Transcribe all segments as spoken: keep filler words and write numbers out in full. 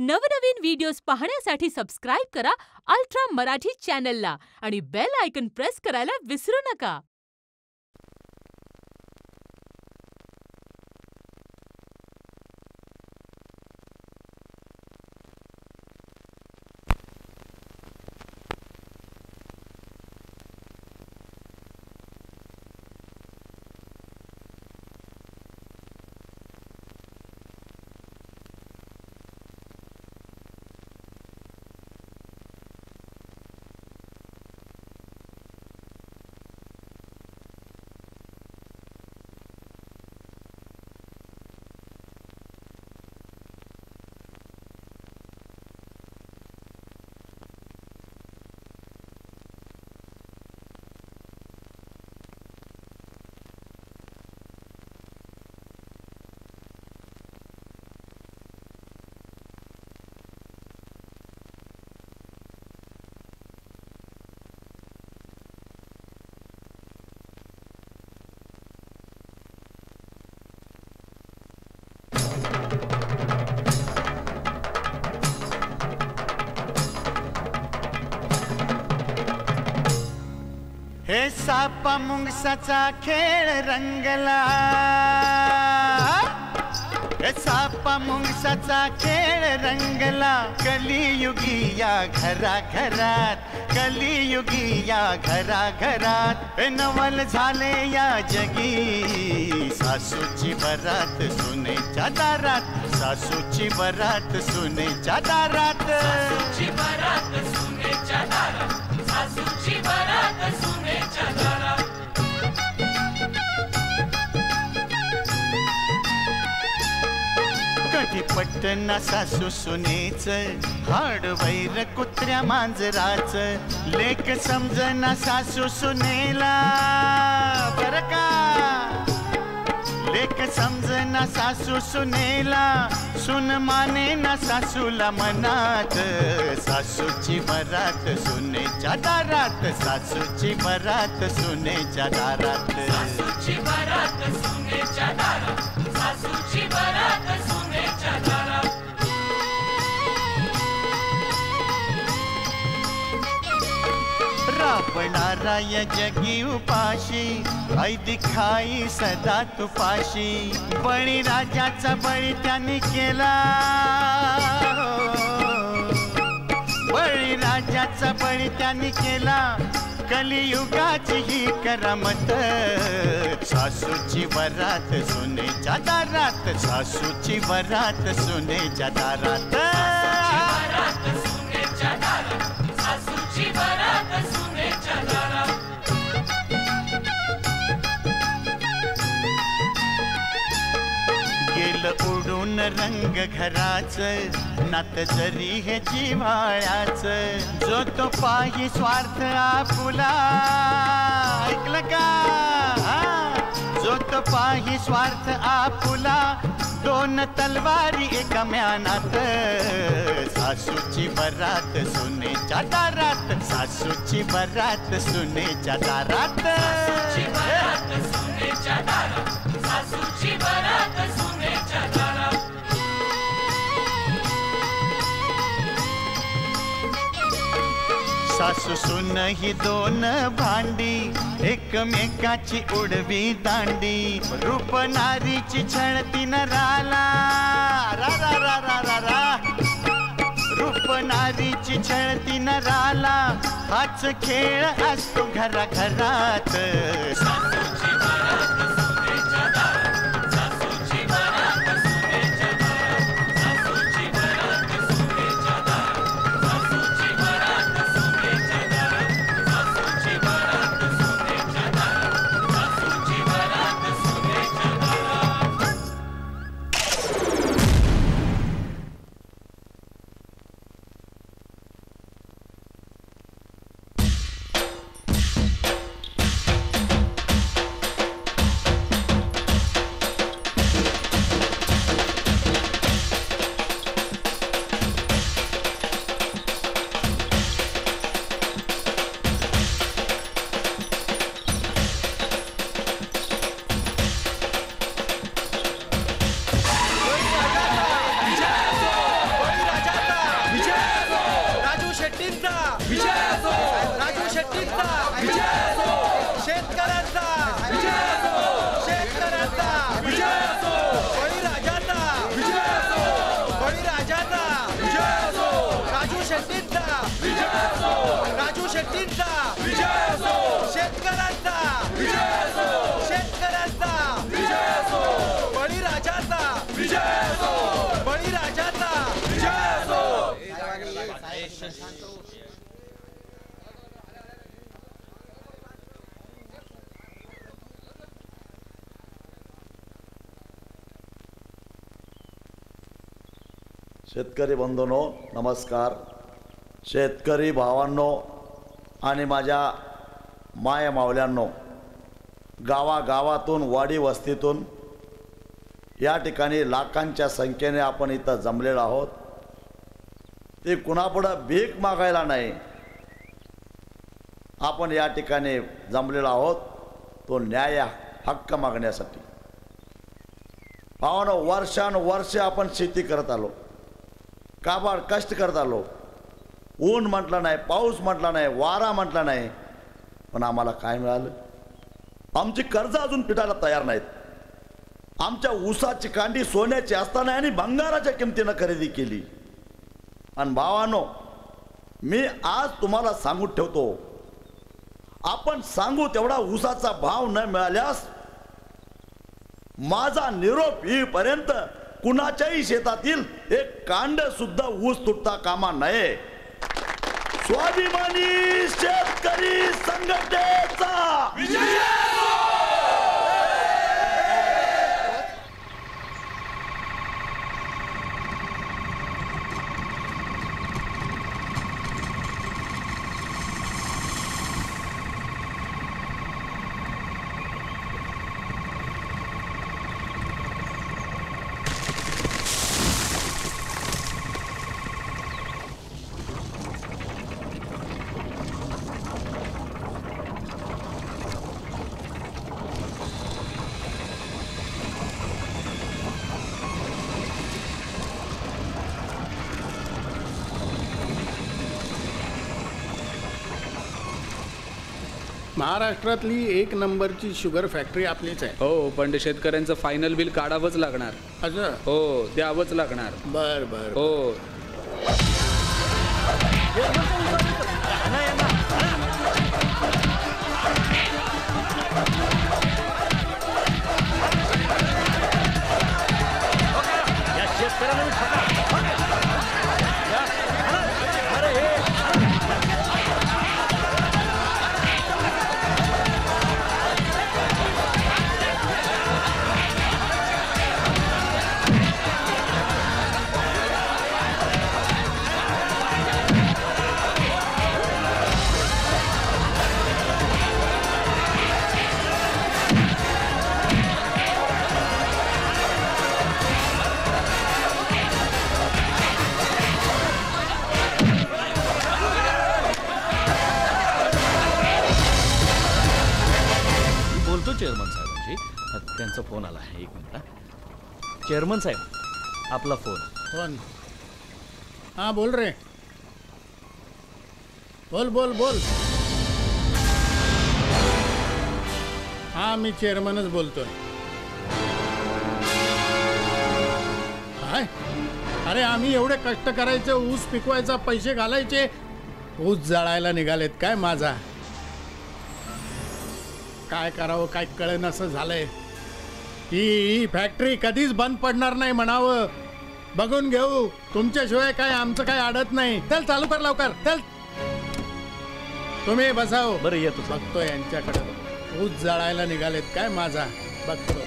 नवनवीन व्हिडिओज पाहण्यासाठी सबस्क्राईब करा अल्ट्रा मराठी चॅनलला आणि बेल आयकॉन प्रेस करायला विसरू नका. हे सापा मुंगसाचा खेळ रंगला, हे सापा मुंगसाचा खेळ रंगला, कलियुगी या घरा घरात, कलियुगी या घरा घरात. हे नवल झाले या जगी, सासूची बरात सुनेच्या दारात, सासूची बरात सुनेच्या दारात, सासूची बरात सुनेच्या दारात, सासूची बरात सुनेच्या दारात. कधी पटना सासू सुनेच, हाड वैर कुत्र्या मांजराच, लेक समजना सासू सुनेला, बर का लेक समजना सासू सुनेला, सुन माने ना सासूला मनात, सासूची बरात सुनेच्या दारात, सासूची बरात सुनेच्या दारात, सासूची बरात सुनेच्या दारात, सासूची बरात सुनेच्या दारात. राबणारा या जगी उपाशी, आई दिखाई सदा तुपाशी, बळी राजाचा बळी त्याने केला, बळी राजाचा बळी त्याने केला, कलियुगाची ही करमत, सासूची बरात सुनेच्या दारात, सासूची बरात सुनेच्या दारात, बरात सुनेच्या दारात, सासूची बरात सुनेच्या दारात. गेलं उडून रंग घराच, नात जरी हे जिव्हाळ्याच, जो तो पाही स्वार्थ आपुला, ऐकलं का, जो तो पाही स्वार्थ आपुला, दोन तलवारी एका म्यानात, सासूची बरात सुनेच्या दारात, सासूची बरात सुनेच्या दारात, सासूची बरात सुनेच्या दारात, सासूची बरात सुनेच्या दारात. सासू सुन ही दोन भांडी, एकमेकाची उडवी दांडी, रूप नारीची छळती नराला, रा रा रा रा रा रा, रूप नारीची छळती नराला, हाच खेळ असतो घरा घरात, सासूची बरात सुनेच्या दारात, सासूची बरात सुनेच्या दारात, सासूची बरात सुनेच्या दारात, सासूची बरात सुनेच्या दारात, सासूची बरात सुनेच्या दारात, सासूची बरात सुनेच्या दारात. शेतकरी बंधूंनो नमस्कार. शेतकरी भावांनो आणि माझ्या माय मावल्यांनो, गावागावातून वाडी वस्तीतून या ठिकाणी लाखांच्या संख्येने आपण इथं जमलेलो आहोत. ते कुणापुढं भीक मागायला नाही, आपण या ठिकाणी जमलेलो आहोत तो न्याय हक्क मागण्यासाठी. भावांनो, वर्षानुवर्षे आपण शेती करत आलो, काबाड कष्ट करत आलो. ऊन म्हटलं नाही, पाऊस म्हटला नाही, वारा म्हटला नाही, पण आम्हाला काय मिळालं? आमची कर्ज अजून फिटायला तयार नाहीत. आमच्या ऊसाची कांडी सोन्याची असताना आणि भंगाराच्या किमतीनं खरेदी केली. आणि भावांनो, मी आज तुम्हाला सांगून ठेवतो, आपण सांगू तेवढा ऊसाचा भाव न मिळाल्यास माझा निरोप येईपर्यंत कुणाच्याही शेतातील एक कांड सुद्धा ऊस तुटता कामा नये. स्वाभिमानी शेतकरी संघटनेचा विजय. महाराष्ट्रातली एक नंबरची शुगर फॅक्टरी आपलीच आहे. हो, पण ते शेतकऱ्यांचं फायनल बिल काढावंच लागणार. असं? हो, द्यावंच लागणार. बर बर. हो. चेअरमन साहेबांची त्यांचा फोन आला आहे. एक मिनिट. चेअरमन साहेब, आपला फोन. फोन? हां, बोल रे. बोल बोल बोल. हां, मी चेअरमनच बोलतोय. काय? अरे, आम्ही एवढे कष्ट करायचे, ऊस पिकवायचा, पैसे घालायचे, ऊस जळायला निघालेत काय माझा? काय करावं काय कळेन असं झालंय. ही फॅक्टरी कधीच बंद पडणार नाही म्हणावं. बघून घेऊ, तुमच्याशिवाय काय आमचं काय अडत नाही. चल चालू कर लवकर, चल. तुम्ही बसाव. बरं, येतो. बघतो यांच्याकडे. ऊस जळायला निघालेत काय माझा, बघतो.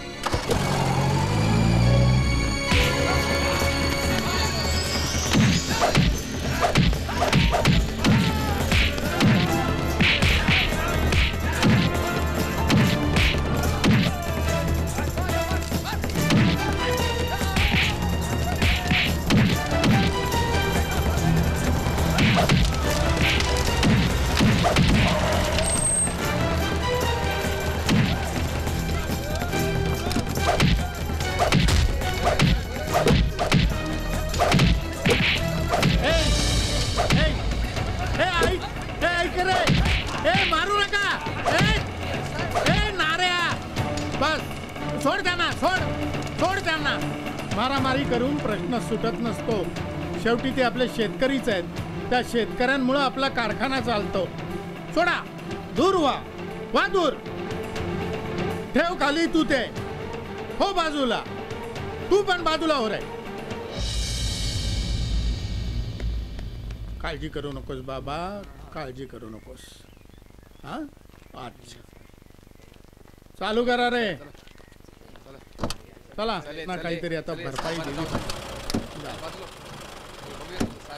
मारामारी करून प्रश्न सुटत नसतो. शेवटी ते आपले शेतकरीच आहेत. त्या शेतकऱ्यांमुळे आपला कारखाना चालतो. सोडा, दूर व्हा, वा दूर. ठेव खाली तू ते. हो बाजूला, तू पण बाजूला हो रे. काळजी करू नकोस बाबा, काळजी करू नकोस. हा, अच्छा, चालू करा रे. चला ना, काहीतरी आता भरपाई दिली.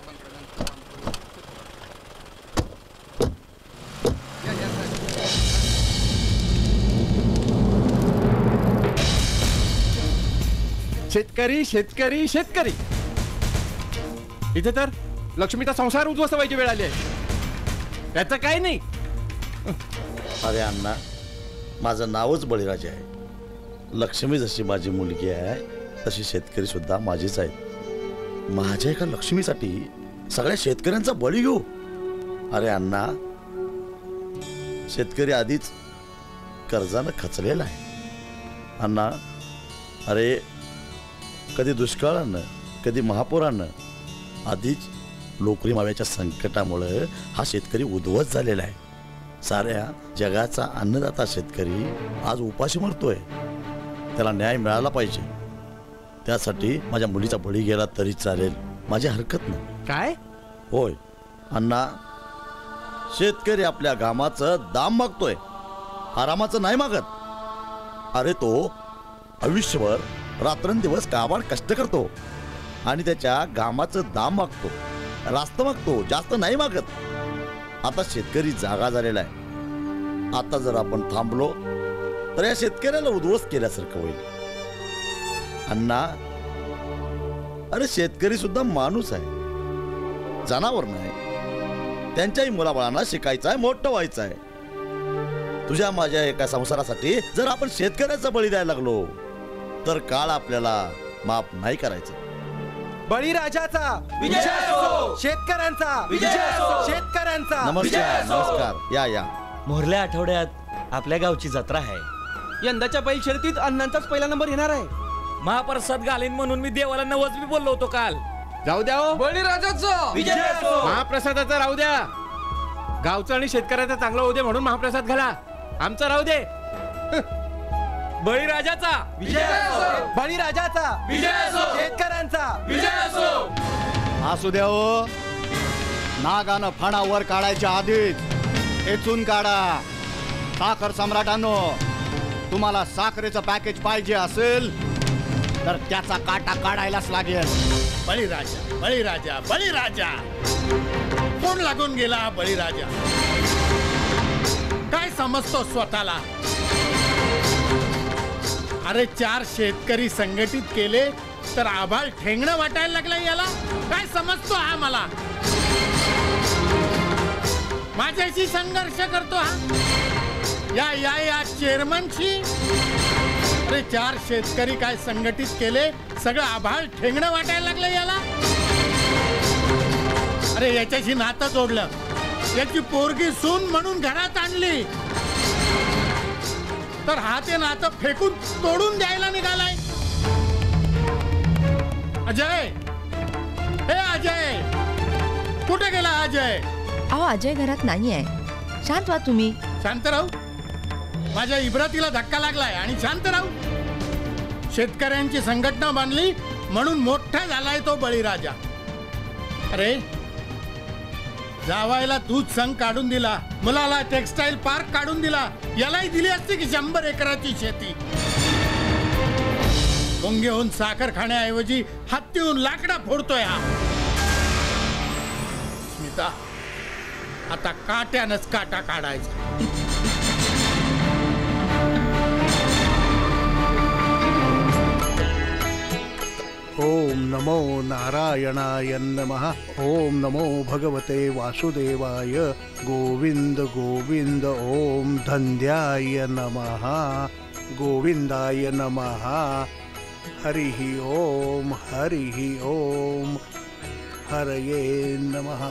शेतकरी शेतकरी शेतकरी इथे तर लक्ष्मीचा संसार उद्ध्वस्त व्हायची वेळ आली आहे. त्याचं काही नाही. अरे अण्णा, माझं नावच बळीराजा आहे. लक्ष्मी जशी माझी मुलगी आहे तशी शेतकरी सुद्धा माझीच आहेत. माझ्या एका लक्ष्मीसाठी सगळ्या शेतकऱ्यांचा बळी घेऊ? अरे अण्णा, शेतकरी आधीच कर्जानं खचलेला आहे. अण्णा, अरे कधी दुष्काळानं कधी महापुरानं आधीच नोकरी माव्याच्या संकटामुळे हा शेतकरी उद्ध्वस्त झालेला आहे. साऱ्या जगाचा अन्नदाता शेतकरी आज उपाशी मरतोय. त्याला न्याय मिळाला पाहिजे. त्यासाठी माझ्या मुलीचा बळी गेला तरी चालेल, माझी हरकत नाही. काय? होय अण्णा, शेतकरी आपल्या घामाचं दाम मागतोय, आरामाचं नाही मागत. अरे तो आयुष्यभर रात्रंदिवस काबाड कष्ट करतो आणि त्याच्या घामाचं दाम मागतो, रास्त मागतो, जास्त नाही मागत. आता शेतकरी जागा झालेला आहे. आता जर आपण थांबलो तर या शेतकऱ्याला उद्ध्वस्त केल्यासारखं होईल. अण्णा, अरे शेतकरी सुद्धा माणूस आहे, जनावर नाही. त्यांच्याही मुलाबाळांना शिकायचं आहे, मोठं व्हायचं आहे. तुझ्या माझ्या एका संसारासाठी जर आपण शेतकऱ्याचा बळी द्यायला लागलो तर काळ आपल्याला माफ नाही करायचं. बळीराजाचा विजय असो, शेतकऱ्यांचा विजय असो, शेतकऱ्यांचा. नमस्कार नमस्कार, या या. मोरल्या आठवड्यात आपल्या गावची जत्रा आहे. यंदाच्या बैल शर्यतीत अण्णांचाच पहिला नंबर येणार आहे. महाप्रसाद घालीन म्हणून मी देवाला नवस बी बोललो होतो काल. जाऊ द्या हो, बळीराजाचा विजय असो. महाप्रसादाचा राहू द्या, गावचं आणि शेतकऱ्याचा चांगला होऊ दे म्हणून महाप्रसाद घाला. आमचा राहू दे. बळीराजाचा विजय असो, बळीराजाचा विजय असो, शेतकऱ्यांचा विजय असो. असू द्या हो, नागानं फणावर काढायच्या आधीच ठेचून काढा. साखर सम्राटांनो, तुम्हाला साखरेचं पॅकेज पाहिजे असेल तर त्याचा काटा काढायलाच लागेल. बळीराजा बळीराजा बळीराजा कोण लागून गेला हा बळीराजा? काय समजतो स्वतःला? अरे चार शेतकरी संघटित केले तर आभाळ ठेंगणं वाटायला लागलं याला. काय समजतो हा मला? माझ्याशी संघर्ष करतो हा? या या या चेअरमनशी. अरे चार शेतकरी काय संघटित केले, सगळं आभाळ ठेंगणं वाटायला लागलं याला. अरे याच्याशी नातं जोडलं, याची पोरगी सून म्हणून घरात आणली तर हा ते नातं फेकून तोडून द्यायला निघालाय. अजय, हे अजय, कुठे गेला अजय? अहो अजय घरात नाही आहे. शांत व्हा तुम्ही. शांत राहू? माझ्या इब्रातीला धक्का लागलाय आणि शांत राहू? शेतकऱ्यांची संघटना बांधली म्हणून मोठा झालाय तो बळीराजा. अरे जावायला दूध संघ काढून दिला, मुलाला टेक्सटाईल पार्क काढून दिला, यालाही दिली असती की शंभर एकराची शेती. मुंगेहून साखर खाण्याऐवजी हत्तीहून लाकडा फोडतोय हा. स्मिता, आता काट्यानच काटा काढायचा. ओम नमो नारायणाय नमः. ओम नमो भगवते वासुदेवाय. गोविंद गोविंद. ओम धन्याय नमः. गोविंदाय नमः. हरिः ओम हरिः ओम. हरये नमः.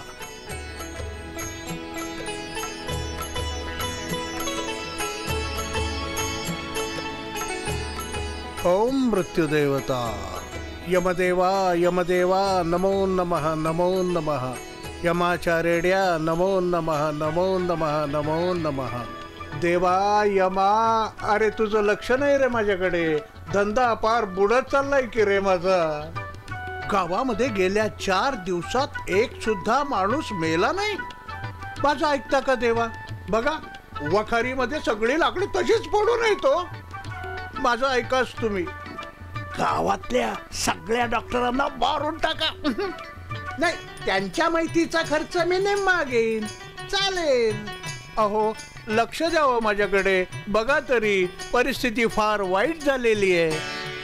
ओम मृत्युदेवता. यमदेवा यमदेवा नमो नमः नमो नमः. यमाचार्या नमो नमः नमो नमः नमो नमः. देवा यमा, अरे तुझं लक्ष नाही रे माझ्याकडे. धंदा पार बुडत चाललाय की रे माझा. गावामध्ये गेल्या चार दिवसात एक सुद्धा माणूस मेला नाही. माझं ऐकता का देवा? बघा, वखारीमध्ये सगळी लाकडी तशीच पडून येतो. माझं ऐकाच तुम्ही. गावातल्या सगळ्या डॉक्टरांना मारून टाका. नाही, त्यांच्या माहितीचा खर्च मी निम्मा घेईन. चालेल. अहो लक्ष द्यावं माझ्याकडे. बघा तरी परिस्थिती फार वाईट झालेली आहे.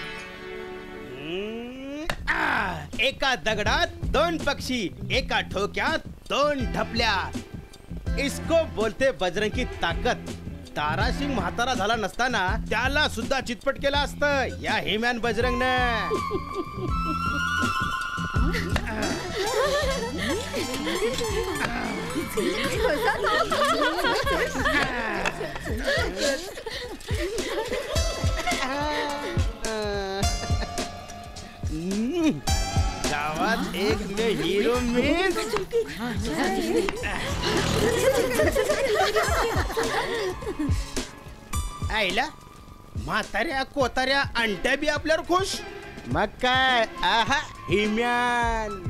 एका दगडात दोन पक्षी, एका ठोक्यात दोन ढपल्या. इसको बोलते बजरंगी ताकद. तारासिंग म्हातारा झाला नसताना त्याला सुद्धा चितपट केलं असतं या हेमॅन बजरंगनं. गावात एक मे हिरो मीच. आईला म्हाताऱ्या कोताऱ्या अंट्या बी आपल्यावर खुश. मग काय आहा हिम्यान.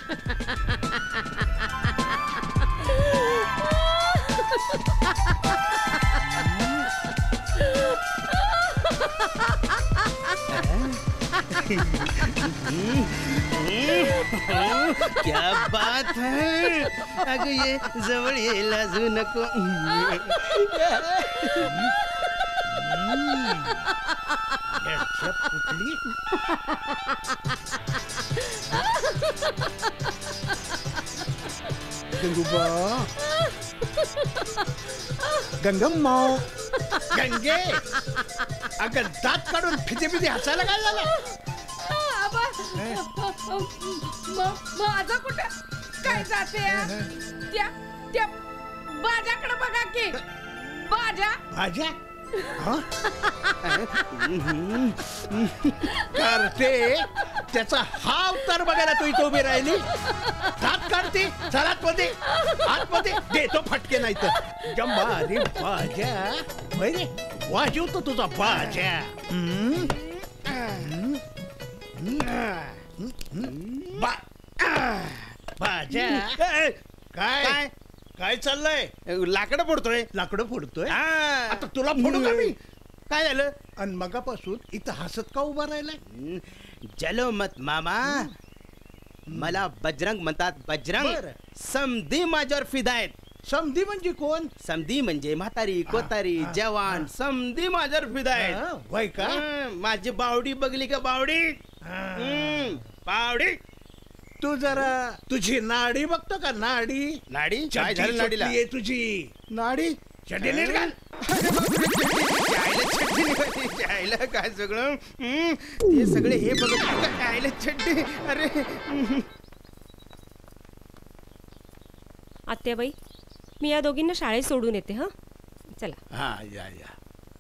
क्या बात है. अगं ये जवळ ये, लाजू नको. कुठली गंगूबा, गंगम्मा, गंगे. अगं दात काढून फिते फिते हसायला काय झालं? माझा कुठे काय जाते? त्या त्या बाजाकडे बघा की. बाजा भाज्या करते त्याचा हा अवतार बघायला तू इथं उभी राहिली. दात काढते. चला आतमध्ये, आतमध्ये देतो फटके. नाही तर जंबारी बाजा बरे वाजवतो तुझा बाजा. बाजा काय काय चाललंय? लाकडं फोडतोय. लाकडं फोडतोय? आता तुला फोडू का मी? काय झालं? आणि मगापासून इथं हसत का उभा राहिलाय? चलो मत मामा. मला बजरंग म्हणतात. बजरंग समधी माझ्यावर फिदा आहेत. समधी म्हणजे कोण? समधी म्हणजे म्हातारी कोतारी जवान समधी माझ्यावर फिदा आहेत. वय का? माझी बावडी बघली का बावडी? बावडी. तू जरा तुझी नाडी बघतो का? नाडी नाडी काय झालं नाडीला? तुझी नाडी चड्डी नीट घाल. आयला काय सगळं हे सगळे हे बघत आयला चड्डी. अरे आत्याबाई, मी या दोघींना शाळेत सोडून येते. हा चला. हा या या.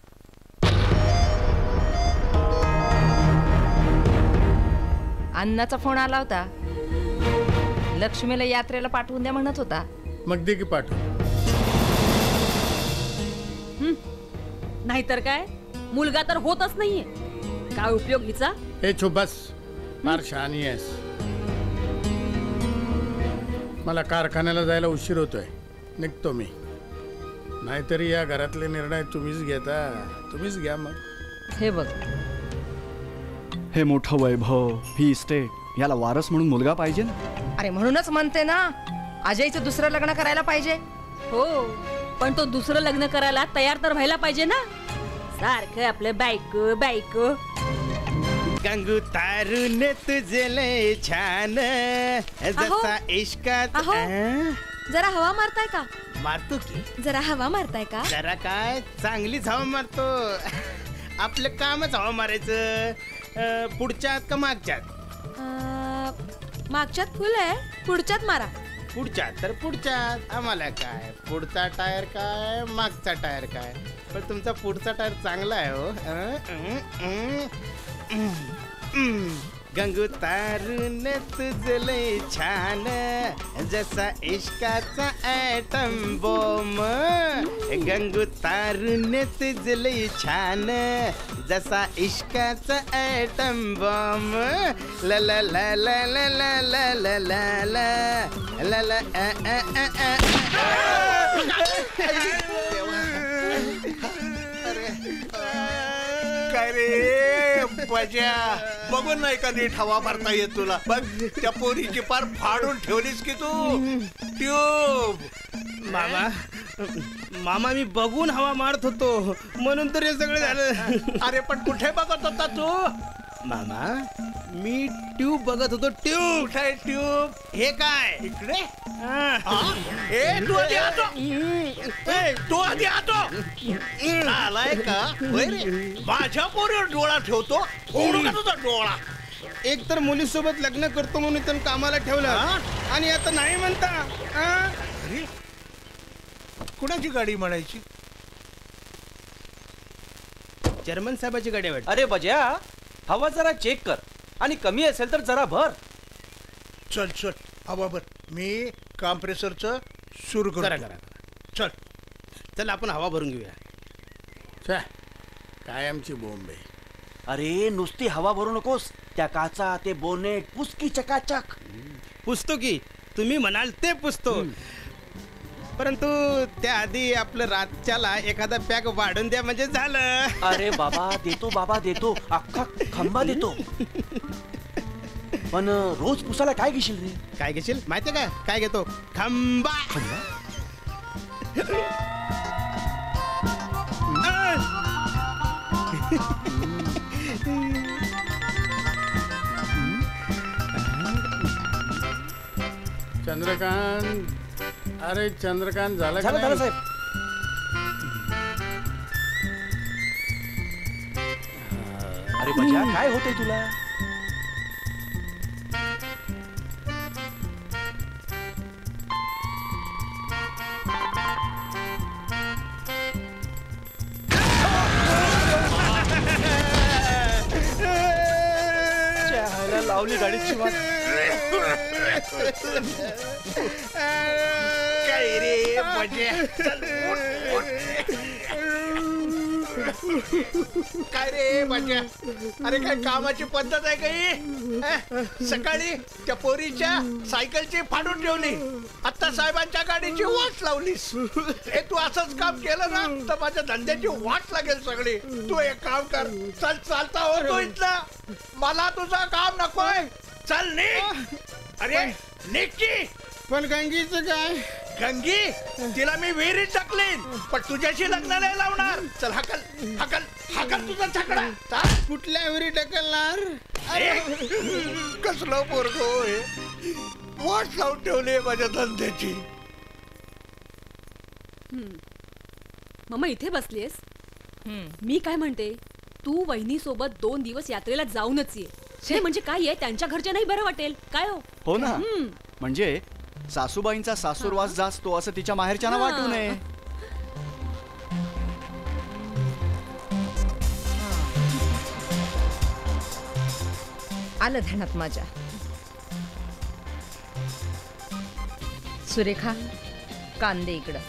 अण्णाचा फोन आला होता. लक्ष्मीला यात्रेला पाठवून द्या म्हणत होता. मग दे की पाठवून. नाहीतर काय, मुलगा तर होतच नाहीये. काय उपयोग हिचा? हे बस, फार शहाणी आहेस. मला कारखान्याला जायला उशीर होतोय. निघतो मी. नाहीतरी या घरातले निर्णय तुम्हीच घेता. तुम्हीच घ्या मग. हे बघ, हे मोठं वैभव, ही इस्टेट, याला वारस म्हणून मुलगा पाहिजे ना. अरे म्हणूनच म्हणते ना, अजयचं दुसरं लग्न करायला पाहिजे. हो, पण तो दुसरं लग्न करायला तयार तर व्हायला पाहिजे ना. सारखं आपलं बायको बायको. गंगू तारून तुझे लय छान जसा इश्कात. जरा हवा मारताय का? मारतो की. जरा हवा मारताय का? जरा काय चांगलीच हवा मारतो. आपलं कामच हवा मारायचं. पुढच्यात का मागच्यात? मागच्यात फुल आहे, पुढच्यात मारा. पुढच्यात तर पुढच्यात. आम्हाला काय पुढचा टायर काय मागचा टायर काय. पण तुमचा पुढचा टायर चांगला आहे हो. गंगू तारून तुझं लय छान जसा इश्काचा ॲटम बॉम्ब. गंगू तारून तुझं लय छान जसा इश्काचा ॲटम बॉम्ब. ला ला ला ला ला ला ला ला ला ला ला ला. काय रे अरे बजा बघून नाही का नीट हवा भरता येत तुला बघ त्या पोरीची पार फाडून ठेवलीस की तू ट्यूब. मामा मामा मी बघून हवा मारत होतो म्हणून तर हे सगळं झालं. अरे पण कुठे बघत होता तू? मामा मी ट्यूब बघत होतो. ट्यूब कुठे ट्यूब? हे काय इकडे? ए तू आधी आतो ए तू आधी आतो आलाय का? रे माझ्या पोरीवर डोळा ठेवतो फोडू का तुझा डोळा? एक तर मुलीसोबत लग्न करतो म्हणून त्यांनी कामाला ठेवलं आणि आता नाही म्हणता. अरे कुणाची गाडी म्हणायची? चेअरमन साहेबाची गाडी वाटत. अरे बजा हवा जरा चेक कर आणि कमी असेल तर जरा भर. चल चल हवा भर. मी कॉम्प्रेसरचं सुरू करा करा करा चल चल आपण हवा भरून घेऊया. कायमची बोंबे. अरे नुसती हवा भरू नकोस. त्या काचा ते बोनेट पुसकी चकाचक. पुसतो की तुम्ही म्हणाल ते पुसतो परंतु त्याआधी आपलं रातच्याला एखादा पॅक वाढून द्या म्हणजे झालं. अरे बाबा देतो बाबा देतो अख्खा खंबा देतो. पण रोज पुसायला काय घेशील रे? काय घेशील माहितीये का? काय घेतो? खंबा. चंद्रकांत अरे चंद्रकांत झालं झालं झालं साहेब. अरे बजा काय होतंय तुला? लावली गाडीची वाट. काय रे बजा काय रे बजा? अरे काय कामाची पद्धत आहे काही? सकाळी त्या पोरीच्या सायकलची फाडून ठेवली आता साहेबांच्या गाडीची वाट लावलीस. हे तू असंच काम केलं ना तर माझ्या धंद्याची वाट लागेल सगळी. तू एक काम कर चल चालता होतो इथला. मला तुझं काम नकोय. चल निघ. अरे निघ की. पण गंगीचं काय? गंगी तिला मी विहिरीत टाकलीन पण तुझ्याशी लग्न नाही लावणार. चल हकल हकल हकल तुझा छकडा. कुठल्या विहिरी ढकलणार? कसलं पोरगं होय. वाट लावून ठेवली माझ्या धंद्याची. मम्मा इथे बसलीस. मी काय म्हणते तू वहिनी सोबत दोन दिवस यात्रेला जाऊनच ये. हे म्हणजे काय आहे त्यांच्या घरचे नाही बरं वाटेल काय हो? हो ना म्हणजे सासूबाईंचा सासूरवास जास्तो असं तिच्या माहेरच्यांना वाटू नये. आलं ध्यानात माझ्या. सुरेखा कांदे इकडं.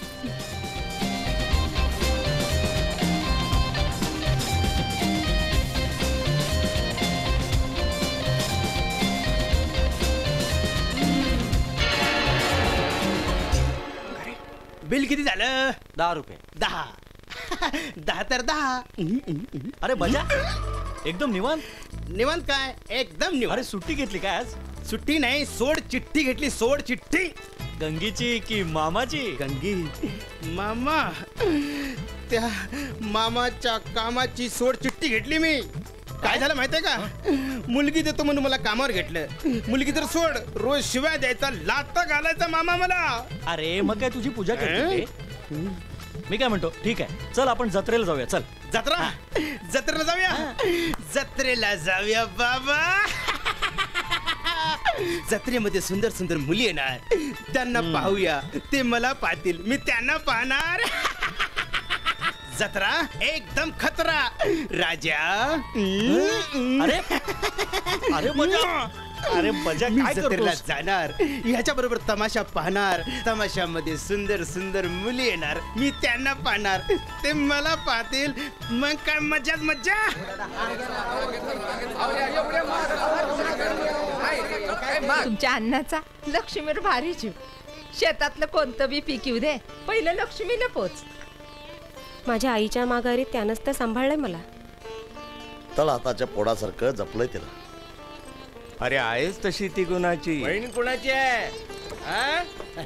बिल किती झालं? दहा रुपये. दहा दहा तर दहा. अरे मजा एकदम निवांत. निवांत काय एकदम निवांत. अरे सुट्टी घेतली काय आज? सुट्टी नाही सोड चिठ्ठी घेतली. सोड चिठ्ठी. गंगीची की मामाची? गंगी मामा त्या मामाच्या कामाची सोड चिठ्ठी घेतली मी. काय झालं माहितीये का? मुलगी देतो म्हणून मला कामावर घेतलं. मुलगी तर सोड रोज शिवाय द्यायचा लाता घालायचा मामा मला. अरे मग काय तुझी पूजा करते? मी काय म्हणतो ठीक आहे चल आपण जत्रेला जाऊया. चल जत्रा जत्रेला जाऊया. जत्रेला जाऊया बाबा. जत्रेमध्ये सुंदर सुंदर मुली येणार त्यांना पाहूया. ते मला पाहतील मी त्यांना पाहणार. जत्रा एकदम खतरा राजा. अरे अरे मजा. अरे मजा काय जत्रेला जाणार ह्याच्या बरोबर तमाशा पाहणार. तमाशामध्ये सुंदर सुंदर मुली येणार मी त्यांना पाहणार. ते मला पाहतील मग काय मजाच मजा. तुमच्या अन्नाचा लक्ष्मीवर भारी जीव. शेतातलं कोणतं बी पीक येऊ दे पहिलं लक्ष्मीला पोच. माझ्या आईच्या माघारी त्यानंच तर सांभाळलंय मला. तळ हाताच्या पोडासारखं जपलंय तिला. अरे आहेच तशी ती गुणाची. बहीण कुणाची आहे आ?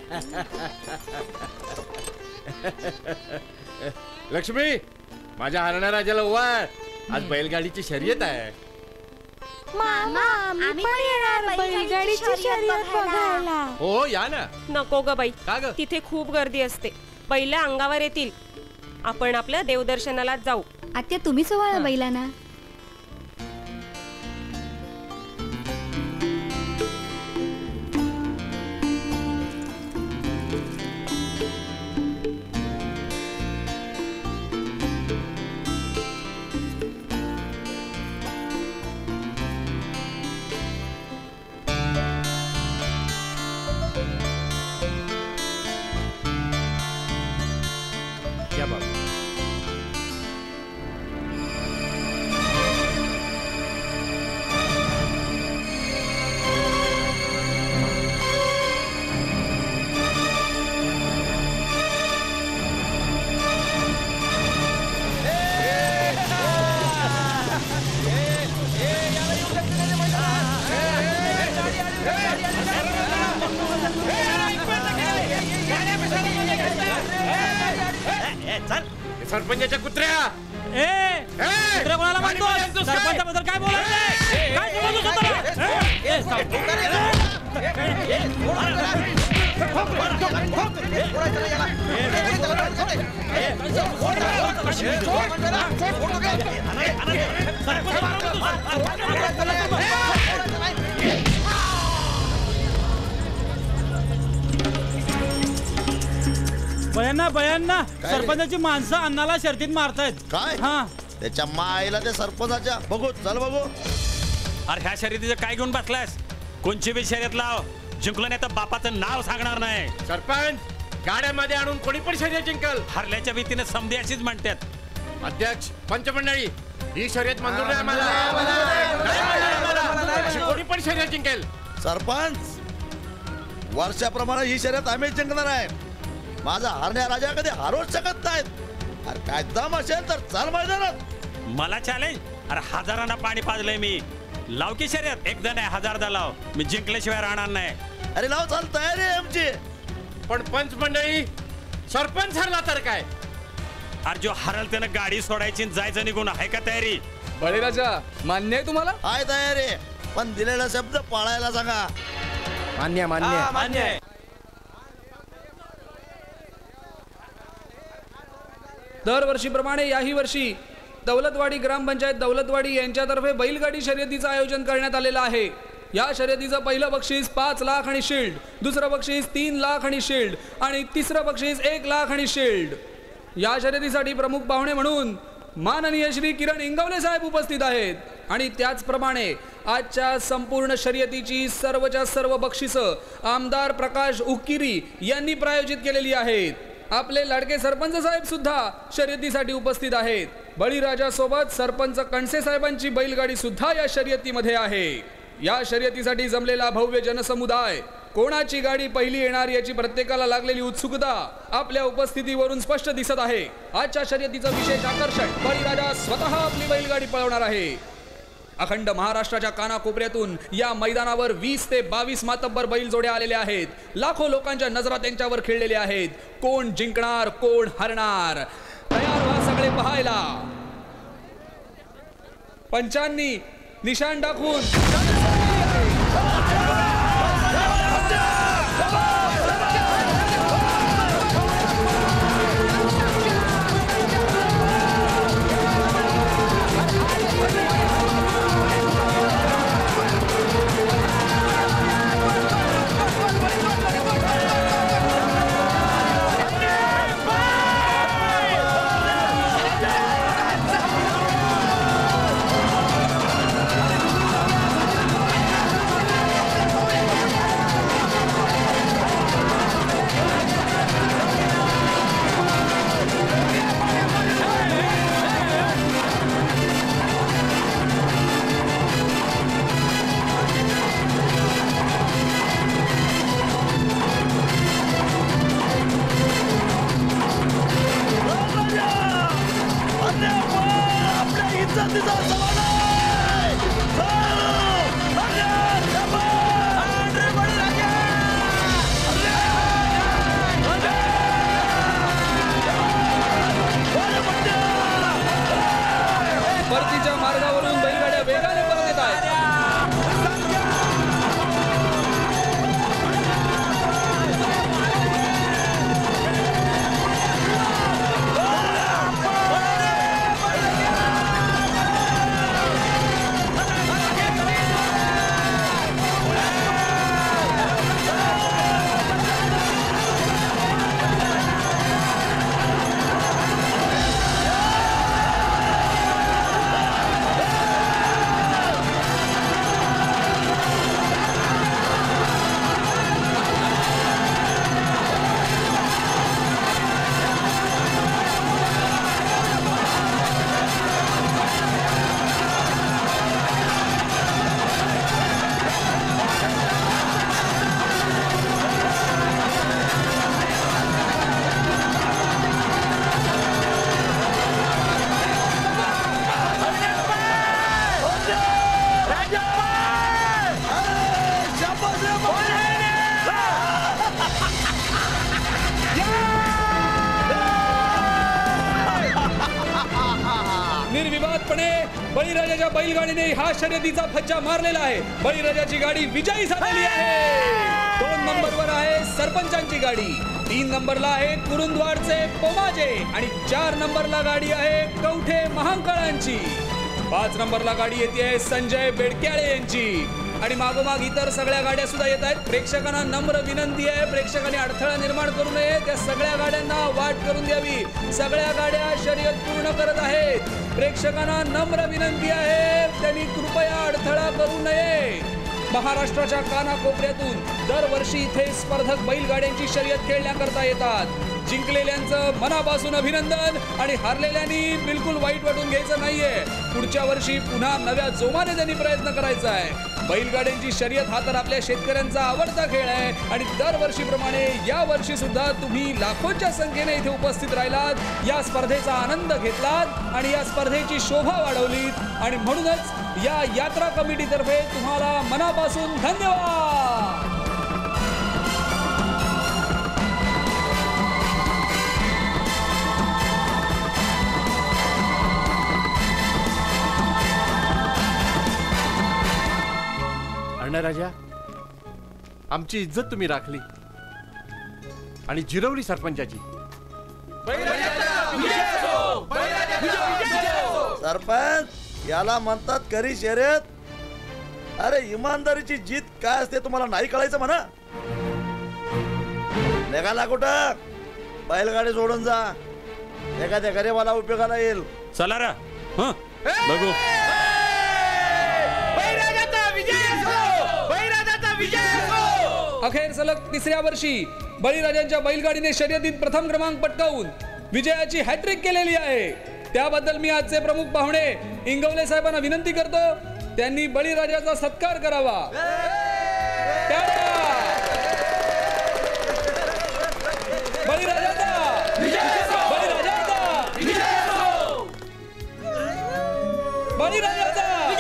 लक्ष्मी, माझ्या हरणा राजाला ओवाळ. आज बैलगाडीची शर्यत आहे. मामा आम्ही पण येणार बैलगाडीची शर्यत बघायला. हो या ना. नको ग बाई, का ग? तिथे खूप गर्दी असते. बैल अंगावर येतील. आपण आपल्या देवदर्शनाला जाऊ. आत्या तुम्ही सोवाळा बैलांना. या बाबा. सरपंचाच्या कुत्र्या. ए कुत्र्या कोणाला मारतोस? सरपंचाबद्दल काय बोलायचं? काय समजतो तुला? ए बयांना बयांना सरपंचाची माणसं अन्नाला शर्तीत मारतायत. काय? हा त्याच्या मायला ते सरपंचाच्या. बघू चल बघू. अरे ह्या शर्यतीचं काय घेऊन बसलायस? कोणची बी शर्यत लाव, जिंकलं नाही तर बापाचं नाव सांगणार नाही. सरपंच, गाड्यामध्ये आणून कोणी पण शर्यत जिंकल. हरल्याच्या भीतीने समधी अशीच म्हणतात. अध्यक्ष, पंचमंडळी, ही शर्यत मंजूर नाही आम्हाला. अशी कोणी पण शर्यत जिंकेल. सरपंच, वर्षाप्रमाणे ही शर्यत आम्हीच जिंकणार आहे. माझा हरण्या राजा कधी हारूच शकत नाहीत. अरे काय दम असेल तर चल मैदानात. मला चॅलेंज. अरे हजारांना पाणी पाजलंय मी. लाव की शर्यत. एकदा नाही हजारदा लाव. मी जिंकल्याशिवाय राहणार नाही. अरे लाव, चाल, तयारी आहे आमची. पण पंच मंडळी, सरपंच हरला तर काय? अरे जो हरल त्यानं गाडी सोडायची जायचं निघून. आहे का तयारी? बळीराजा, मान्य आहे तुम्हाला? आहे तयारी, पण दिलेला शब्द पाळायला सांगा. मान्य मान्य मान्य. दरवर्षीप्रमाणे याही वर्षी दौलतवाडी ग्रामपंचायत दौलतवाडी यांच्यातर्फे बैलगाडी शर्यतीचं आयोजन करण्यात आलेलं आहे. या शर्यतीचं पहिलं बक्षीस पाच लाख आणि शिल्ड, दुसरं बक्षीस तीन लाख आणि शिल्ड आणि तिसरं बक्षीस एक लाख आणि शिल्ड. या शर्यतीसाठी प्रमुख पाहुणे म्हणून माननीय श्री किरण इंगवले साहेब उपस्थित आहेत. आणि त्याचप्रमाणे आजच्या संपूर्ण शर्यतीची सर्वच्या सर्व बक्षिसं आमदार प्रकाश उक्किरी यांनी प्रायोजित केलेली आहेत. आपले लाडके सरपंच साहेब सुद्धा शर्यतीसाठी उपस्थित आहेत. बळीराजा सोबत सरपंच कणसे साहेबांची बैलगाडी सुद्धा या शर्यतीमध्ये आहे. या शर्यतीसाठी जमलेला भव्य जनसमुदाय, कोणाची गाडी पहिली येणार याची प्रत्येकाला लागलेली उत्सुकता आपल्या उपस्थितीवरून स्पष्ट दिसत आहे. आजच्या शर्यतीचं विशेष आकर्षण, बळीराजा स्वतः आपली बैलगाडी पळवणार आहे. अखंड महाराष्ट्राच्या कानाकोपऱ्यातून या मैदानावर वीस ते बावीस मातब्बर बैल जोड्या आलेल्या आहेत. लाखो लोकांच्या नजरा त्यांच्यावर खिळलेल्या आहेत. कोण जिंकणार, कोण हरणार, तयार व्हा सगळे पाहायला. पंचांनी निशाण टाकून कडकपणे बळीराजाच्या बैलगाडीने हा शर्यतीचा फज्जा मारलेला आहे. बळीराजाची गाडी विजयी झालेली आहे. दोन नंबरवर आहे सरपंचांची गाडी, तीन नंबरला आहे कुरुंदवाडचे पोमाजे आणि चार नंबरला गाडी आहे कवठे महांकाळांची. पाच नंबरला गाडी येते संजय बेडक्याळे यांची आणि मागोमाग इतर सगळ्या गाड्या सुद्धा येत आहेत. प्रेक्षकांना नम्र विनंती आहे, प्रेक्षकांनी अडथळा निर्माण करू नये, त्या सगळ्या गाड्यांना वाट करून द्यावी. सगळ्या गाड्या शर्यत पूर्ण करत आहेत. प्रेक्षकांना नम्र विनंती आहे, त्यांनी कृपया अडथळा करू नये. महाराष्ट्राच्या कानाकोपऱ्यातून दरवर्षी इथे स्पर्धक बैलगाड्यांची शर्यत खेळण्याकरता येतात. जिंकलेल्यांचं मनापासून अभिनंदन आणि हारलेल्यांनी बिलकुल वाईट वाटून घ्यायचं नाहीये. पुढच्या वर्षी पुन्हा नव्या जोमाने त्यांनी प्रयत्न करायचा आहे. बैलगाड्यांची शर्यत हा तर आपल्या शेतकऱ्यांचा आवडता खेळ आहे आणि दरवर्षीप्रमाणे या वर्षी सुद्धा तुम्ही लाखोंच्या संख्येने इथे उपस्थित राहिलात, या स्पर्धेचा आनंद घेतलात आणि या स्पर्धेची शोभा वाढवलीत आणि म्हणूनच या यात्रा कमिटीतर्फे तुम्हाला मनापासून धन्यवाद. राजा, आमची इज्जत तुम्ही राखली आणि जिरवली सरपंचाची. सरपंच याला म्हणतात खरी शर्यत. अरे इमानदारीची जीत काय असते तुम्हाला नाही कळायचं म्हणा. निघाला कुठं, बैलगाडी सोडून जा, एखाद्या गरीबाला उपयोगाला येईल. चला रा बघू. अखेर सलग तिसऱ्या वर्षी बळीराजांच्या बैलगाडीने शर्यतीत प्रथम क्रमांक पटकावून विजयाची हॅट्रिक केलेली आहे. त्याबद्दल मी आजचे प्रमुख पाहुणे इंगवले साहेबांना विनंती करतो, त्यांनी बळीराजाचा सत्कार करावा. बळीराजाचा बळीराजाचा बळीराजाचा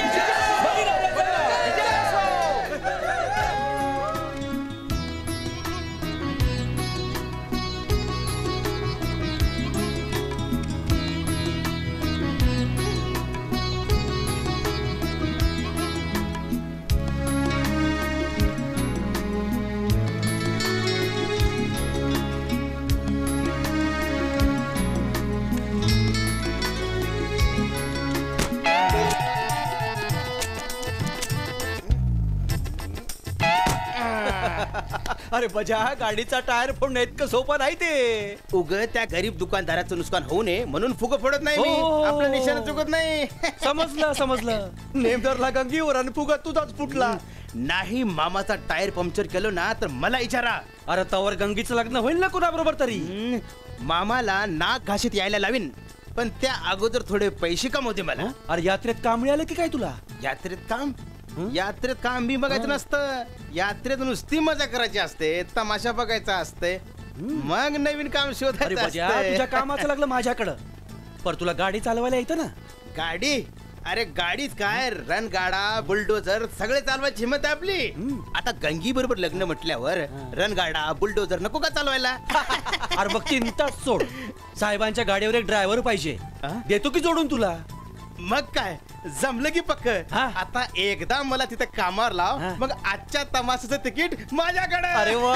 अरे बजा, गाडीचा टायर फोडणं इतकं सोपं नाही ते. उग त्या गरीब दुकानदाराचं नुकसान होऊ नये म्हणून फुग फोडत नाही मी. हो. आपलं निशाण चुकत नाही. समजलं समजलं. नेमदारला गंगीवर आणि फुगा तुझाच फुटला. नाही, मामाचा टायर पंक्चर केलं ना तर मला विचारा. अरे तवर गंगीचं लग्न होईल ना कुणाबरोबर तरी. मामाला नाक घाशीत यायला लावीन, पण त्या अगोदर थोडे पैसे कमवते मला. अरे यात्रेत काम मिळालं की काय तुला? यात्रेत काम यात्रेत काम बी बघायचं नसतं. यात्रेत नुसती मजा करायची असते, तमाशा बघायचा असते, मग नवीन काम शोधायचं असते. तुझ्या कामाचं लागलं माझ्याकडं, पर तुला गाडी चालवायला येतं ना? गाडी? अरे गाडीच काय, रणगाडा बुलडोजर सगळे चालवायची हिंमत आहे आपली. आता गंगी बरोबर लग्न म्हटल्यावर रणगाडा बुलडोजर नको का चालवायला? अरे बघ चिंताच सोड, साहेबांच्या गाडीवर एक ड्रायव्हर पाहिजे, देतो की जोडून तुला. मग काय जमलं की पक्क. आता एकदा मला तिथे कामावर लाव, मग आजच्या तमाशाचं तिकीट माझ्याकडे. अरे वा.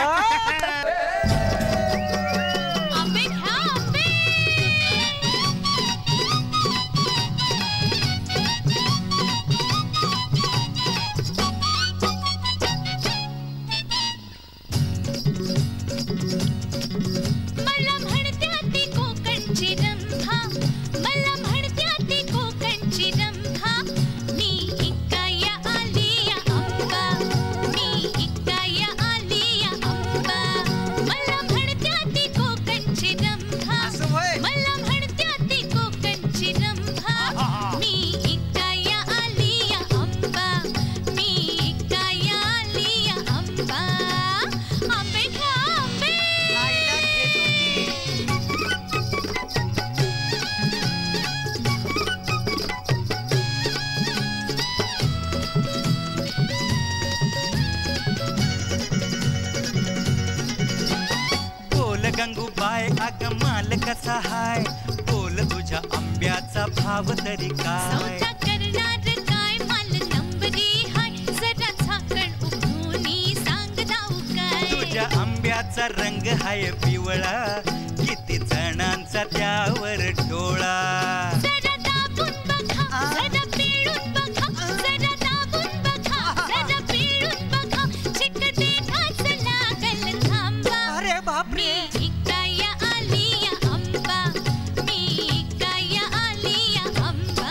गंगूबाई अग माल कसा हाय, बोल तुझ्या आंब्याचा भाव तरी काय सौदा करणार काय माल नंबरी हाय जरा झाकण उघडूनी सांग दाऊ काय तुझ्या आंब्याचा रंग हाय पिवळा किती जणांचा त्यावर डोळा जरा दाबून बघा जरा पिळून बघा जरा दाबून बघा जरा पिळून बघा चिकटे घास लागल थांबा अरे बापरे मी इकाया आलिया आंबा मी इकाया आलिया आंबा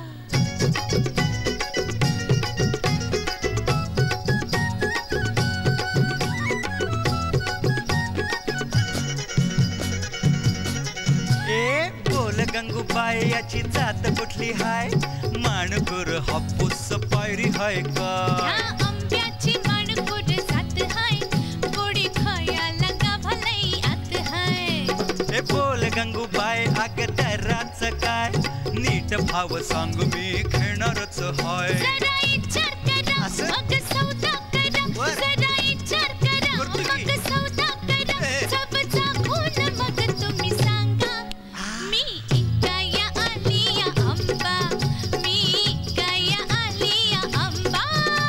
ए बोल गंगूबाई याची जात कुठली हाय माणकुर हापूस पायरी हाय का ह्या आंब्याची माणकुर जात हाय गोडी खायला गाभालई आत हाय ए बोल गंगूबाई अग दराच काय नीट भाव सांग मी घेणारच हाय जरा विचार करा मग सौदा करा जरा विचार करा मग सौदा करा सब चाखून मग तुम्ही सांगा मी इकाया आलिया आंबा मी इकाया आलिया आंबा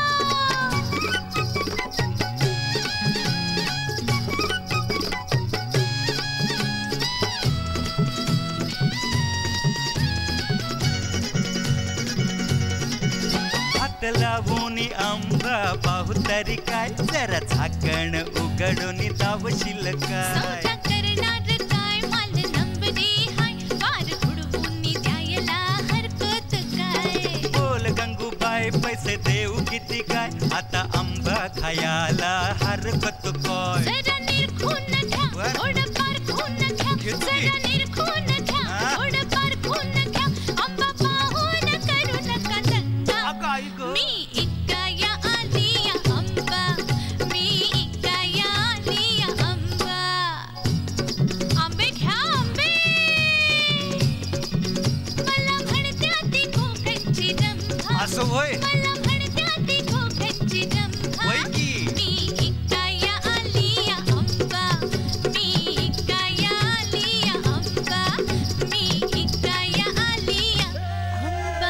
हात लावून आंबा पाहू तरी काय जरा झाकण उघडून दावशील काय सौदा करणार काय माल नंबरी हाय वार उडवून द्यायला हरकत काय बोल गंगूबाई पैसे देऊ किती काय आता आंबा खायला हरकत काय जरा निरखून घ्या थोडं पारखून घ्या जरा निरखून घ्या थोडं पारखून घ्या आंबा पाहून करू नका दंगा मी इकाया आलिया आंबा मी इकाया आलिया आंबा आंबे घ्या आंबे मला म्हणत्या ती घोगंची रंभा असं होय मला म्हणत्या ती घोगंची रंभा मी इकाया आलिया आंबा मी इकाया आलिया आंबा मी इकाया आलिया आंबा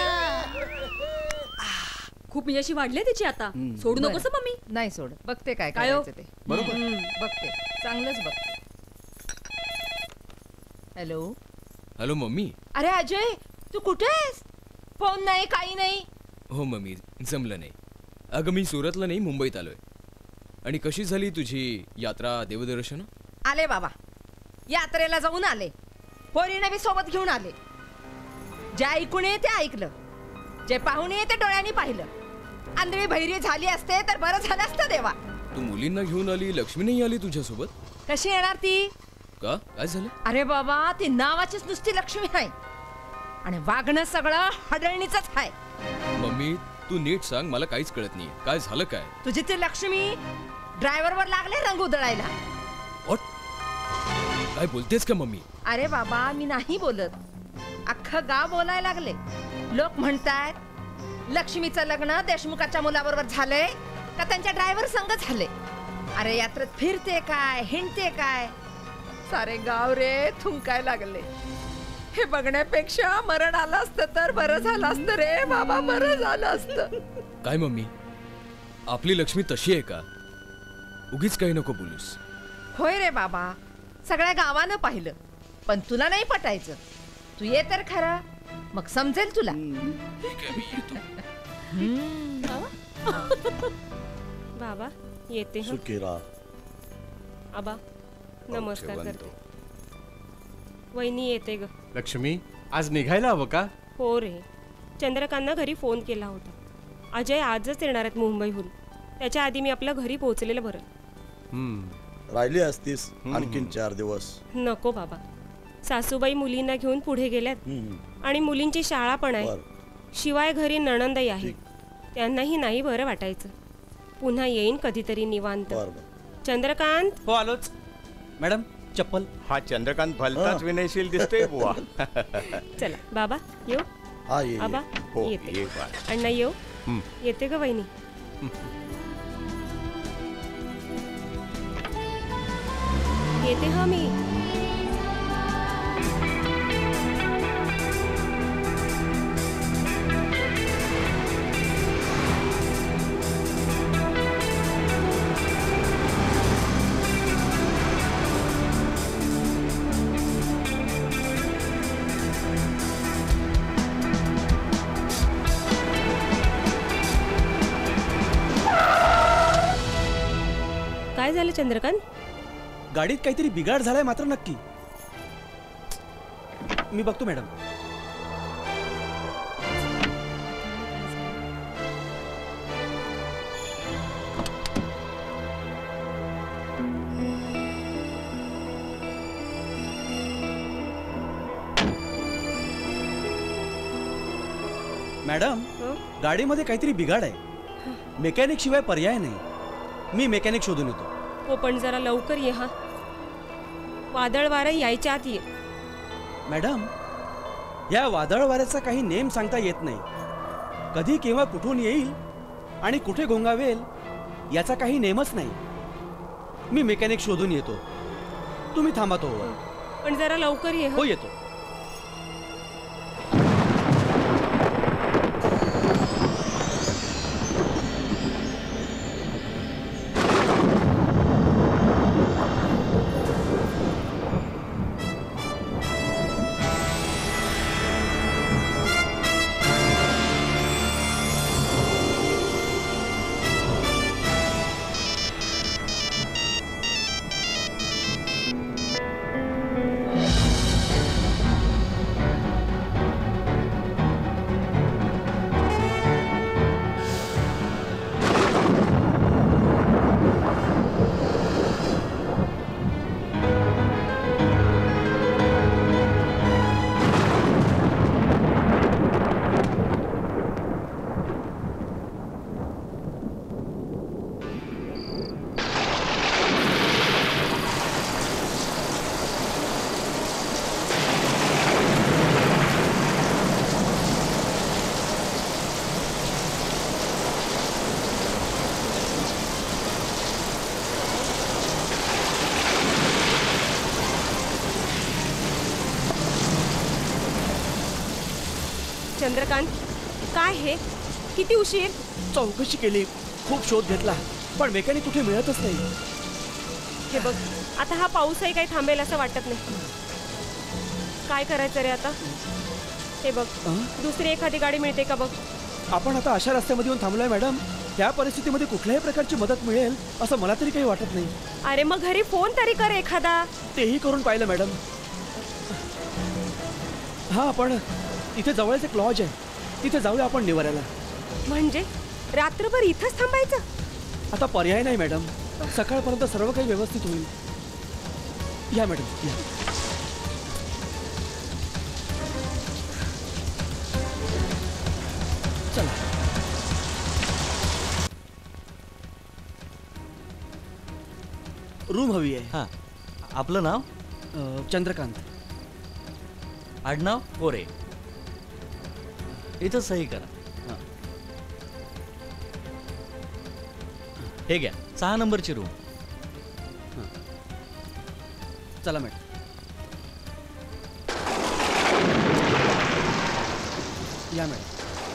खूप म्हणजे वाढले त्याची आता सोडू नकोस हं, मम्मी नाही सोड बघते काय काय हो? करायचं ते बरोबर. हम्म, बघते चांगलंच बघते हॅलो हॅलो मम्मी अरे अजय तू कुठे आहेस फोन नाही काही नाही हो मम्मी जमलं नाही अगं मी सुरतला नाही मुंबईत आलोय आणि कशी झाली तुझी यात्रा देवदर्शन आले बाबा यात्रेला जाऊन आले पोरीने बी सोबत घेऊन आले जे ऐकून ये ते ऐकलं जे पाहून ये ते डोळ्यांनी पाहिलं आंधळी भैरी झाली असते तर बरं झालं असतं देवा तू मुलींना घेऊन आली लक्ष्मी नाही आली तुझ्यासोबत कशी येणार ती का काय झालं अरे बाबा ती नावाचीच नुसती लक्ष्मी आहे आणि वागणं सगळं हडळणीच आहे मम्मी तू नीट सांग मला काहीच कळत नाही काय झालं काय तुझी ती लक्ष्मी ड्रायव्हर वर लागले रंग उधळायला काय बोलतेस का मम्मी अरे बाबा मी नाही बोलत अख्खं गाव बोलायला लागले लोक म्हणतायत लक्ष्मीचं लग्न देशमुखाच्या मुलाबरोबर झालंय का त्यांच्या ड्रायव्हर संग झाले अरे यात्रेत फिरते काय हिंडते काय सारे गाव रे थुंकाय लागले हे बघण्यापेक्षा मरण आलं असतं तर बरं झालं असतं रे बाबा बरं झालं असतं काय मम्मी आपली लक्ष्मी तशी आहे का उगीच काही नको बोलूस होय रे बाबा सगळ्या गावानं पाहिलं पण तुला नाही पटायचं तू ये तर खरा मग समजेल तुला बाबा येते हं. सुखीरा आबा नमस्कार करते वहिनी येते ग लक्ष्मी आज निघायला हवं का हो रे चंद्रकांतनं घरी फोन केला होता अजय आजच येणार आहेत मुंबईहून त्याच्या आधी मी आपल्या घरी पोहोचलेलं बरं राहिली असतीस आणखीन चार दिवस नको बाबा सासूबाई मुलींना घेऊन पुढे गेल्यात आणि मुलींची शाळा पण आहे शिवाय घरी नणंदही आहे त्यांनाही नाही बरं वाटायचं पुन्हा येईन कधीतरी निवांत चंद्रकांत हो आलोच मॅडम चप्पल हा चंद्रकांत भलताच विनयशील दिसतोय बुवा चला बाबा येऊ हा ये आबा हो येते ये बा. अण्णा येऊ हं. येते ग वहिनी येते हा मी काय झालं चंद्रकांत? गाडीत काहीतरी बिघाड झालाय मात्र नक्की. मी बघतो मॅडम. मॅडम, गाडीमध्ये काहीतरी बिघाड आहे. मेकॅनिक शिवाय पर्याय नाही. मी मेकॅनिक शोधून येतो. हो पण जरा लवकर ये हा. वादळ वारं यायच्या आत ये. मॅडम, या वादळ वाऱ्याचा काही नेम सांगता येत नाही. कधी केव्हा कुठून येईल आणि कुठे घोंगावेल याचा काही नेमच नाही. मी मेकॅनिक शोधून येतो. तुम्ही थांबा तो. पण जरा लवकर ये. हो येतो. चंद्रकांत, काय हे? किती उशीर? चौकशी केली, खूप शोध घेतला, पण मेकॅनिक कुठे मिळतच नाही. हे बघ, आता हा पाऊसही काही थांबेल असं वाटत नाही. काय करायचं रे आता? हे बघ, दुसरी एखादी गाडी मिळते का बघ. आपण आता अशा रस्त्यामध्ये येऊन थांबलोय मॅडम. त्या परिस्थितीमध्ये कुठल्याही प्रकारची मदत मिळेल असं मला तरी काही वाटत नाही. अरे मग घरी फोन तरी कर एखादा. तेही करून पाहिलं मॅडम. हा, पण इथे जवळच एक लॉज आहे, तिथे जाऊया आपण निवाऱ्याला. म्हणजे रात्रभर इथंच थांबायचं? आता पर्याय नाही मॅडम. सकाळपर्यंत सर्व काही व्यवस्थित होईल. या मॅडम, या. चला. रूम हवी आहे. हां, आपलं नाव? चंद्रकांत. आडनाव कोरे. इथं सही करा. हे घ्या, सहा नंबरची रूम. चला मॅडम. या मॅडम.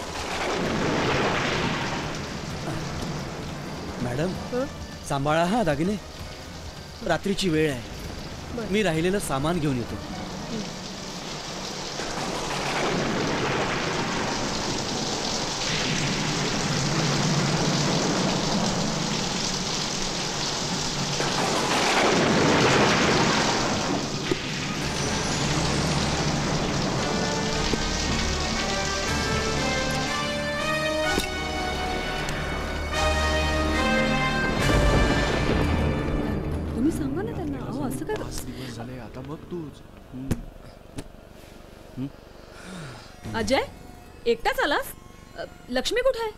मॅडम, सांभाळा हा दागिने. रात्रीची वेळ आहे. मी राहिलेलं सामान घेऊन येतो. अजय, एकटाच आलास? लक्ष्मी कुठे आहे?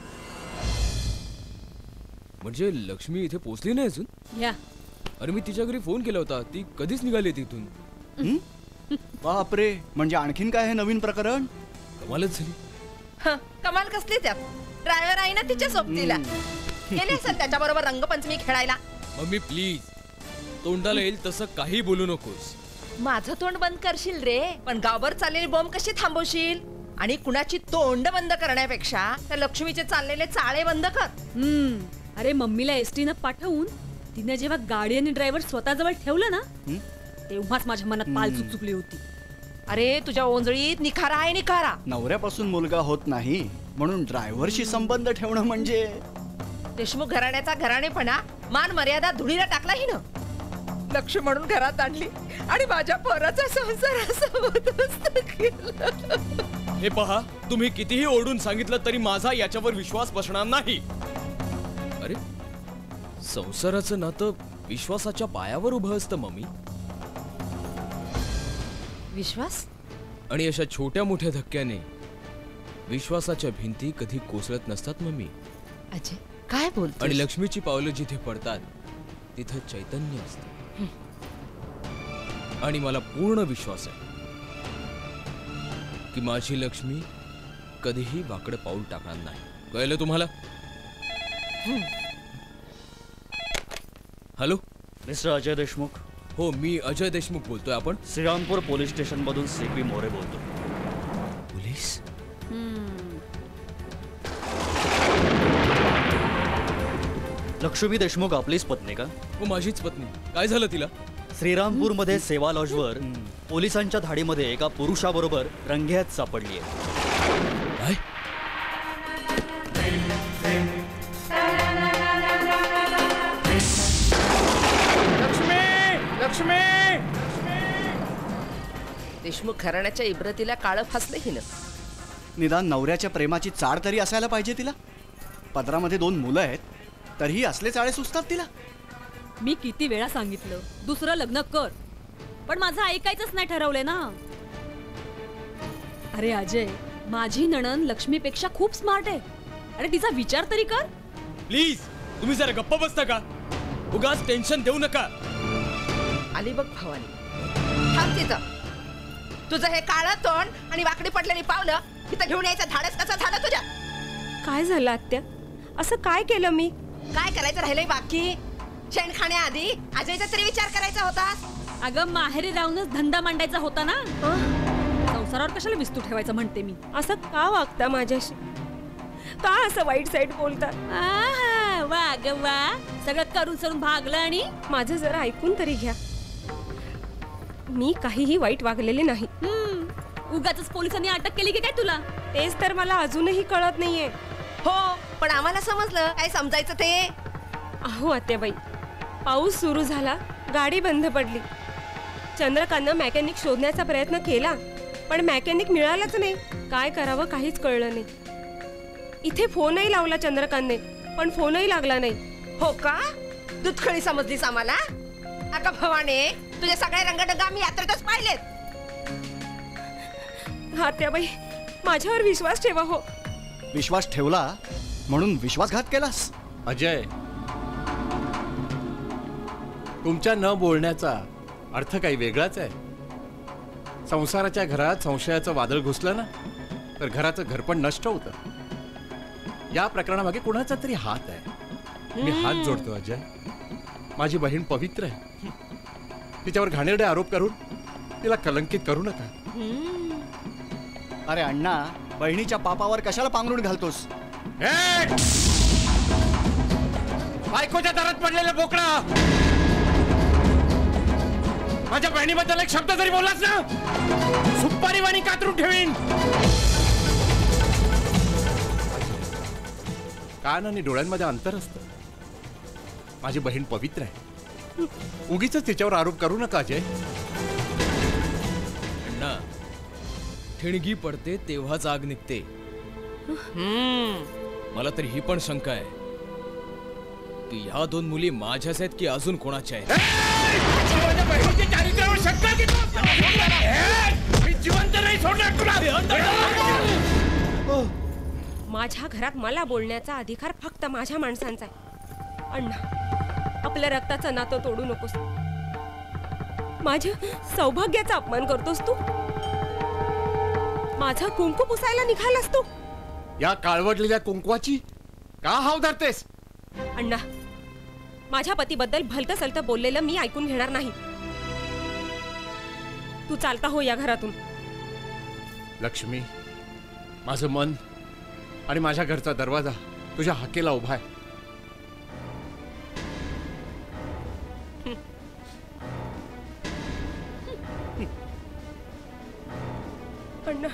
म्हणजे लक्ष्मी इथे पोहोचली नाही अजून? या. अरे मी तिच्या घरी फोन केला होता, ती कधीच निघाली तिथून. बापरे, म्हणजे आणखीन काय हे नवीन प्रकरण? कमालच झाली. हं, कमाल कसली त्यात? ड्रायव्हर आहे ना तिच्या सोबतीला. गेली असेल त्याच्या बरोबर रंगपंचमी खेळायला. मम्मी प्लीज, तोंडाला येईल तसं काही बोलू नकोस. माझं तोंड बंद करशील रे, पण गावभर चाललेली बॉम्ब कशी थांबवशील? आणि कुणाची तोंड बंद करण्यापेक्षा त्या लक्ष्मीचे चाललेले चाळे बंद कर. हम्म. अरे मम्मीला एसटीनं पाठवून तिने जेव्हा गाडी आणि ड्रायव्हर स्वतःजवळ ठेवलं ना, तेव्हाच माझ्या मनात पाल चुकचुकली होती. अरे तुझ्या ओंजळीत निखारा आहे निखारा. नवऱ्यापासून मुलगा होत नाही म्हणून ड्रायव्हरशी संबंध ठेवणं म्हणजे देशमुख घराण्याचा घराणेपणा मान मर्यादा धुळीला टाकला ही ना. लक्ष म्हणून घरात आणली आणि माझ्या पोराचा संसार असा उद्ध्वस्त केला. हे पहा, तुम्ही कितीही ओरडून सांगितलं तरी माझा याच्यावर विश्वास बसणार नाही. अरे, संसाराचं नातं विश्वासाच्या पायावर उभं असतं मम्मी. विश्वास? आणि अशा छोट्या मोठ्या धक्क्याने विश्वासाच्या भिंती कधी कोसळत नसतात मम्मी. अजय, काय बोलतोस? आणि लक्ष्मीची पावलं जिथे पडतात तिथं चैतन्य असतं. आणि मला पूर्ण विश्वास आहे की माझी लक्ष्मी कधीही वाकडं पाऊल टाकणार नाही. कळलं तुम्हाला? Hello, mister Ajay Deshmukh. हो, मी अजय देशमुख बोलतोय. आपण श्रीरामपूर पोलीस स्टेशन मधून सीपी मोरे बोलतो. पोलीस? लक्ष्मी देशमुख आपलीच पत्नी का? हो, माझीच पत्नी. काय झालं तिला? श्रीरामपूर मध्ये सेवा लॉजवर पोलिसांच्या धाडीमध्ये एका पुरुषाबरोबर रंगेहात सापडली आहे. लक्ष्मी, लक्ष्मी. देशमुख घराण्याच्या इब्रतीला काळं फासलं हिनं. निदान नवऱ्याच्या प्रेमाची चाड तरी असायला पाहिजे तिला. पदरामध्ये दोन मुलं आहेत तरीही असले चाळे सुचतात तिला. मी किती वेळा सांगितलं दुसरं लग्न कर, पण माझं ऐकायचंच नाही ठरवलंय ना. अरे अजय, माझी नणन लक्ष्मीपेक्षा खूप स्मार्ट आहे. अरे तिचा विचार तरी कर. प्लीज, तुम्ही जरा गप्प बसता का? उगाच टेन्शन देऊ नका. आली बघ भवानी. थांब तिथं. तुझं हे काळं तोंड आणि वाकडी पडलेली पावलं इथं घेऊन यायचं धाडस कसं झालं तुझ्या? काय झालं आत्या? असं काय केलं मी? काय करायचं राहिलंय बाकी? शेण खाण्याआधी अजयचा तरी विचार करायचा होता. अगं, माहेरी राहूनच धंदा मांडायचा होता ना. संसारावर कशाला विस्तू ठेवायचं म्हणते मी. असं का वागता माझ्याशी? का असं वाईट साईड बोलतात? वा ग वा, सगळं करून सरून भागलं. आणि माझं जरा ऐकून तरी घ्या. मी काहीही वाईट वागलेले नाही. उगाचच पोलिसांनी अटक केली की काय तुला? तेच तर मला अजूनही कळत नाहीये. हो, पण आम्हाला समजलं. काय समजायचं ते? अहो आत्याबाई, पाऊस सुरू झाला, गाडी बंद पडली. चंद्रकांतनं मेकॅनिक शोधण्याचा प्रयत्न केला, पण मेकॅनिक मिळालाच नाही. काय करावं काहीच कळलं नाही. इथे फोनही लावला चंद्रकांतने, पण फोनही लागला नाही. हो का? दुधखळी समजलीस आम्हाला? अगं भवाने, तुझे सगळे रंगढंग आम्ही यात्रेतच पाहिलेत. आत्याबाई, माझ्यावर विश्वास ठेवा. हो, विश्वास ठेवला म्हणून विश्वासघात केलास? अजय, तुमच्या न बोलण्याचा अर्थ काही वेगळाच आहे. संसाराच्या घरात संशयाचं वादळ घुसलं ना, तर घराचं घर पण नष्ट होतं. या प्रकरणामागे कुणाचा तरी हात आहे. मी हात जोडतो अजय. माझी बहीण पवित्र आहे. तिच्यावर घाणेरडे आरोप करून तिला कलंकित करू नका. अरे अण्णा, बहिणीच्या पापावर कशाला पांघरून घालतोस? बायकोच्या दारात पडलेला बोकडा, माझ्या बहिणीबद्दल एक शब्द जरी बोललास ना, सुपारी वाणी कातरून ठेवीन. कान आणि डोळ्यांमध्ये अंतर असतं. माझी बहीण पवित्र आहे. उगीच तिच्यावर आरोप करू नका अजय. अण्णा, ठिणगी पडते तेव्हाच आग निघते. मला तर ही पण शंका आहे की ह्या दोन मुली माझ्याच आहेत की अजून कोणाच्या आहेत. माझ्या घरात मला बोलण्याचा अधिकार फक्त माझ्या माणसांचा आहे. अण्णा, आपल्या रक्ताचं नातं तोडू नकोस. माझ्या सौभाग्याचा अपमान करतोस तू. माझा कुंकू पुसायला निघालास तू. या काळवडलेल्या कुंकवाची का हाव धरतेस? अण्णा, माझ्या पतीबद्दल भलतं सलतं बोललेलं मी ऐकून घेणार नाही. तू चालता हो या घरातून. लक्ष्मी, माझं मन आणि माझ्या घरचा दरवाजा तुझ्या हाकेला उभा आहे. अण्णा,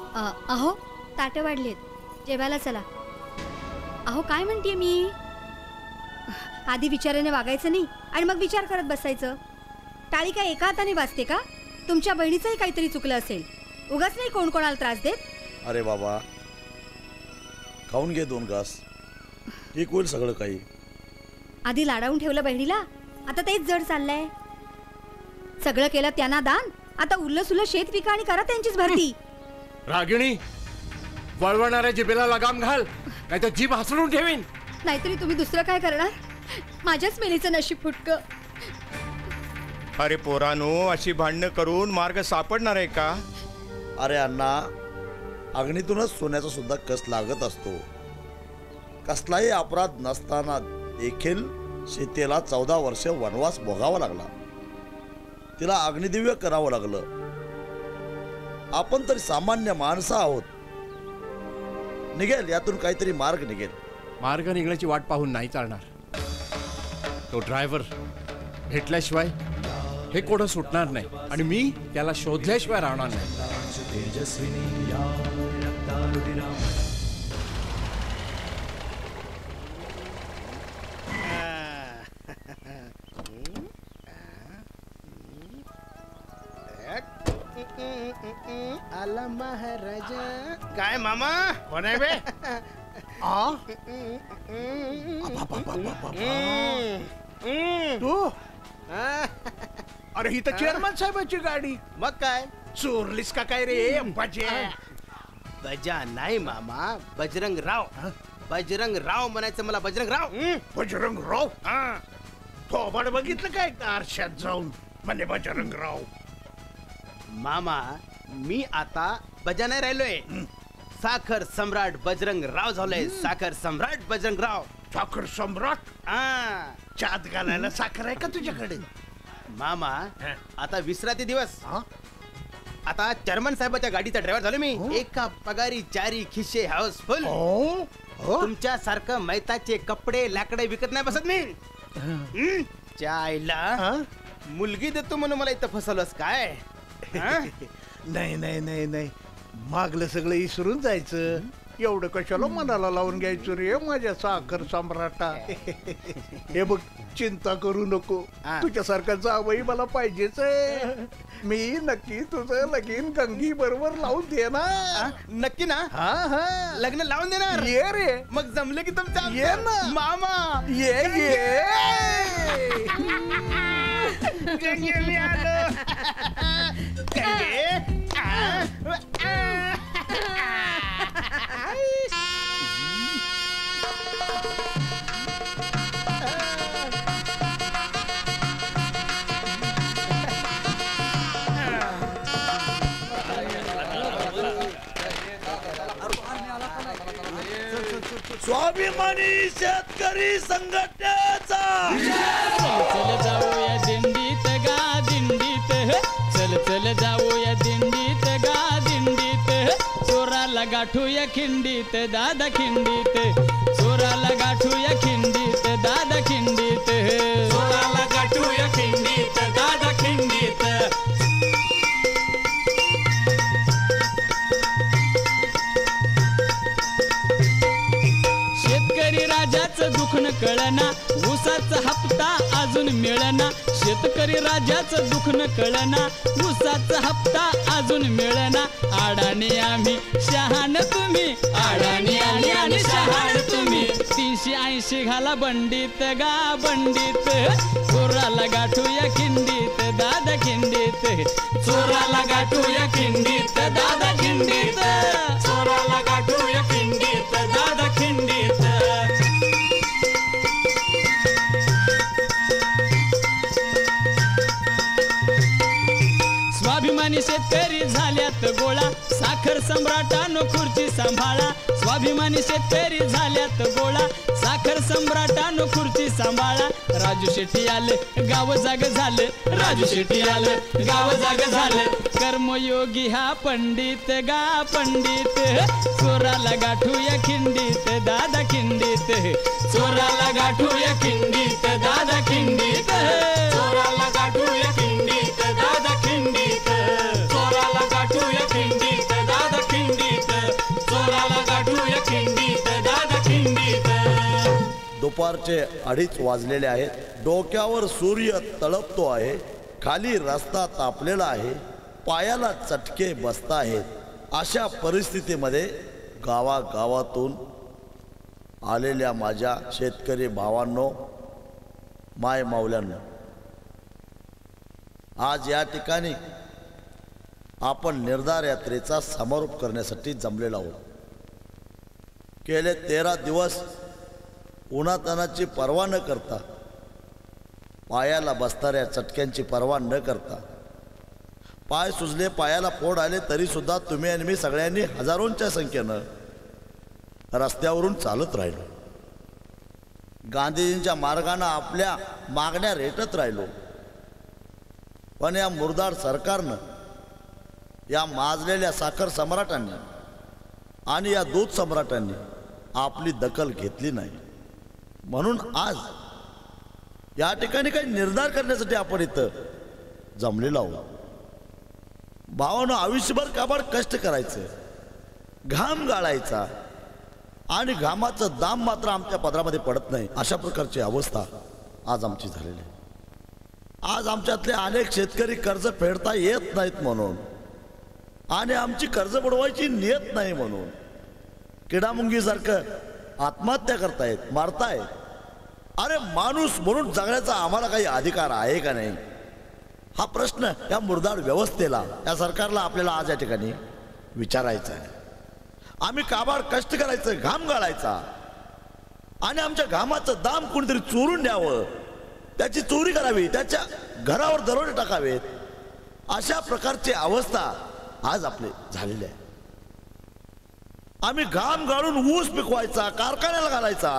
अ, अहो ताटं वाढलेत, जेवायला चला. अहो काय म्हणते मी, आधी विचाराने वागायचं नाही आणि मग विचार करत बसायचं. टाळी काय एका हाताने वाजते का? तुमच्या बहिणीचंही काहीतरी चुकलं असेल. उगाच नाही कोण कोणाला त्रास देत. अरे बाबा खाऊन घे दोन घास, ठीक होईल सगळं काही. आधी लाडावून ठेवलं बहिणीला, आता तेच जड चाललंय. सगळं केलं त्यांना दान, आता उरलं सुलं शेत पिका आणि करा त्यांचीच भरती. रागिणी, वळवणाऱ्या जिभेला लगाम घाल, नाही तर जीभ हसडून ठेवीन. नाहीतरी तुम्ही दुसरं काय करणार? माझ्याच मेलीचं नशीब फुटकं. अरे पोरानो, अशी भांडणं करून मार्ग सापडणार आहे का? अरे अण्णा, अग्नीतूनच सोन्याचा सुद्धा कस लागत असतो. कसलाही अपराध नसताना देखील सीतेला चौदा वर्ष वनवास भोगावा लागला. तिला अग्निदिव्य करावं लागलं. आपण तरी सामान्य माणसं आहोत. निघेल यातून काहीतरी मार्ग निघेल. मार्ग निघण्याची वाट पाहून नाही चालणार. तो ड्रायव्हर भेटल्याशिवाय हे कोडं सुटणार नाही आणि मी त्याला शोधल्याशिवाय राहणार नाही. आला महाराजा. काय मामा कोण आहे बे? तू अरे ही तर चेअरमन साहेबांची गाडी. मग काय चोरलीस का काय रे बजा? बजा नाही मामा, बजरंग राव. बजरंग राव म्हणायचं मला, बजरंग राव. बजरंग राव थोबाड बघितलं काय आरशात जाऊन म्हणे बजरंग राव. मामा मी आता बजा नाही राहिलोय, साखर सम्राट बजरंग राव झालोय. साखर सम्राट बजरंग राव. साखर सम्राट? हा, चात घालायला साखर आहे का तुझ्याकडे? मामा आता विश्रांती दिवस. आता चेअरमन साहेबाच्या गाडीचा ड्रायव्हर झालो मी. एका पगारी चारी खिशे हाऊसफुल. तुमच्या सारखं मैताचे कपडे लाकडे विकत नाही बसत मी. चायला मुलगी देतो म्हणून मला इथं फसवलंस काय? नाही नाही नाही नाही, मागलं सगळं इसरून जायचं. एवढं कशाला मनाला लावून घ्यायचं रे माझ्या साखर सम्राटा. हे बघ, चिंता करू नको, तुझ्यासारखा जावई मला पाहिजेच आहे. मी नक्की तुझं लगीन गंगी बरोबर लावून देणार. नक्की ना? हा हा, लग्न लावून देणार. ये रे, मग जमलं की तुमचा ये ना मामा. ये ये गंगे मी आलो. गंगे स्वाभिमानी शेतकरी संघटनेचा चल जाऊया दिंडीत गा दिंडीत, चल चल जाऊया दिंडीत गा दिंडीत, चोराला गाठूया खिंडीत दादा खिंडीत, चोराला गाठूया खिंडीत दादा खिंडीत, चोराला गाठूया खिंडीत दादा खिंडीत. शेतकरी राजाचं दुखणं कळना, ऊसाचा हप्ता अजून मिळना. शेतकरी राजाचं दुखणं कळना, ऊसाचा हप्ता अजून मिळना. आडाने आम्ही शहाण तुम्ही, आडाने आम्ही आणि शहाण तुम्ही. तीनशे ऐंशी घाला बंडीत गा बंडीत, चोराला गाठूया खिंडीत दादा खिंडीत, चोराला गाठूया खिंडीत दादा खिंडीत, चोराला गाठूया खिंडीत दादा खिंडीत. स्वाभिमानी शेतकरी झाल्यात गोळा, साखर सम्राटानो खुर्ची सांभाळा. स्वाभिमानी शेतकरी झाल्यात गोळा, साखर सम्राटानो खुर्ची सांभाळा. राजू शेट्टी आले गाव जाग झालं, राजू शेट्टी आलं गाव जाग झालं. कर्मयोगी हा पंडित गा पंडित, चोराला गाठूया खिंडीत दादा खिंडीत, चोराला गाठूया खिंडीत दादा खिंडीत, चोराला गाठूया खिंडीत दादा खिंडीत, चोराला गाठूया खिंडीत दादा खिंडीत. दुपारचे अडीच वाजलेले आहेत. डोक्यावर सूर्य तळपतो आहे, खाली रस्ता तापलेला आहे, पायाला चटके बसत आहेत. अशा परिस्थितीमध्ये गावागावातून आलेल्या माझ्या शेतकरी भावांनो, माय माऊल्यांनो, आज या ठिकाणी आपण निर्धार यात्रेचा समारोप करण्यासाठी जमलेलो आहोत. गेले तेरा दिवस उन्हातानाची पर्वा न करता, पायाला बसणाऱ्या चटक्यांची पर्वा न करता, पाय सुजले, पायाला फोड आले तरी सुद्धा तुम्ही आणि मी सगळ्यांनी हजारोंच्या संख्येनं रस्त्यावरून चालत राहिलो. गांधीजींच्या मार्गाने आपल्या मागण्या रेटत राहिलो. पण या मुरदार सरकारनं, या माजलेल्या साखर सम्राटांनी आणि या दूध सम्राटांनी आपली दखल घेतली नाही. म्हणून आज या ठिकाणी काही निर्धार करण्यासाठी आपण इथं जमलेलो आहोत. भावानं आयुष्यभर काबाड कष्ट करायचं, घाम गाळायचा आणि घामाचं दाम मात्र आमच्या पदरामध्ये पडत नाही. अशा प्रकारची अवस्था आज आमची झालेली आहे. आज आमच्यातले अनेक शेतकरी कर्ज फेडता येत नाहीत म्हणून आणि आमची कर्ज बुडवायची नियत नाही म्हणून किडामुंगीसारखं आत्महत्या करतायत, मारतायत. अरे माणूस म्हणून जगण्याचा आम्हाला काही अधिकार आहे का नाही, हा प्रश्न या मुरदार व्यवस्थेला, या सरकारला आपल्याला आज या ठिकाणी विचारायचा आहे. आम्ही काबाड कष्ट करायचं, घाम गाळायचा आणि आमच्या घामाचं दाम कोणीतरी चोरून द्यावं, त्याची चोरी करावी, त्याच्या घरावर दरोडे टाकावेत, अशा प्रकारची अवस्था आज आपले झालेली आहे. आम्ही घाम गाळून ऊस पिकवायचा, कारखान्याला घालायचा,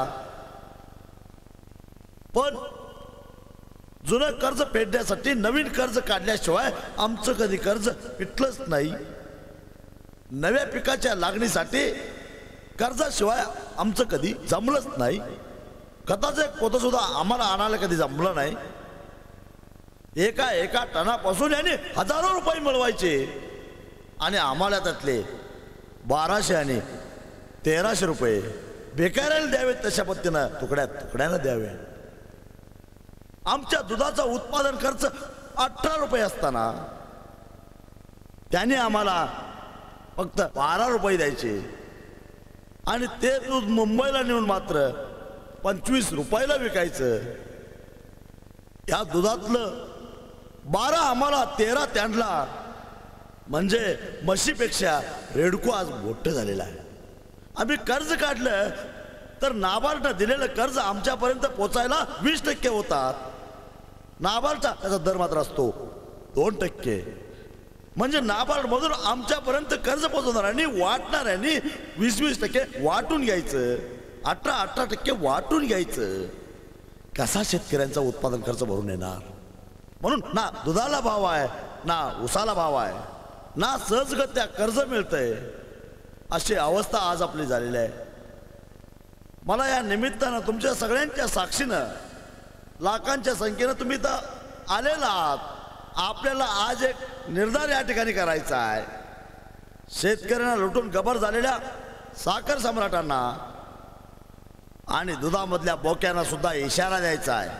पण जुनं कर्ज फेडण्यासाठी नवीन कर्ज काढल्याशिवाय आमचं कधी कर्ज फिटलंच नाही. नव्या पिकाच्या लागणीसाठी कर्जाशिवाय आमचं कधी जमलंच नाही. खताचं एक पोतं सुद्धा आम्हाला आणायला कधी जमलं नाही. एका एका टनापासून यांनी हजारो रुपये मिळवायचे आणि आम्हाला त्यातले बाराशे आणि तेराशे रुपये बेकाराला द्यावेत, तशा पद्धतीनं तुकड्या तुकड्यानं द्यावे. आमच्या दुधाचा उत्पादन खर्च अठरा रुपये असताना त्याने आम्हाला फक्त बारा रुपये द्यायचे आणि ते दूध मुंबईला नेऊन मात्र पंचवीस रुपयाला विकायचं. या दुधातलं बारा आम्हाला तेरा त्यांडला, म्हणजे म्हशीपेक्षा रेडको आज मोठं झालेलं आहे. आम्ही कर्ज काढलं तर नाबार्डनं दिलेलं कर्ज आमच्यापर्यंत पोचायला वीस टक्के होतात. नाबार्डचा त्याचा दर मात्र असतो दोन टक्के. म्हणजे नाबार्ड मधून आमच्यापर्यंत कर्ज पोहोचवणाऱ्यांनी वाटणाऱ्यांनी वीस वीस टक्के वाटून घ्यायचं, अठरा अठरा टक्के वाटून घ्यायचं. कसा शेतकऱ्यांचा उत्पादन खर्च भरून येणार? म्हणून ना दुधाला भाव आहे, ना उसाला भाव आहे, ना सहजगत्या कर्ज मिळतंय. अशी अवस्था आज आपली झालेली आहे. मला या निमित्तानं तुमच्या सगळ्यांच्या साक्षीनं, लाखांच्या संख्येनं तुम्ही इथं आलेला आहात. आपल्याला आज एक निर्धार या ठिकाणी करायचा आहे. शेतकऱ्यांना लुटून गबर झालेल्या साखर सम्राटांना आणि दुधामधल्या बोक्यांना सुद्धा इशारा द्यायचा आहे.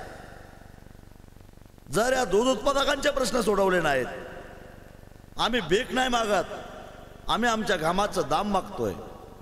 जर या दूध उत्पादकांचे प्रश्न सोडवले नाहीत, आम्ही भीक नाही मागत, आम्ही आमच्या घामाचं दाम मागतोय.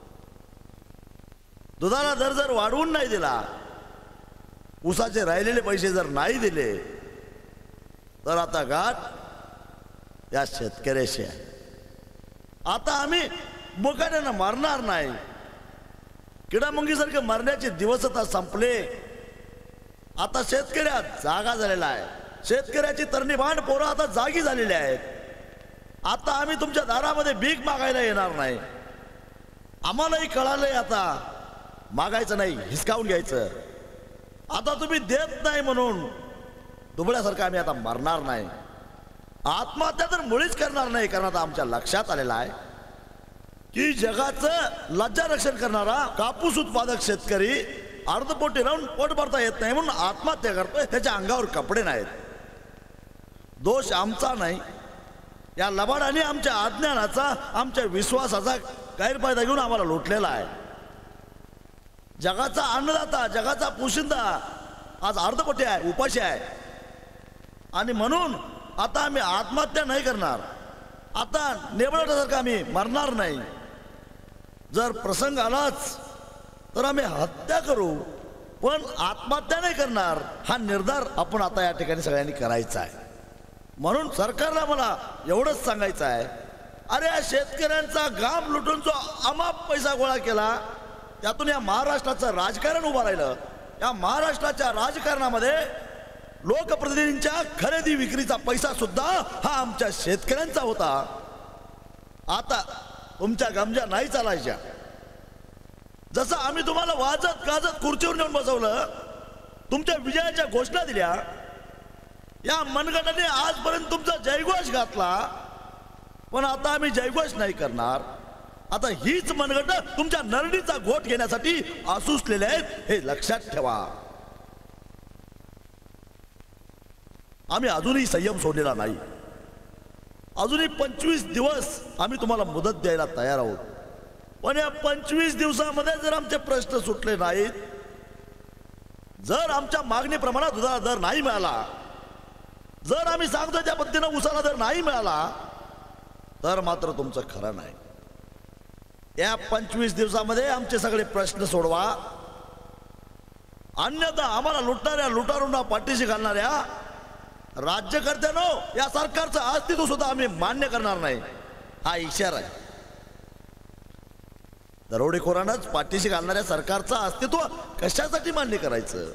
दुधाला दर जर वाढवून नाही दिला, ऊसाचे राहिलेले पैसे जर नाही दिले, तर आता गाठ या शेतकऱ्याशी आहे. आता आम्ही मुकाट्यानं मारणार नाही. किडामुंगीसारखे मरण्याचे दिवस आता संपले. आता शेतकऱ्या जागा झालेला आहे. शेतकऱ्याची तरणीभांड पोरं आता जागी झालेली आहेत. आता आम्ही तुमच्या दारामध्ये भीक मागायला येणार नाही. आम्हालाही कळालंय आता मागायचं नाही, हिसकावून घ्यायचं. आता तुम्ही देत नाही म्हणून दुबळ्यासारखं आम्ही आता मरणार नाही. आत्महत्या तर मुळीच करणार नाही, कारण आता आमच्या लक्षात आलेलं आहे की जगाचं लज्जा रक्षण करणारा कापूस उत्पादक शेतकरी अर्धपोटी राहून पोट भरता येत नाही म्हणून आत्महत्या करतोय. त्याच्या अंगावर कपडे नाहीत. दोष आमचा नाही. या लबाडाने आमच्या अज्ञानाचा, आमच्या विश्वासाचा गैरफायदा घेऊन आम्हाला लुटलेला आहे. जगाचा अन्नदाता, जगाचा पोशिंदा आज अर्धपोटी आहे, उपाशी आहे. आणि म्हणून आता आम्ही आत्महत्या नाही करणार. आता नेबळासारखं आम्ही मरणार नाही. जर प्रसंग आलाच तर आम्ही हत्या करू, पण आत्महत्या नाही करणार. हा निर्धार आपण आता या ठिकाणी सगळ्यांनी करायचा आहे. म्हणून सरकारला मला एवढंच सांगायचं आहे, अरे या शेतकऱ्यांचा घाम लुटून जो अमाप पैसा गोळा केला, त्यातून या महाराष्ट्राचं राजकारण उभं राहिलं. या महाराष्ट्राच्या राजकारणामध्ये लोकप्रतिनिधींच्या खरेदी विक्रीचा पैसा सुद्धा हा आमच्या शेतकऱ्यांचा होता. आता तुमच्या गमजा नाही चालायच्या. जसं आम्ही तुम्हाला वाजत गाजत खुर्चीवर नेऊन बसवलं, तुमच्या विजयाच्या घोषणा दिल्या, या मनगटाने आजपर्यंत तुमचा जयघोष घातला, पण आता आम्ही जयघोष नाही करणार. आता हीच मनगट तुमच्या नरडीचा घोट घेण्यासाठी आसुसलेले आहेत, हे लक्षात ठेवा. आम्ही अजूनही संयम सोडलेला नाही. अजूनही पंचवीस दिवस आम्ही तुम्हाला मुदत द्यायला तयार आहोत. पण या पंचवीस दिवसामध्ये जर आमचे प्रश्न सुटले नाहीत, जर आमच्या मागणीप्रमाणे दुधाला दर नाही मिळाला, जर आम्ही सांगतो त्या पद्धतीनं उसाला दर नाही मिळाला, तर मात्र तुमचं खरं नाही. या पंचवीस दिवसामध्ये आमचे सगळे प्रश्न सोडवा, अन्यथा आम्हाला लुटणाऱ्या लुटारूंना पाठीशी घालणाऱ्या राज्यकर्त्यानो या सरकारचं अस्तित्व सुद्धा आम्ही मान्य करणार नाही. हा इशारा आहे. दरोडेखोरांनाच पाठीशी घालणाऱ्या सरकारचं अस्तित्व कशासाठी मान्य करायचं?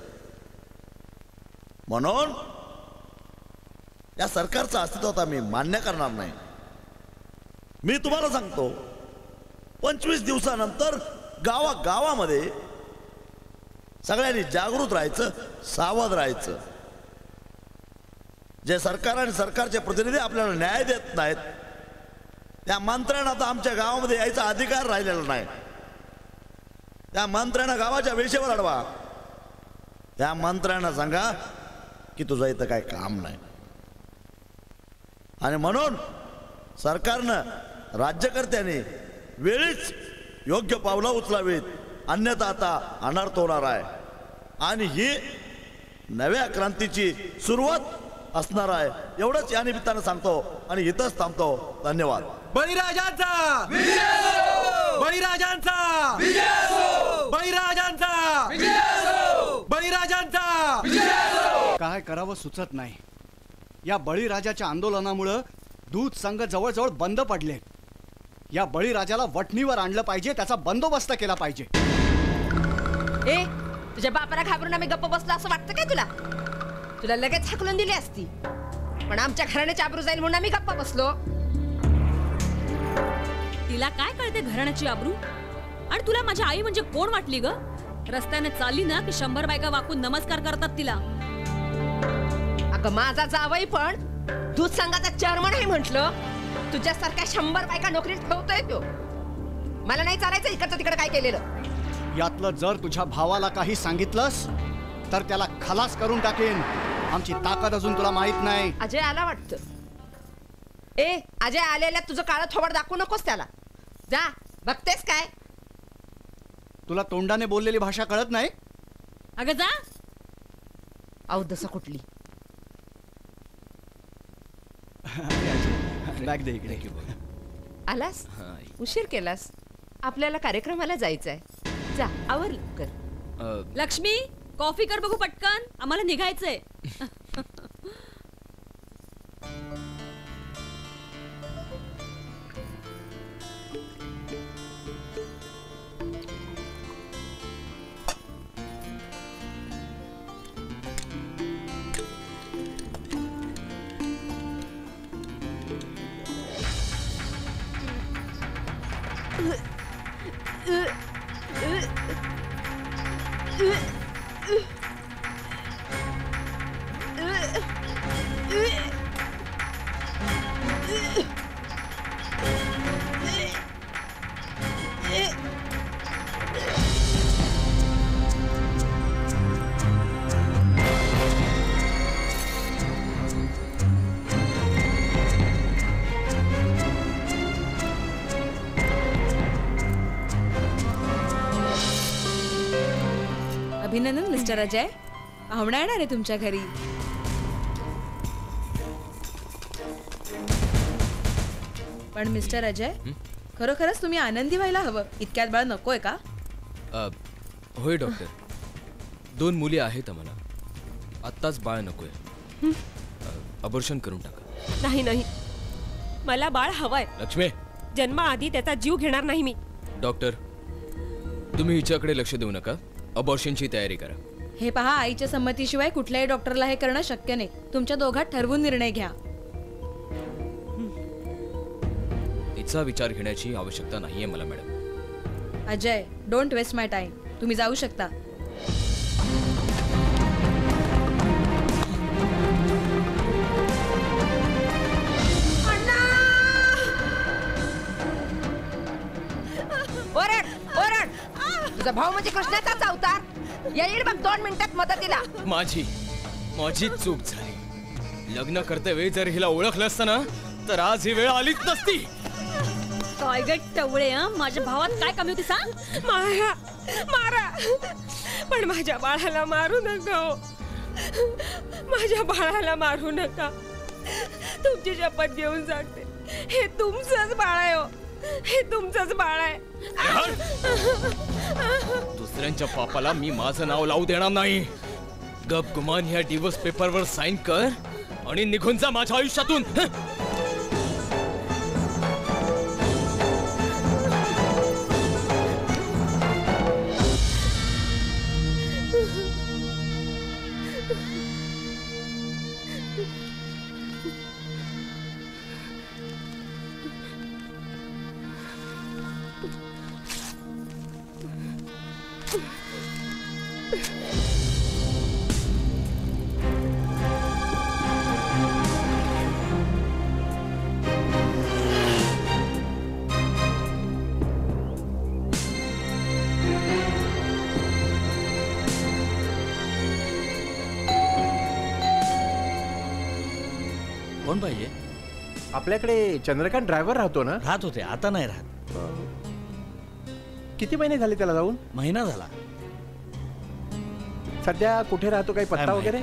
म्हणून या सरकारचं अस्तित्व आता मी मान्य करणार नाही. मी तुम्हाला सांगतो, पंचवीस दिवसानंतर गावा गावामध्ये सगळ्यांनी जागृत राहायचं, सावध राहायचं. जे सरकार आणि सरकारचे प्रतिनिधी आपल्याला न्याय देत नाहीत, त्या मंत्र्यांना आता आमच्या गावामध्ये यायचा अधिकार राहिलेला नाही. त्या मंत्र्यांना गावाच्या वेशेवर अडवा. त्या मंत्र्यांना सांगा की तुझं इथं काय काम नाही. आणि म्हणून सरकारनं, राज्यकर्त्यांनी वेळीच योग्य पावलं उचलावीत, अन्यथा आता अनर्थ होणार आहे. आणि ही नव्या क्रांतीची सुरुवात असणार आहे. एवढंच या निमित्तानं सांगतो आणि इथंच थांबतो. धन्यवाद. बळीराजांचा बळीराजांचा बळीराजांचा बळीराजांचा काय करावं सुचत नाही. या बळीराजाच्या आंदोलनामुळं दूध संघ जवळजवळ बंद पडले. या बळीराजाला वटणीवर आणलं पाहिजे, त्याचा बंदोबस्त केला पाहिजे. ए, तुझ्या बापाला घाबरून आम्ही गप्प बसलो असं वाटतं काय तुला? तुला लगेच हाकलून दिली असती, पण आमच्या घराण्याची आबरू जाईल म्हणून आम्ही गप्प बसलो. तिला काय कळते घराण्याची आबरू? आणि तुला माझी आई म्हणजे कोण वाटली ग? रस्त्याने चालली ना की शंभर बायका वाकून नमस्कार करतात तिला. अगं माझा जावई पण दूध संघाचा चेअरमन आहे म्हटलं. तुझ्यासारख्या शंभर बायका नोकरीत ठेवतोय तो. मला नाही चालायचं इकडचं तिकडे काय केलेलं. यातलं जर तुझ्या भावाला काही सांगितलंस तर त्याला खलास करून टाकेन. आमची ताकद अजून तुला माहित नाही. अजय आला वाटतं. ए, अजय आलेल्या तुझं काळं थोबड दाखवू नकोस त्याला. जा, बघतेस काय? तुला तोंडाने बोललेली भाषा कळत नाही? अगं जा. अवदसा कुठली? बॅग दे इकडे. आलास? उशीर केलास. आपल्याला कार्यक्रमाला जायचंय. जा, आवर लवकर. लक्ष्मी, कॉफी कर बघू पटकन, आम्हाला निघायचंय. अभिनंदन मिस्टर अजय. पाहुणा येणार आहे तुमच्या घरी. पण मिस्टर अजय, खरोखरच तुम्ही आनंदी व्हायला हवं. इतक्यात बाळ नकोय का? अ, होय डॉक्टर, दोन मुली आहेत आम्हाला. आत्ताच बाळ नकोय. अबॉर्शन करून टाका. नाही नाही, मला बाळ हवंय. लक्ष्मी, जन्माआधी त्याचा जीव घेणार नाही मी. डॉक्टर तुम्ही हिच्याकडे लक्ष देऊ नका. अबॉर्शनची तयारी करा. हे पहा, आईच्या संमतीशिवाय कुठल्याही डॉक्टरला हे करणं शक्य नाही. तुमच्या दोघात ठरवून निर्णय घ्या. तिचा विचार घेण्याची आवश्यकता नाहीये मला madam. Ajay, don't waste my time. तुम्ही जाऊ शकता. ओरड ओरड. तुझा भाऊ म्हणजे कृष्णाचाच अवतार. येईल बघ दोन मिनिटात मदतीला. माझी माझी चूक झाली. लग्न करते वेळी जर हिला ओळखलं असतं ना तर आज ही वेळ आलीच नसती. काय ग टवळे, माझ्या भावात काय कमी होती सांग? मारा मारा, पण माझ्या बाळाला मारू नका हो. माझ्या बाळाला मारू नका. तुमची शपथ घेऊन सांगते, हे तुमचंच बाळ आहे हो. हे तुमचंच बाळ आहे. दुसऱ्यांच्या पापाला मी माझं नाव लावू देणार नाही. गप गुमान ह्या डिवोर्स पेपरवर साइन कर आणि निघून जा माझ्या आयुष्यातून. कोण पाहिजे? आपल्याकडे चंद्रकांत ड्रायव्हर राहतो ना? राहत होते, आता नाही राहत. किती महिने झाले त्याला जाऊन? महिना झाला. सध्या कुठे राहतो, काही पत्ता वगैरे?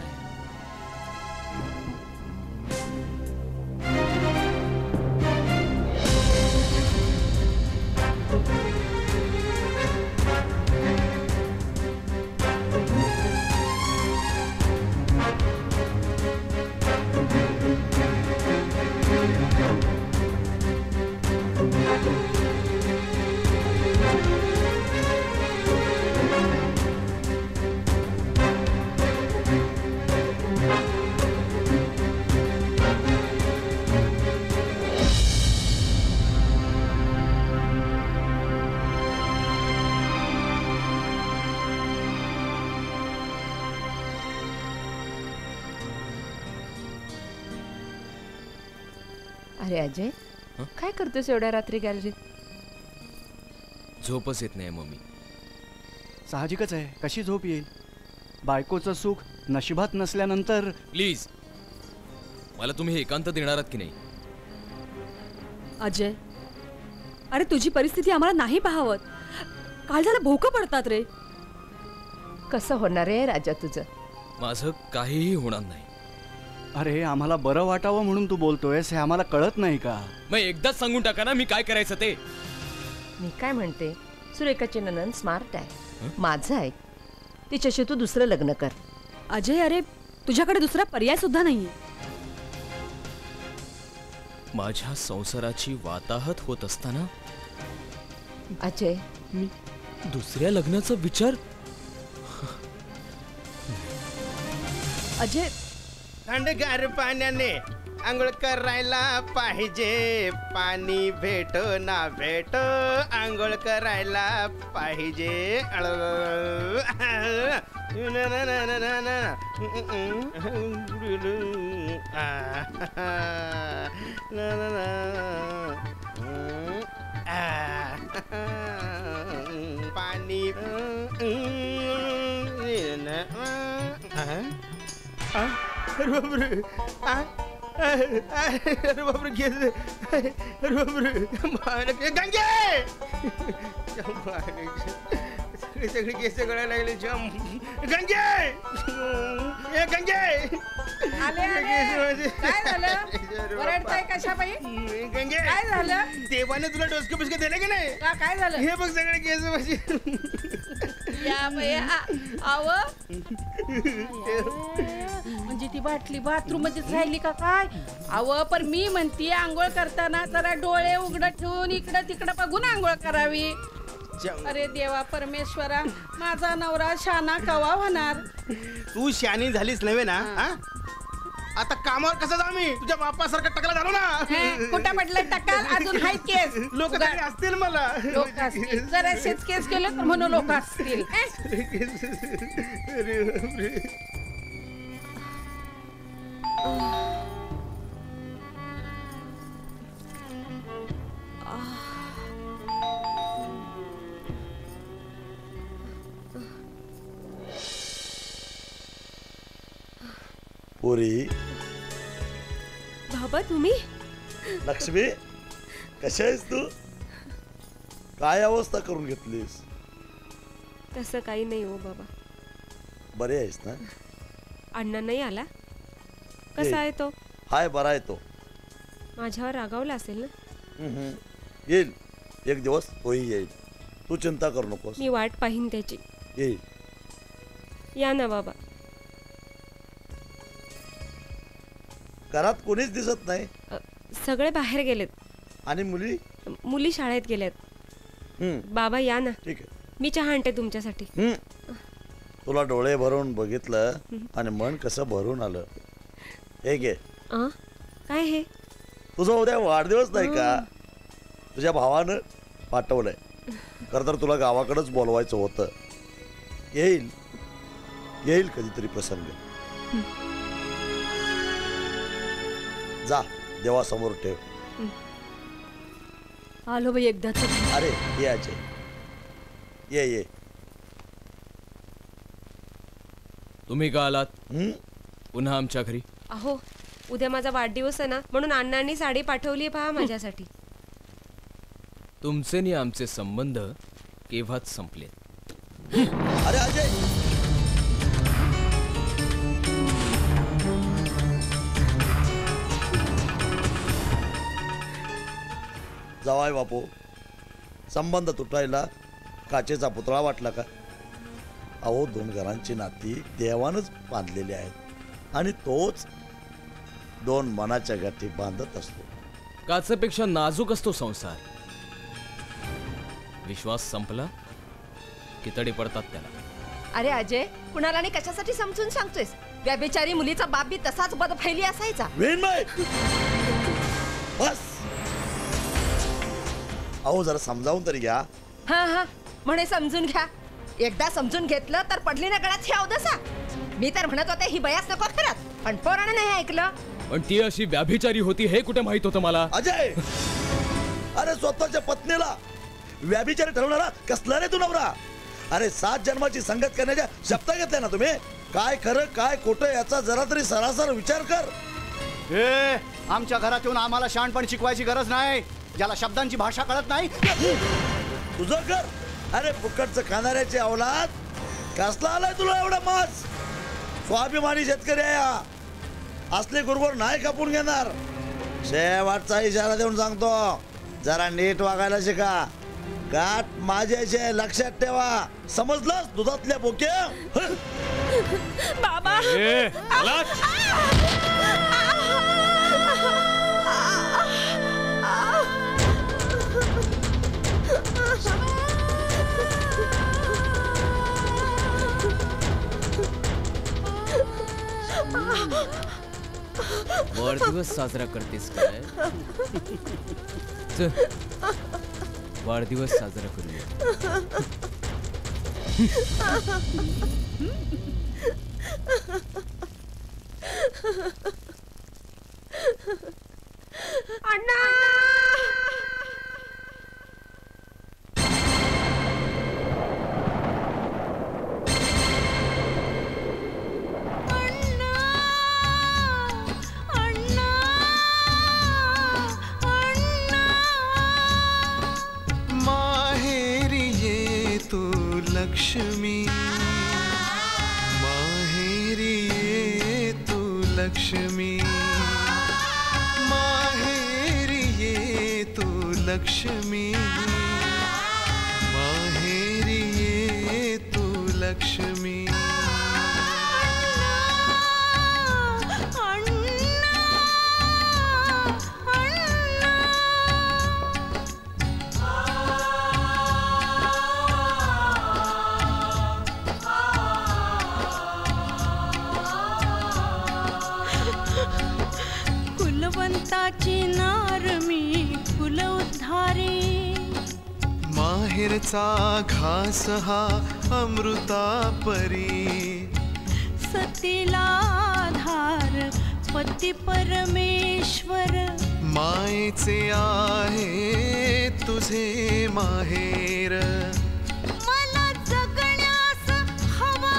अरे अजय, काय करतोस एवढ्या रात्री गॅलरीत? झोपच येत नाही मम्मी. साहजिकच आहे, कशी झोप येईल? बायकोचं सुख नशिबात नसल्यानंतर. प्लीज, मला तुम्ही एकांत देणार आहात की नाही? अजय, अरे तुझी परिस्थिती आम्हाला नाही पाहावत. काल झालं भोकं पडतात रे. कसं होणार आहे राजा तुझं? माझं काहीही होणार नाही. अरे आम्हाला बरं वाटावं म्हणून तू बोलतोयस, हे आम्हाला कळत नाही का? मग एकदाच सांगून टाका ना मी काय करायचं ते. मी काय म्हणते, सुरेखाची ननंद स्मार्ट आहे, माझं आहे, तिच्याशी तू दुसरं लग्न कर. अजय, अरे तुझ्याकडे दुसरा पर्याय सुद्धा नाहीये. माझ्या संसाराची वाताहत होत असताना अजय, मी दुसऱ्या लग्नाचा विचार. अजय, थंडगार पाण्याने आंघोळ करायला पाहिजे. पाणी भेटो ना भेटो, आंघोळ करायला पाहिजे. पाणी अरे बापरे, अरे बापरे, घेतलं. अरे बापरे, गंगे. सगळी केस गळायला लागले जम गंगे ए गंगे आले आले काय झालं ओरडताय कशा बाई गंगे काय झालं देवाने तुला डोसके बिस्के दिले की नाही का काय झालं हे बघ सगळे केस माझे या बाई आव म्हणजे ती बाटली बाथरूम मध्येच राहिली का काय अव पण मी म्हणते आंघोळ करताना जरा डोळे उघडत ठेवून इकडं तिकडं बघून आंघोळ करावी अरे देवा परमेश्वरा माझा नवरा शाना कवा होणार तू शानी झालीच नव्हे ना हा? आता कामावर कसं जाऊ मी तुझ्या बापासारखा टकला झालो ना कुठं पडलं टकाल अजून हाय केस लोक असतील मला लोक असतील जर असेच केस केले तर म्हणून लोक असतील पोरी बाबा तुम्ही लक्ष्मी कशी आहेस तू काय अवस्था करून घेतलीस तसं काही नाही हो बाबा बरे आहेस ना अण्णा नाही आला कसा आहे तो हाय बरा आहे तो माझ्यावर रागावला असेल ना हम्म. येईल एक दिवस तोही येईल तू चिंता करू नकोस मी वाट पाहीन त्याची येईल या ना बाबा घरात कोणीच दिसत नाही सगळे बाहेर गेलेत आणि मुली मुली शाळेत गेल्यात हम्म. बाबा या ना ठीक आहे मी चहा आणते तुमच्यासाठी हम्म. तुला डोळे भरून बघितलं आणि मन कसं भरून आलं हे घे आ? काय हे तुझा उद्या वाढदिवस नाही का तुझ्या भावानं पाठवलंय खरं तर तुला गावाकडेच बोलवायचं होतं येईल येईल कधीतरी प्रसंग जा देवासमोर ठेव आलो बाई एकदाच अरे ये अजय ये ये तुम्ही का आलात पुन्हा आमच्या घरी अहो उद्या माझा वाढदिवस आहे ना म्हणून अण्णांनी साडी पाठवली पहा माझ्यासाठी तुमचे आणि आमचे संबंध केव्हाच संपले अरे अजय जावाय बापू संबंध तुटायला काचेचा पुतळा वाटला का अहो दोन घरांची नाती देवानच बांधलेली आहेत आणि तोच दोन मनाच्या गाठी बांधत असतो काचेपेक्षा नाजूक असतो संसार विश्वास संपला की तडी पडतात त्याला अरे अजय कुणाला आणि कशासाठी समजून सांगतोयस व्यभिचारी मुलीचा बाप बी तसाच बदफैली असायचा बस अहो जरा समजावून तरी घ्या हा हा म्हणे समजून घ्या एकदा समजून घेतलं तर पडली ना गळ्यात ही अवदसा मी तर म्हणत होते ही बयास नको खरंच पण पोरानं नाही ऐकलं पण ती अशी व्याभिचारी होती हे कुठे माहित होतं मला अजय अरे स्वतःच्या पत्नीला व्याभिचारी ठरवणारा कसला रे तू नवरा अरे सात जन्माची संगत करण्याच्या शब्द घेतल्या ना तुम्ही काय खरं काय खोटं याचा जरा तरी सरासर विचार कर ए आमच्या घरात येऊन आम्हाला शहाणपण शिकवायची गरज नाही ज्याला शब्दांची भाषा कळत नाही तुझं कर अरे फुकटचं खाणाऱ्याची अवलाद कसला आलाय तुला एवढा मास स्वाभिमानी शेतकरी आहे असले गुरुवर नाही कापून घेणार शेवटचा इशारा देऊन सांगतो जरा नीट वागायला शिका गाठ माझ्याचे लक्षात ठेवा समजलंस दुधातल्या बोक्या बाबा वाढदिवस साजरा करतेस काय चल वाढदिवस साजरा करूया अण्णा लक्ष्मी माहेरी ये तू लक्ष्मी माहेरी ये तू लक्ष्मी माहेरी ये तू लक्ष्मी कुलवंताची नार मी कुल उद्धारी माहेरचा घास हा अमृता परी सतीला आधार पती परमेश्वर मायेचे आहे तुझे माहेर मला जगण्यास हवा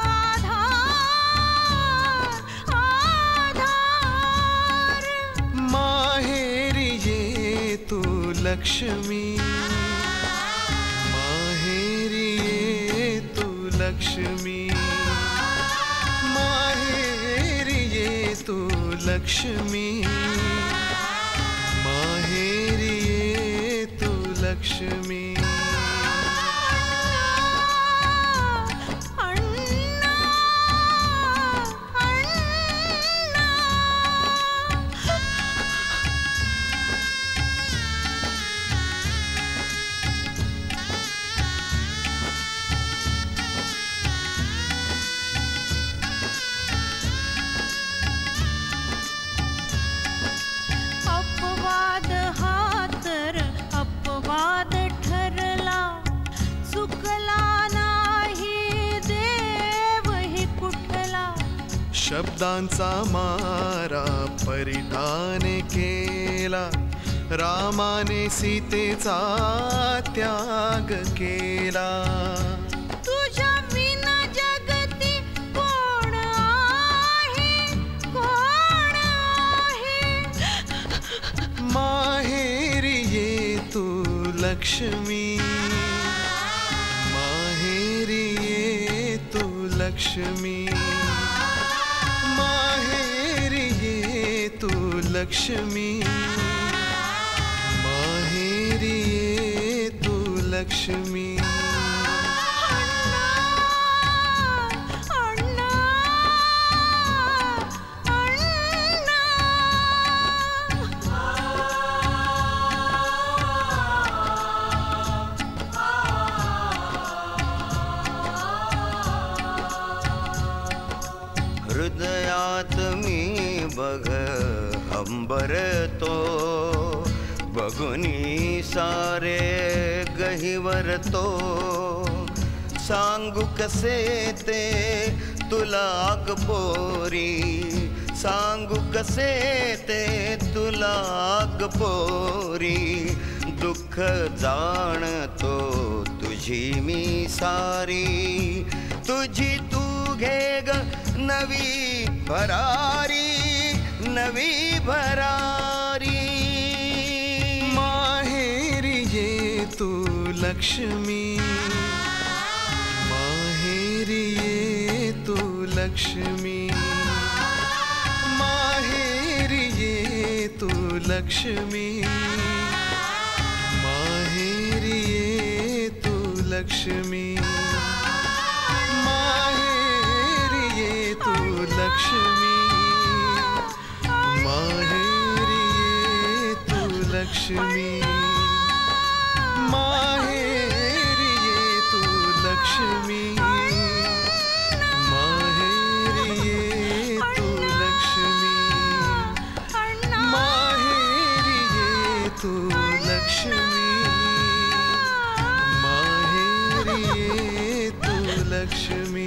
आधार आधार माहेरी ये तू लक्ष्मी माहेरी ये तू लक्ष्मी माहेरी ये तू लक्ष्मी माहेरी ये तू लक्ष्मी अपवाद हा तर अपवाद ठरला चुकला नाही देव ही कुठला शब्दांचा मारा परिधाने केला रामाने सीतेचा त्याग केला तुझ्या विना जगती कोण आहे कोण आहे माहेरी ये तू लक्ष्मी माहेरी ये तू लक्ष्मी माहेरी ये तू लक्ष्मी माहेरी ये तू लक्ष्मी हृदयात मी बघ हंबरतो बघुनी सारे गहिवरतो सांगू कसे ते तुला ग पोरी सांगू कसे ते तुला ग पोरी दुःख जाणतो तुझी मी सारी तुझी तू घे ग नवी भरारी नवी भरारी माहेरी ये तू लक्ष्मी माहेरी ये तू लक्ष्मी माहेरी ये तू लक्ष्मी माहेरी ये तू लक्ष्मी माहेरी ये तू लक्ष्मी माहेरी ये तू लक्ष्मी माहेरी ये तू लक्ष्मी माहेरी ये तू लक्ष्मी माहेरी ये तू लक्ष्मी माहेरी ये तू लक्ष्मी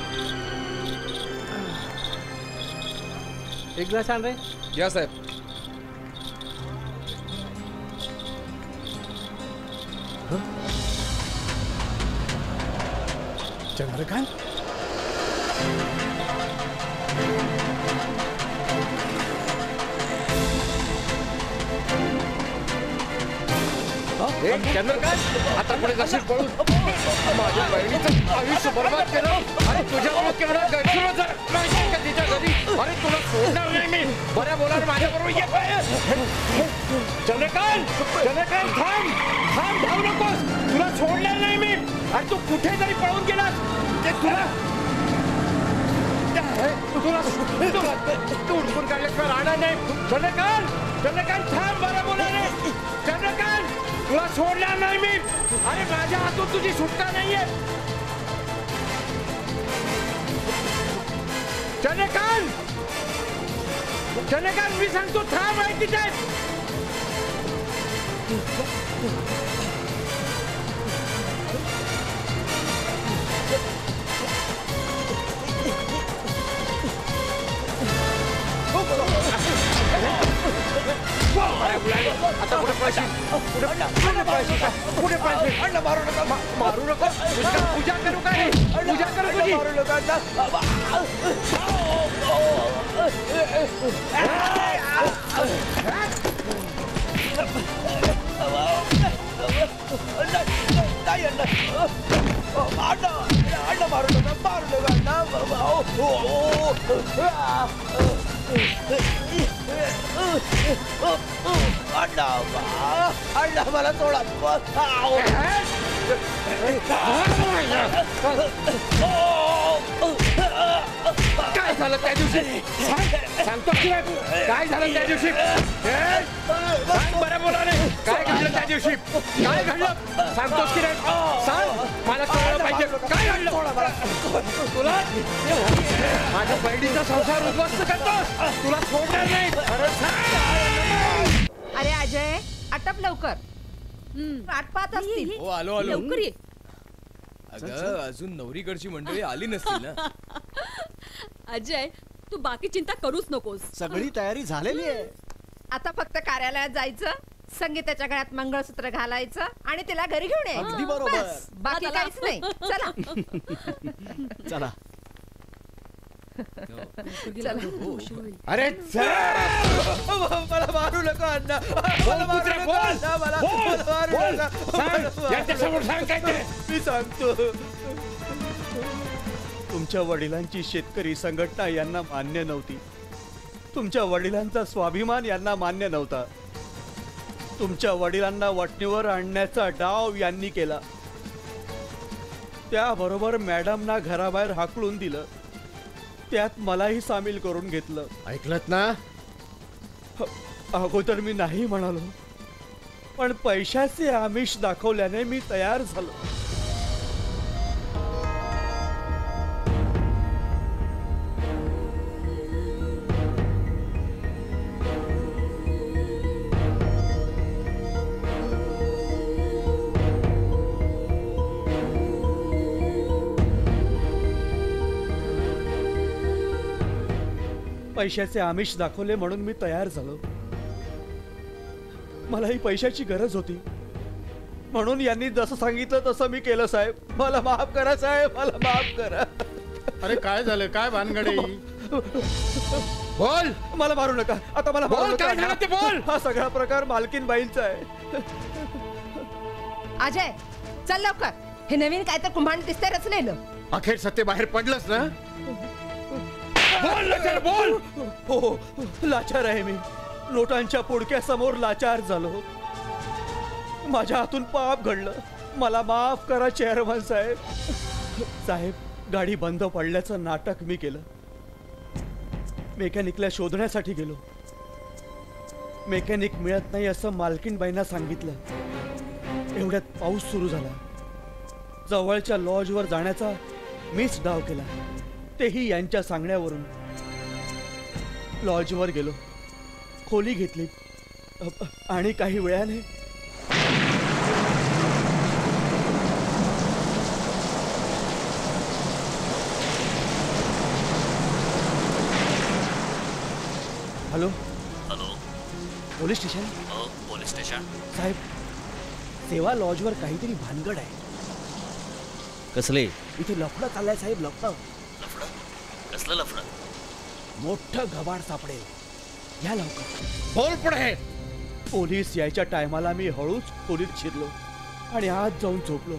एक ग्लास आण रे या साहेब. चंद्रकांत चंद्रकांत आता पुढे जाशील पळून माझ्या बहिणीचं आयुष्य बर्बाद केलं आणि तुझ्यामुळे केवढा गैरसमज झाला तिच्या घरी अरे तुला सोडणार नाही मी बऱ्या बोलायला माझ्या बरोबर ये चंद्रकांत चंद्रकांत थांब थांब धावू नकोस तुला सोडणार नाही मी आणि तू कुठे जरी पळून गेलास ते तुला तुला तू उडकून काढल्याशिवाय राहणार नाही चंद्रकांत चंद्रकांत थांब बऱ्या बोलायला चंद्रकांत तुला सोडणार नाही मी अरे माझ्या हातून तुझी सुटका नाहीये चंद्रकांत चंद्रकांत मी सांगतो थांब आहे तिथे आता पुढे पळशील पुढे पुढे पळशील का पुढे पळशील अण्णा मारू नका मारू नका पूजा करू का रे पूजा करू तुझी मारू नका अण्णा मारू नका मारू नका अण्णा अण्णा मला थोडा काय झालं त्या दिवशी सांगतो काय झालं त्या दिवशी बरं बोला रे काय घडलं त्या दिवशी काय घडलं सांगतोस की रे सांग मला कळलं पाहिजे काय घडलं तुला माझ्या बहिणीचा संसार उद्ध्वस्त करतोस तुला सोडणार नाही अरे अजय आटप लवकर वाट पाहत असतील हो आलो आलो लवकर ये अगं अजून नवरीकडची मंडळी आली नसतील ना अजय तू बाकी चिंता करूच नकोस सगळी तयारी झालेली आहे आता फक्त कार्यालयात जायचं संगीताच्या गळ्यात मंगळसूत्र घालायचं आणि तिला घरी घेऊन यायचं अगदी बरोबर. बस, बाकी चला. काहीच नाही चला चला अरे मला मारू नका अण्णा मला मारू नका अण्णा मला मारू नका यांच्यासमोर सांग काय ते मी सांगतो तुमच्या वडिलांची शेतकरी संघटना यांना मान्य नव्हती तुमच्या वडिलांचा स्वाभिमान यांना मान्य नव्हता तुमच्या वडिलांना वटणीवर आणण्याचा डाव यांनी केला त्याबरोबर मॅडमना घराबाहेर हाकलून दिलं त्यात मलाही सामील करून घेतलं ऐकलत ना अगोदर मी नाही म्हणालो पण पैशाचे आमिष दाखवल्याने मी तयार झालो पैशाचे आमिष दाखवले म्हणून मी तयार झालो मलाही पैशाची गरज होती म्हणून यांनी जसं सांगितलं तसं मी केलं साहेब मला माफ करा साहेब मला माफ करा अरे काय झालं काय भानगडे बोल मला मारू नका आता मला मारू बोल, नका. काय झालं ते बोल. हा सगळा प्रकार मालकीन बाईंचा आहे अजय चल लवकर हे नवीन काय तर कुंभांड दिसतंय रचलेलं अखेर सत्य बाहेर पडलंच ना बोल लाचार बोल हो लाचार आहे मी नोटांच्या पुडक्यासमोर लाचार झालो माझ्या हातून पाप घडलं मला माफ करा चेअरमन साहेब साहेब गाडी बंद पडल्याचं नाटक मी केलं मेकॅनिकला शोधण्यासाठी गेलो मेकॅनिक मिळत नाही असं मालकीनबाईंना सांगितलं एवढ्यात पाऊस सुरू झाला जवळच्या लॉजवर जाण्याचा मीच डाव केला तेही यांच्या सांगण्यावरून लॉजवर गेलो खोली घेतली अ- आणि काही वेळाने hello hello police station police station साहेब सेवा लॉजवर काहीतरी भानगड आहे कसले? इथे लफडं चाललंय साहेब, लफडं. कसलं लफडं? मोठं घबाड सापडेल. या लवकर. बोल पुढे. पोलीस यायच्या टायमाला मी हळूच खोलीत शिरलो आणि आत जाऊन झोपलो.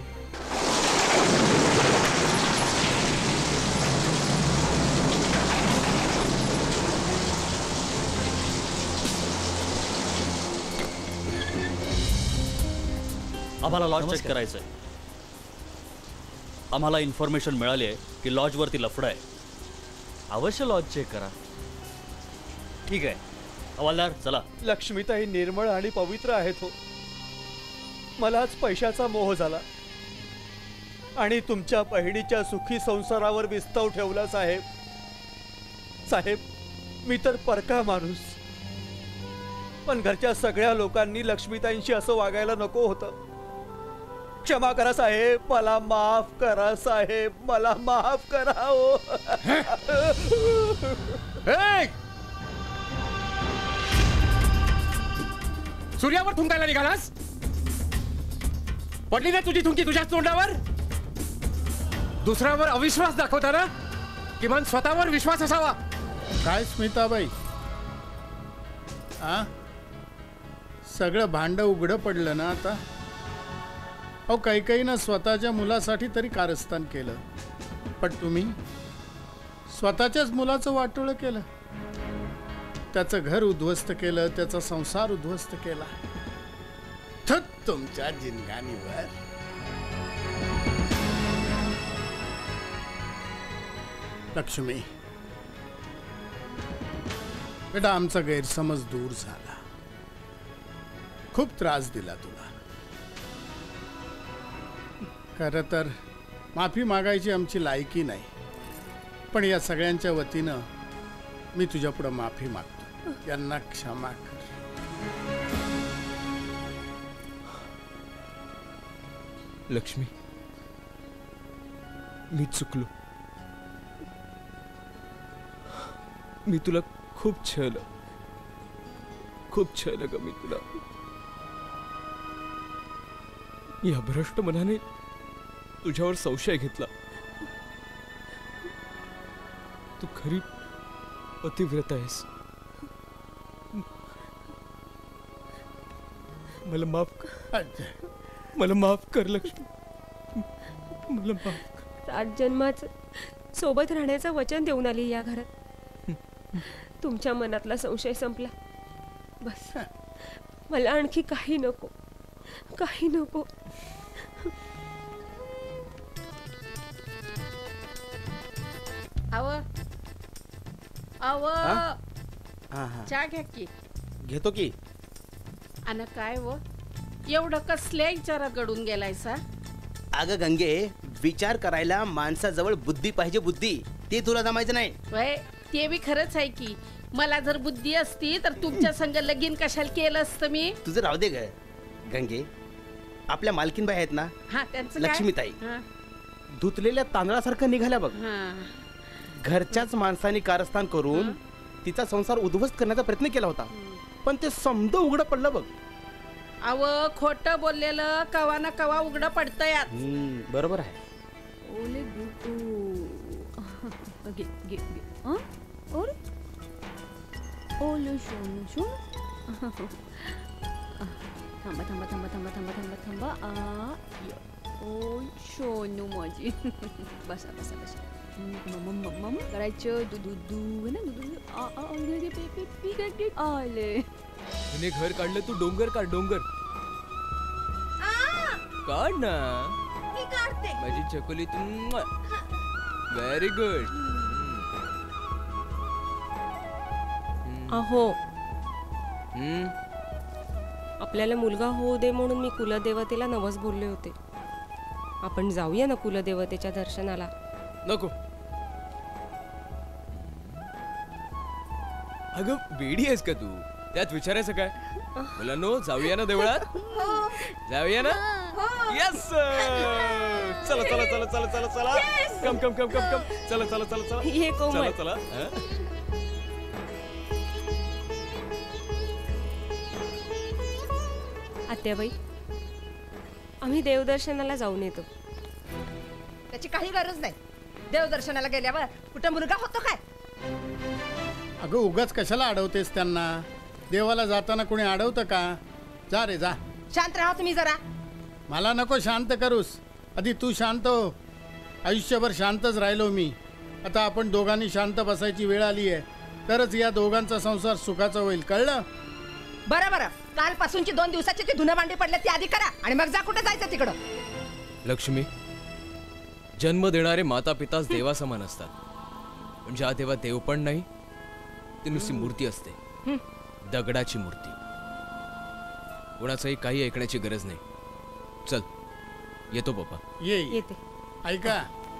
आम्हाला लॉज चेक करायचंय. आम्हाला इन्फॉर्मेशन मिळाली आहे की लॉजवरती लफडं आहे. अवश्य लॉज चेक करा. ठीक आहे हवालदार, चला. लक्ष्मीताई निर्मळ आणि पवित्र आहेत हो. मलाच पैशाचा मोह झाला आणि तुमच्या बहिणीच्या सुखी संसारावर विस्तव ठेवला. साहेब साहेब मी तर परका माणूस, पण घरच्या सगळ्या लोकांनी लक्ष्मीताईंशी असं वागायला नको होतं. क्षमा करा साहेब, मला माफ करा साहेब, मला माफ करा हो. सूर्यावर थुंकायला निघालास? पडली ना तुझी थुंकी तुझ्याच तोंडावर? दुसऱ्यावर अविश्वास दाखवताना किमान स्वतःवर विश्वास असावा. काय स्मिताबाई, आ सगळं भांड उघडं पडलं ना आता. अहो काही काही ना स्वतःच्या मुलासाठी तरी कारस्थान केलं, पण तुम्ही स्वतःच्याच मुलाचं वाटोळं केलं. त्याचं घर उद्ध्वस्त केलं, त्याचा संसार उद्ध्वस्त केला. थत तुमच्या जिनगानीवर. लक्ष्मी बेटा, आमचा गैरसमज दूर झाला. खूप त्रास दिला तुला. खरं तर माफी मागायची आमची लायकी नाही, पण या सगळ्यांच्या वतीनं मी तुझ्या पुढे माफी मागतो. यांना क्षमा कर. लक्ष्मी, मी चुकलो. मी तुला खूप छळलं, खूप छळलं ग मी तुला. या भ्रष्ट मनाने तुझ्यावर संशय घेतला. तू खरी पतिव्रता आहेस. मला माफ कर, मला माफ कर लक्ष्मी, मला माफ कर. सात जन्माचं सोबत राहण्याचं वचन देऊन आली या घरात. तुमच्या मनातला संशय संपला. बस मला आणखी काही नको, काही नको. आव आव हा? हा, हा. चहा घ्या की. घेतो की. आणि काय व एवढं कसल्या विचारात गडून गेलायसा? अगं गंगे, विचार करायला माणसाजवळ बुद्धी पाहिजे. बुद्धी ते तुला जमायचं नाही. वय ते बी खरंच आहे की. मला जर बुद्धी असती तर तुमच्या संग लगीन कशाला केलं असतं मी. तुझं राहू दे ग गंगे. आपल्या मालकीनबाई आहेत ना, हा त्यांचं काय? लक्ष्मीताई, हा, धुतलेल्या तांदळासारखं निघाल्या बघ. हा. घरच्याच माणसाने कारस्थान करून तिचा संसार उद्ध्वस्त करण्याचा प्रयत्न केला होता, पण ते समज उघडं पडलं बघ. अव खोटं बोललेलं कवा ना कवा उघडं पडतं यात. हम्म, बरोबर आहे. ओले गे गे गे हां और ओले शोनू शोन. थांबा थांबा थांबा थांबा थांबा थांबा थांबा आ ओ शोनू माझी. बसा बसा बसा. मम मम मम करायचं दू दू दू ना दू दू आ आ गे पे पे पी गे आले. हिने घर काढलं, तू डोंगर काढ. डोंगर काढ ना. मी काढते. माझी चकोली तू. Very good. अहो आपल्याला मुलगा होऊ दे म्हणून मी कुलदेवतेला नवस बोलले होते. आपण जाऊया ना कुलदेवतेच्या दर्शनाला. नको. अगं वेडी आहेस का तू? त्यात विचारायचं काय? मुलांनो जाऊया ना देवळात. जाऊया ना. यस. चला चला चला चला चला चला. कम कम कम कम कम. चला चला चला चला. ये कोमल. चला चला. आत्याबाई, आम्ही देवदर्शनाला जाऊन येतो. याची काही गरज नाही. देवदर्शनाला गेल्यावर कुठं मुलगा होतो काय? अगं उगाच कशाला अडवतेस त्यांना? देवाला जाताना कोणी अडवतं का? जा रे जा. शांत राहा तुम्ही जरा. मला नको शांत करूस, आधी तू शांत हो. आयुष्यभर शांतच राहिलो मी. आता आपण दोघांनी शांत बसायची वेळ आली आहे, तरच या दोघांचा संसार सुखाचा होईल, कळलं? बरं बरं, कालपासूनची दोन दिवसाची ती धुणं भांडी पडले ती आधी करा आणि मग जा कुठं जायचं तिकडं. लक्ष्मी, जन्म देणारे माता पिताच देवासमान असतात. पण ज्या देवा देव पण नाही, ती नुसती मूर्ती असते, दगडाची मूर्ती. कोणाचंही काही ऐकण्याची गरज नाही. चल येतो पप्पा. ये येते. ऐका,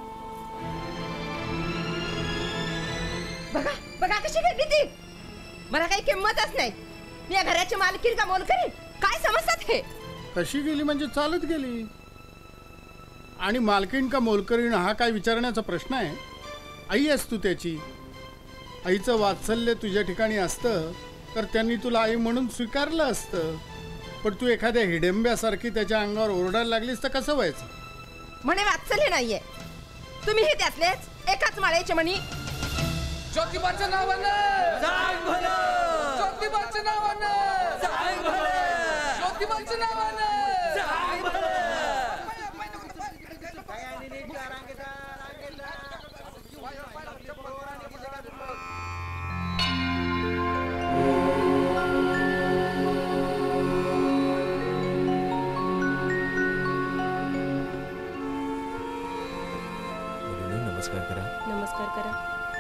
बघा बघा कशी गेली ती. मला काही किंमतच नाही. मी या घराची मालकीण का मोलकरीण काय समजतात हे? कशी गेली म्हणजे चालत गेली. आणि मालकीण का मोलकरीण हा काय विचारण्याचा प्रश्न आहे? आई आहेस तू त्याची. आईचं वात्सल्य तुझ्या ठिकाणी असतं तर त्यांनी तुला आई म्हणून स्वीकारलं असतं. पण तू एखाद्या हिडंब्यासारखी त्याच्या अंगावर ओरडायला लागलीस तर कसं व्हायचं? म्हणे वात्सल्य नाहीये. तुम्हीही त्यातलेच एकाच माळ्याचे म्हणी. ज्योतिबाच्या नावानं सांग भलं, ज्योतिबाच्या नावानं सांग भलं, ज्योतिबाच्या नावानं सांग भलं. नमस्कार करा. नमस्कार करा.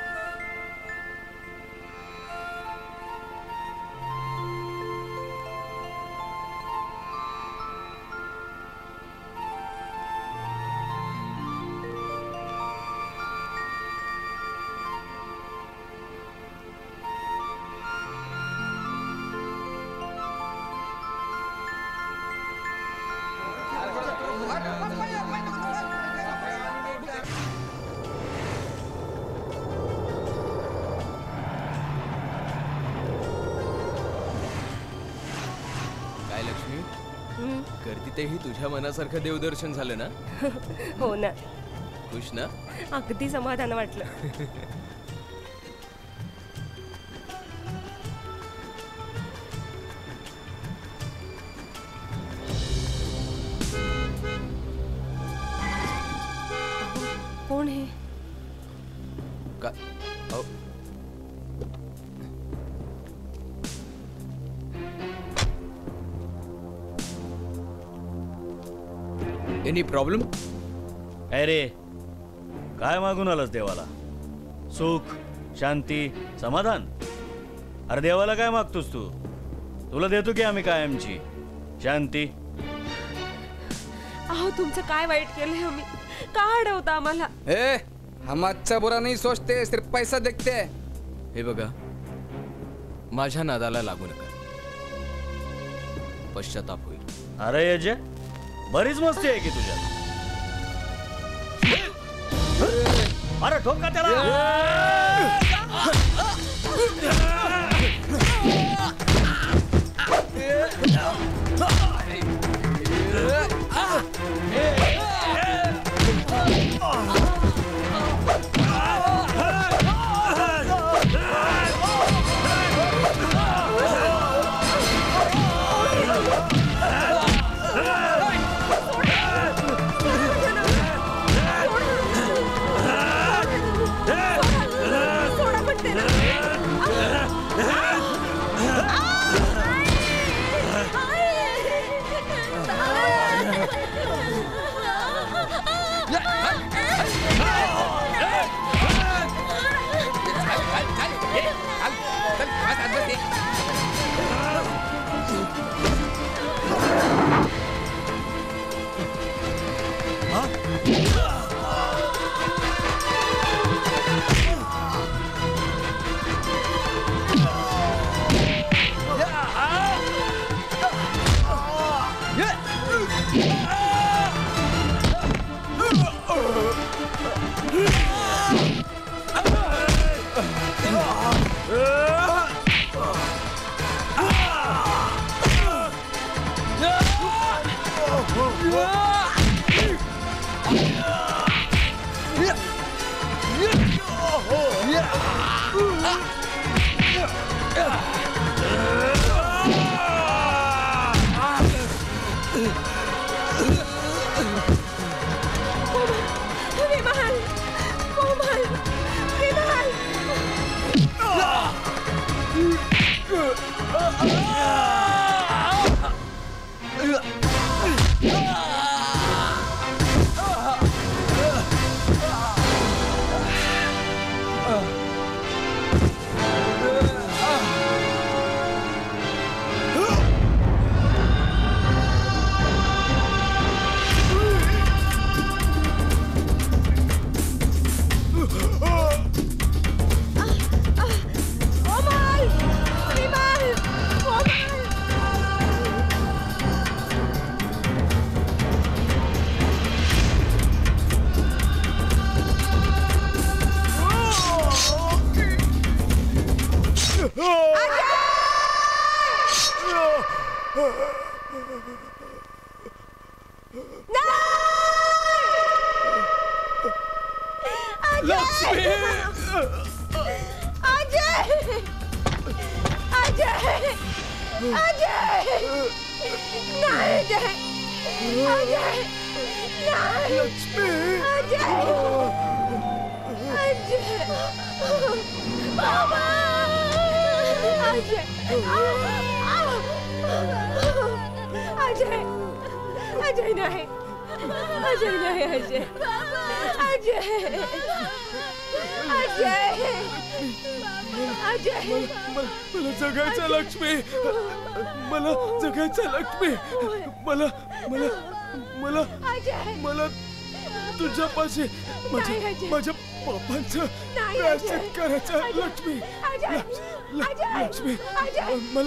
गर्दी तेही तुझ्या मनासारखं देवदर्शन झालं ना? हो ना. खुश ना? अगदी समाधान वाटलं. कोण हे? का? अहो, एनी प्रॉब्लेम? अरे काय मागून आलास देवाला? सुख, शांती, समाधान? अरे देवाला काय मागतोस तू? तुला देतो की आम्ही कायमची शांती. अहो तुमचं काय वाईट केलंय आम्ही? का अडवता आम्हाला? ए, हम अच्छा बुरा नहीं सोचते, सिर्फ पैसा देखते. हे बघा, माझ्या नादाला लागू नका, पश्चाताप होईल. अरे यजे, बरीच मस्ती आहे की तुझ्यात. अरे ठोका त्याला. विमल कोमल विमल लक्ष्मी अजय अजय अजय नाही अजय अजय नाही लक्ष्मी अजय अजय बाबा अजय अजय अजय नाही अजय नाही अजय अजय अजय अजय मला जगायचं लक्ष्मी मला जगायचं लक्ष्मी मला मला मला मला तुझ्यापाशी माझ्या माझ्या पापांचं प्रायश्चित करायचं लक्ष्मी लक्ष्मी मला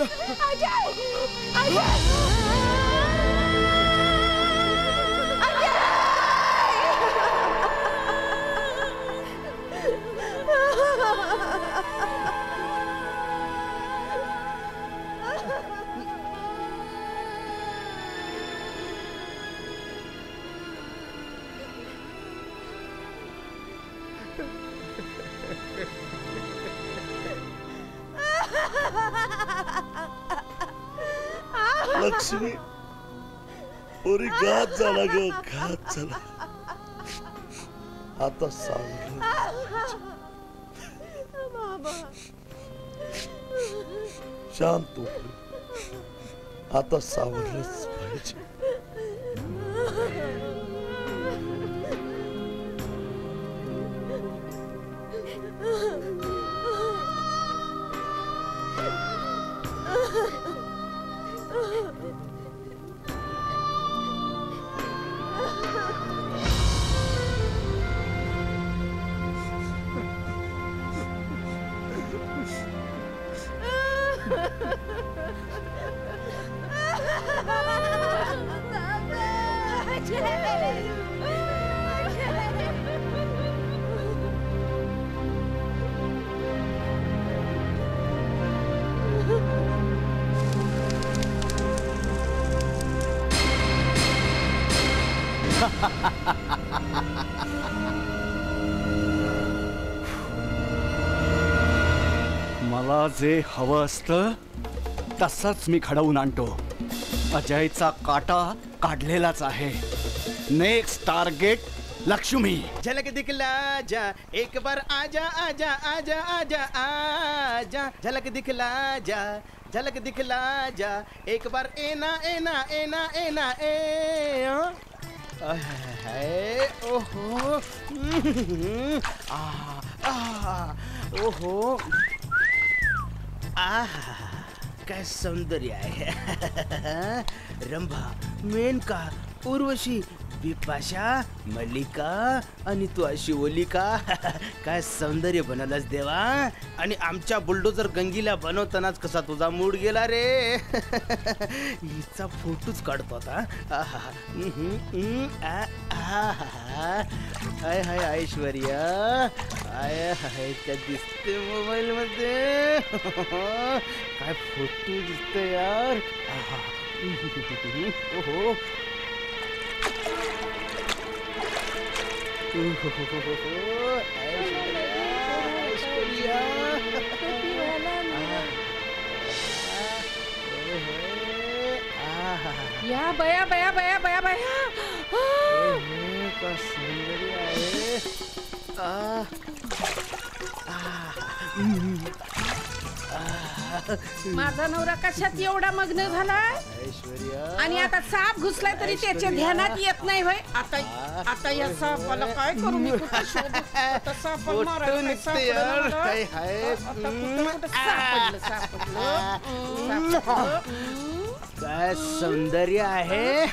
लक्ष्मी पोरी घात झाला ग घात झाला आता सावरलं शांत हो. आता सावरलंच पाहिजे. मला जे हवं असतं तसंच मी घडवून आणतो. अजयचा काटा काढलेलाच आहे. Next target Lakshmi. झलक दिखला जा एक बार आजा आजा आजा आजा आजा झलक दिखला जा झलक दिखला जा एक बार एना एना एना एना ए है ओहो आ आ ओहो आ काय सौंदर्य आहे. रंभा मेनका उर्वशी बिपाशा मल्लिका आणि तू अशी ओलिका काय सौंदर्य बनवलंस देवा. आणि आमच्या बुलडोजर गंगीला बनवतानाच कसा तुझा मूड गेला रे. हिचा फोटोच काढतो आता. हाय हाय ऐश्वर्या हाय हाय त्या दिसते मोबाईल मध्ये. काय फोटो दिसते यार. ओहो ऐश्वर्या ऐश्वर्या या बया बया बया बया बया का सौंदर्य आहे आ, माझा नवरा कशात एवढा मग्न झालाय ऐश्वर्या आणि आता साप घुसलाय तरी त्याच्या ध्यानात येत नाही होय. आता आता या सापाला काय करू मी? कुठं शोधू? आता सापाला मारायला काय सापडलं मला? हाय हाय आता कुठं कुठं सापडलं सापडलं सापडलं. काय सौंदर्य आहे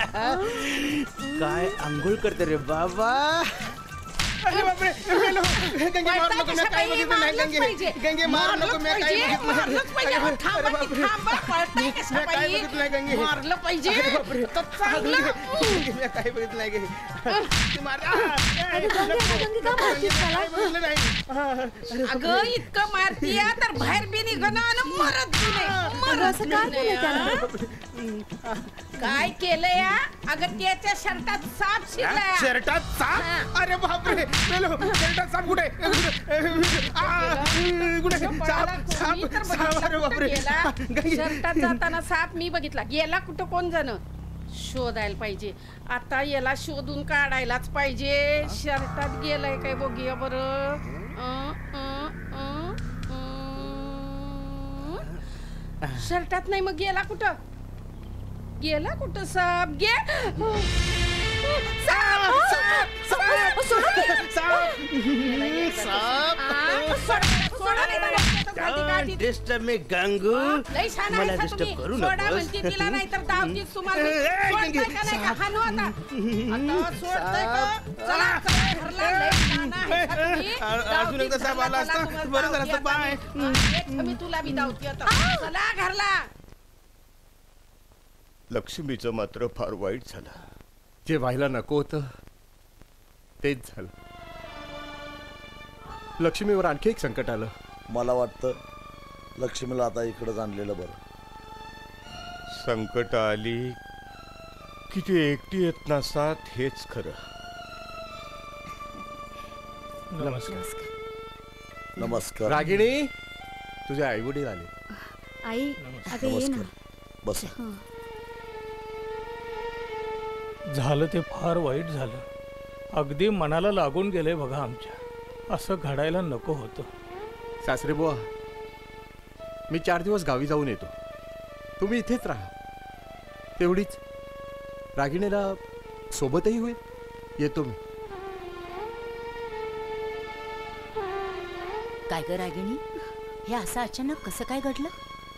काय आंघोळ करते रे बाबा. अरे बापरे मेलो. गंगे मार नको मी काय बघितलं नाही गंगे गंगे मार नको मी काय बघितलं नाही. अरे बापरे मी काय बघितलं नाही गंगे मारलं पाहिजे तर चांगलं. मी काय बघितलं नाही गंगे ती मार अगं इतकं मारतीय तर बाहेर बी निघणं आणि मरत बी नाही. काय केलं या? अगं त्याच्या शर्टात साप शिरलाय. शर्टात साप? अरे बापरे मेलो. शर्टात साप कुठे कुठे साप साप साप. अरे बापरे शर्टात जाताना साप मी बघितला. गेला कुठं कोण जण शोधायला पाहिजे. आता याला शोधून काढायलाच पाहिजे. शर्टात गेलाय काय बघूया बरं. अं, अं, अं, अं. शर्टात नाही मग गेला कुठं? गेला कुठं साप? गे डिस्टर्ब मी गंगू मला डिस्टर्ब करू नकोस. अजून एकदा साप आला असता बरं झालं असतं. बाय. मी तुला बी धावते आता. चला घरला. लक्ष्मीचं मात्र फार वाईट झालं. जे व्हायला नको होतं तेच झालं. लक्ष्मीवर आणखी एक संकट आलं. मला वाटतं लक्ष्मीला आता इकडंच आणलेलं बरं. संकट आली की ती एकटी येत नसतात हेच खरं. नमस्कार. नमस्कार. रागिणी तुझे आई वडील आले. आई अगं ये ना. बस. झालं ते फार वाईट झालं. अगदी मनाला लागून गेलंय बघा आमच्या. असं घडायला नको होतं. सासरे बुवा मी चार दिवस गावी जाऊन येतो. तुम्ही इथेच राहा. तेवढीच रागिणीला सोबतही होईल. येतो मी. काय ग रागिणी हे असं अचानक कसं काय घडलं?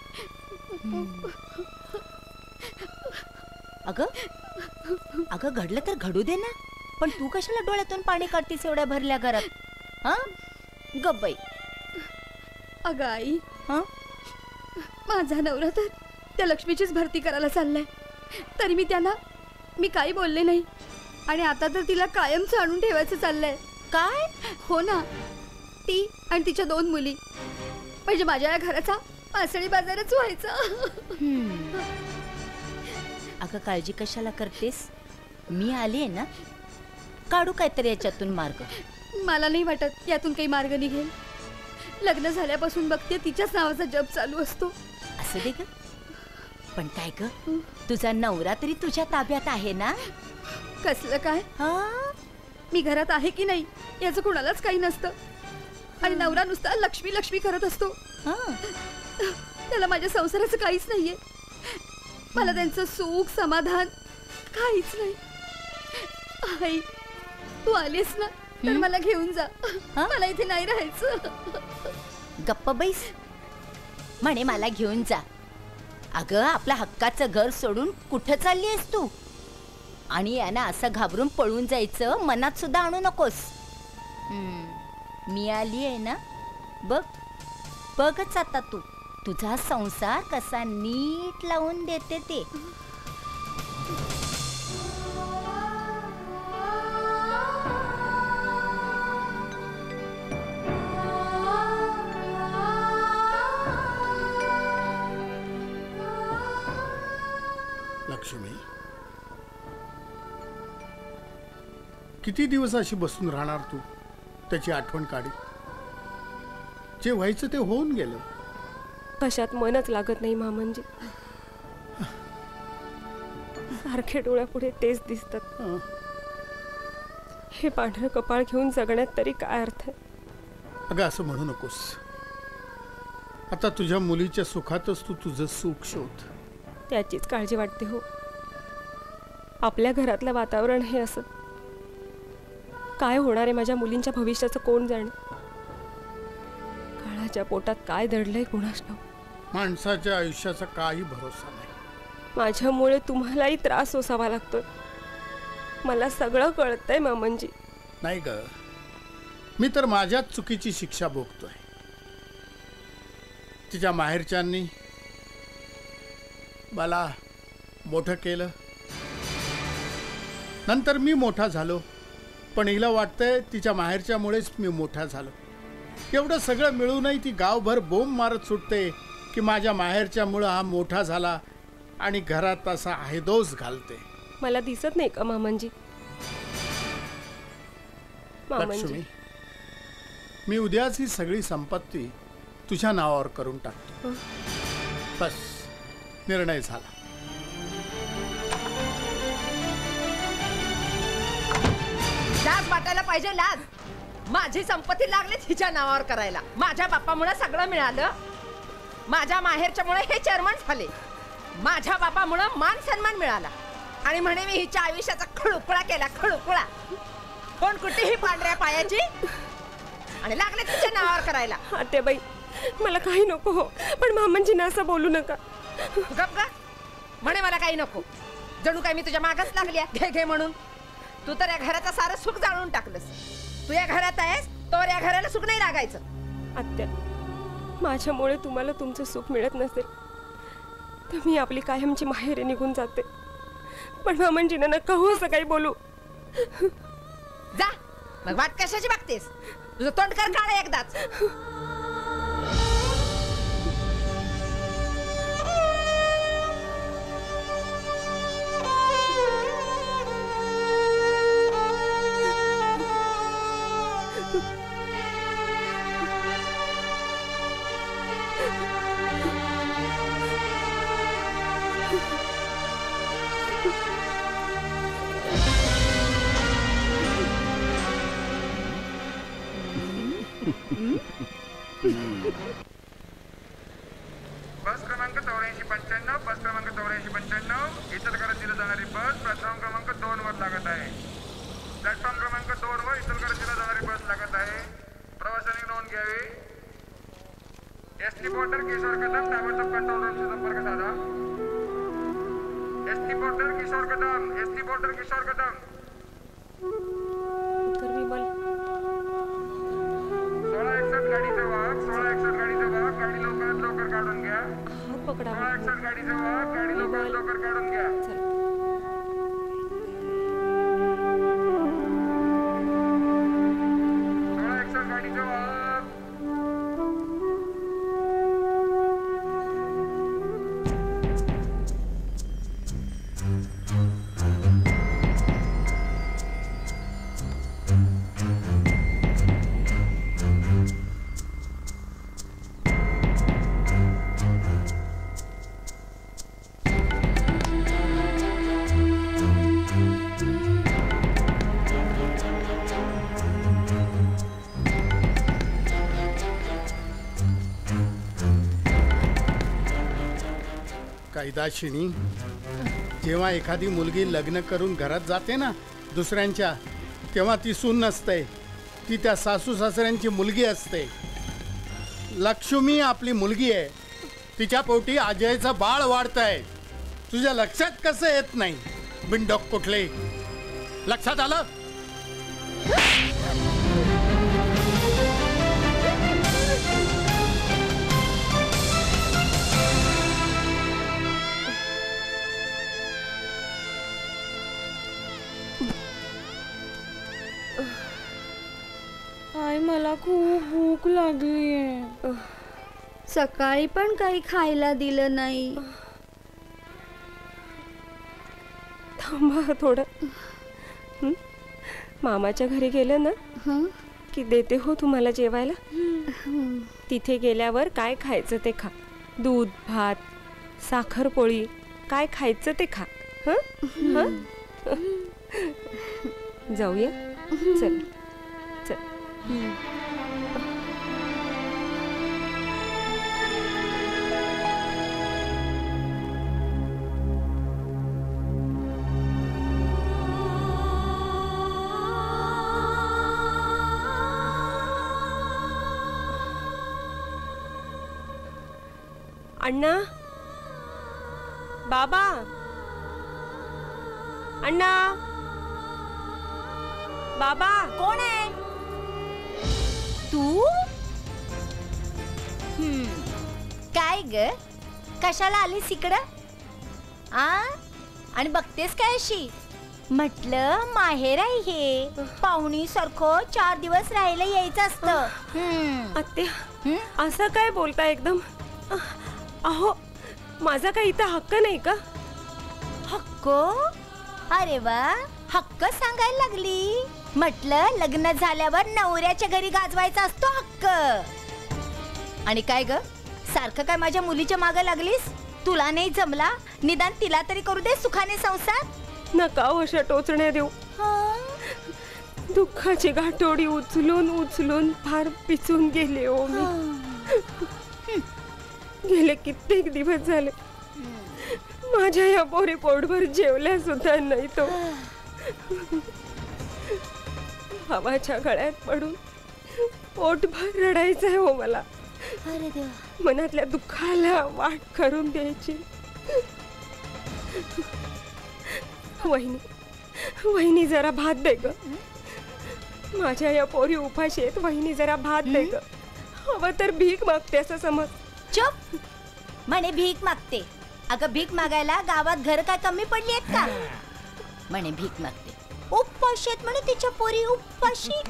अगं अगं घडलं तर घडू दे ना. पण तू कशाला डोळ्यातून पाणी काढतीस एवढ्या भरल्या घरात? हा गब्बाई. अगं आई हा माझा नवरा तर त्या लक्ष्मीचीच भरती करायला चाललाय. तरी मी त्यांना मी काही बोलले नाही. आणि आता तर तिला कायमच आणून ठेवायचं चाललंय. काय? हो ना. ती आणि तिच्या दोन मुली म्हणजे माझ्या या घराचा मासळी बाजारच व्हायचा. अगं काळजी कशाला करतेस? मी आली आहे ना. काढू काहीतरी याच्यातून मार्ग. मला नाही वाटत यातून काही मार्ग निघेल. लग्न झाल्यापासून बघते तिच्याच नावाचा जप चालू असतो. असं दे ग. पण काय ग तुझा नवरा तरी तुझ्या ताब्यात आहे ना? कसलं काय? मी घरात आहे की नाही याचं कुणालाच काही नसतं. आणि नवरा नुसता लक्ष्मी लक्ष्मी करत असतो. त्याला माझ्या संसाराचं काहीच नाहीये. मला त्यांचं सुख समाधान काहीच नाही. आई तू आलीस ना तर मला घेऊन जा. मला इथे नाही राहायचं. गप्प बैस. म्हणे मला घेऊन जा. अगं आपल्या हक्काचं घर सोडून कुठं चालली आहेस तू? आणि यांना असं घाबरून पळून जायचं मनात सुद्धा आणू नकोस. मी आली आहे ना. बघ बघच आता तू तुझा संसार कसा नीट लावून देते ते. लक्ष्मी किती दिवस अशी बसून राहणार तू? त्याची आठवण काढी. जे व्हायचं ते होऊन गेलं. कशात मनच लागत नाही मामंजी. सारखे डोळ्यापुढे तेच दिसतात. हे पांढरं कपाळ घेऊन जगण्यात तरी काय अर्थ आहे? अगं असं म्हणू नकोस. आता तुझ्या मुलीच्या सुखातच तू तुझं सुख शोध. त्याचीच काळजी वाटते हो. आपल्या घरातलं वातावरण हे असं. काय होणार आहे माझ्या मुलींच्या भविष्याचं कोण जाणे. काळाच्या पोटात काय दडलंय कुणास ठाऊक. माणसाच्या आयुष्याचा काही भरोसा नाही. माझ्यामुळे तुम्हालाही त्रास सोसावा लागतोय. मला सगळं कळतंय मामनजी. नाही ग, मी तर माझ्याच चुकीची शिक्षा भोगतोय. तिच्या माहेरच्यांनी मला मोठं केलं, नंतर मी मोठा झालो, पण हिला वाटतंय तिच्या माहेरच्यामुळेच मी मोठा झालो. एवढं सगळं मिळूनही ती गावभर बोंब मारत सुटते की माझ्या माहेरच्यामुळं हा मोठा झाला आणि घरात असा आहेदोस घालते. मला दिसत नाही का मामनजी? लक्ष्मी, मी उद्याच ही सगळी संपत्ती तुझ्या नावावर करून टाकतो. बस, निर्णय झाला. लाज वाटायला पाहिजे, लाज. माझी संपत्ती लागली हिच्या नावावर करायला. माझ्या बापामुळे सगळं मिळालं. माझ्या माहेरच्यामुळे हे चेअरमन झाले. माझ्या बापामुळे मान सन्मान मिळाला आणि म्हणे मी हिच्या आयुष्याचा खळुकुळा केला. खळुकुळा कोण कुठेही पांढऱ्या पायाची आणि लागले तिच्या नावावर करायला. आत्याबाई, मला काही नको हो, पण मामांजींना असं बोलू नका. गप गा. म्हणे मला काही नको. जणू काय मी तुझ्या मागच लागली आहे घे घे म्हणून. तू तर या घराचं सारं सुख जाळून टाकलंस. तू या घरात आहेस तर या घराला सुख नाही लागायचं. आत्या, माझ्यामुळे तुम्हाला तुमचं सुख मिळत नसेल तर मी आपली कायमची माहेरी निघून जाते. पण मामांजींना नका हो असं काही बोलू. जा मग. वाट कशाची बघतेस? तुझं तोंड कर काढ एकदाच. बस क्रमांक चौऱ्याऐंशी पंच्याण्णव बस क्रमांक चौऱ्याऐंशी पंच्याण्णव इचलकरंजीला जाणारी बस प्लॅटफॉर्म क्रमांक दोन वर लागत आहे. प्लॅटफॉर्म क्रमांक दोन वर इचलकरंजीला जाणारी बस लागत आहे. प्रवाशांनी नोंद घ्यावी. S T porter Kishor Kadam ताबडतोब कंट्रोल रूमशी संपर्क साधा. S T porter Kishor Kadam S T porter Kishor Kadam सोळा एकसष्ट गाडीचा वाहक सोळा एकसष्ट गाडीचा वाहक गाडी लवकरात लवकर काढून घ्या. सोळा एकसष्ट गाडीचा वाहक गाडी लवकरात लवकर काढून घ्या. सोळा एकसष्ट गाडीचा वाहक. कायदाशिणी, जेव्हा एखादी मुलगी लग्न करून घरात जाते ना दुसऱ्यांच्या, तेव्हा ती सून नसते, ती त्या सासू सासऱ्यांची मुलगी असते. लक्ष्मी आपली मुलगी आहे. तिच्या पोटी अजयचं बाळ वाढतंय. तुझ्या लक्षात कसं येत नाही? बिनडोक कुठले. लक्षात आलं? आई, मला खूप भूक लागलीये. सकाळी पण काही खायला दिलं नाही. थांबा थोडं. हं? मामाच्या घरी गेलं ना की देते हो तुम्हाला जेवायला. तिथे गेल्यावर काय खायचं ते खा. दूध भात साखर पोळी काय खायचं ते खा. हं? हं? जाऊया चल चल अण्णा बाबा अण्णा बाबा कोण आहे तू हम्म काय ग कशाला आलीस इकडं आ आणि बघतेस काय अशी म्हटलं माहेर आहे हे पाहुणी सारखं चार दिवस राहायला यायचं असतं आत्या असं काय बोलता एकदम अहो माझा काही इथं हक्क नाही का हक्क अरे वा हक्क सांगायला लागली म्हटलं लग्न झाल्यावर नवऱ्याच्या घरी गाजवायचा असतो हक्क आणि काय ग सारखं काय माझ्या मुलीच्या मागे लागलीस तुला नाही जमला निदान तिला तरी करू दे सुखाने संसार नका अशा टोचण्या देऊ दुःखाची गाठोडी उचलून उचलून फार पिचून गेले हो मी गेले कित्येक दिवस झाले माझ्या या पोरी पोटभर जेवल्या सुद्धा नाही तो भावाच्या गळ्यात पडून पोटभर रडायचं आहे हो मला मनातल्या दुःखाला वाट करून द्यायची वहिनी वहिनी जरा भात दे ग माझ्या या पोरी उपाशी आहेत वहिनी जरा भात दे ग हवं तर भीक मागते असं समज चुप म्हणे भीक मागते अगं भीक मागायला गावात घर काय कमी पडली आहेत का म्हणे भीक मागते उपाशी आहेत म्हणे तिच्या पोरी उपाशी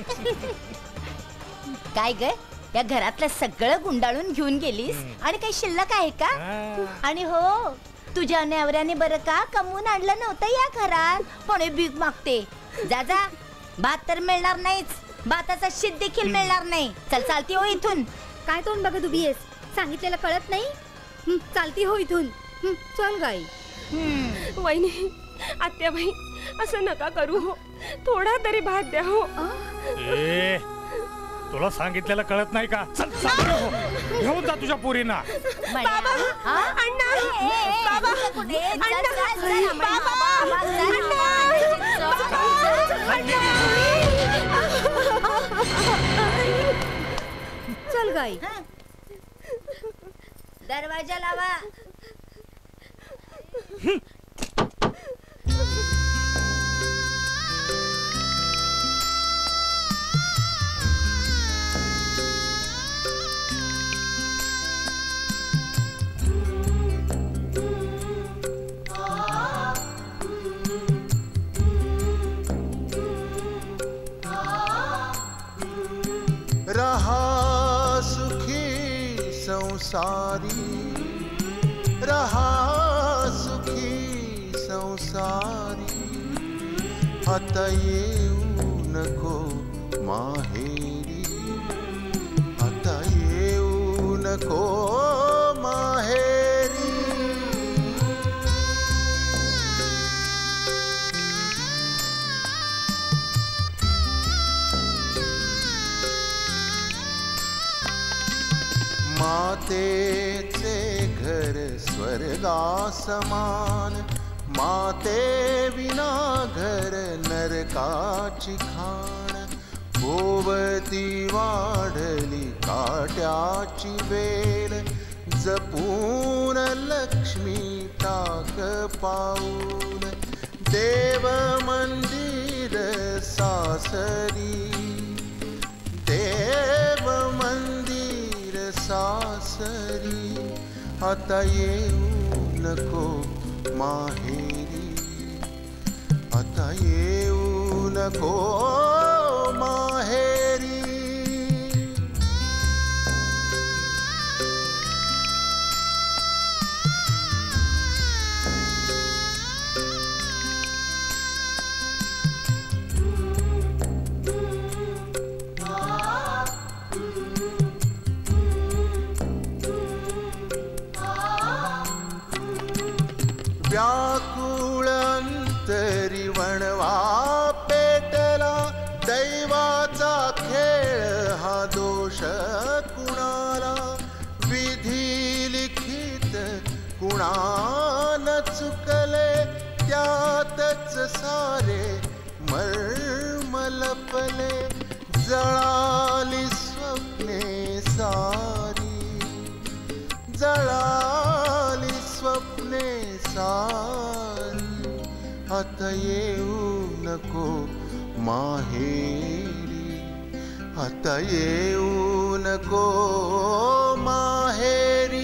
काय ग या घरातलं सगळं गुंडाळून घेऊन गेलीस आणि काही शिल्लक आहे का आणि हो तुझ्या नवऱ्याने बरं का कमवून आणलं नव्हतं या घरात पण भीक मागते जा जा भात तर मिळणार नाहीच भाताचा शीत देखील मिळणार नाही चल चालती हो इथून काय तोंड बघत उभी आहेस सांगितलेलं कळत नाही हं, चालती हो इथून हं, चल गाई वहिनी आत्याबाई असं नका करू हो थोडा तरी भात द्या हो ए, तुला सांगितलेलं कळत नाही का चल चल रे हो. घेऊन जा तुझ्या पोरींना बाबा अण्णा बाबा चल गाई दरवाजा लावा रहा सुखी संसारी रहा सुखी संसारी आता येऊ नको माहेरी आता येऊ नको माहेरी मातेचे घर स्वर्गासमान माते विना घर नरकाची खाण भोवती वाढली काट्याची वेल जपून लक्ष्मी टाक पाऊल देव मंदिर सासरी देव मंदिर सासरी आता येऊ नको माहेरी आता येऊ नको माहेरी व्याकुळ तरी वणवा पेटला दैवाचा खेळ हा दोष कुणाला विधी लिखित कुणान चुकले त्यातच सारे मळमलपले जळाली स्वप्ने सारी जळाली स्वप्ने सारी आता येऊ नको माहेरी आता येऊ नको माहेरी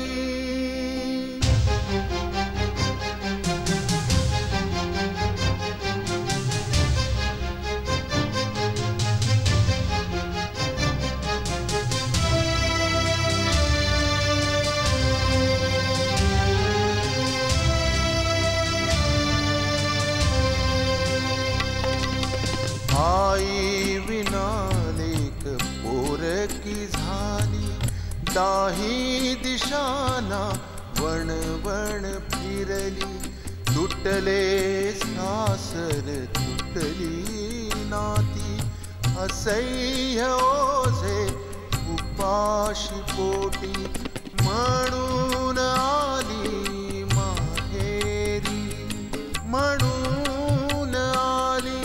आई विनालेक पोरकी झाली दाही दिशाना वण वण फिरली तुटले सासर तुटली नाती असह्य ओझे उपाशी पोटी म्हणून आली माहेरी म्हणून आली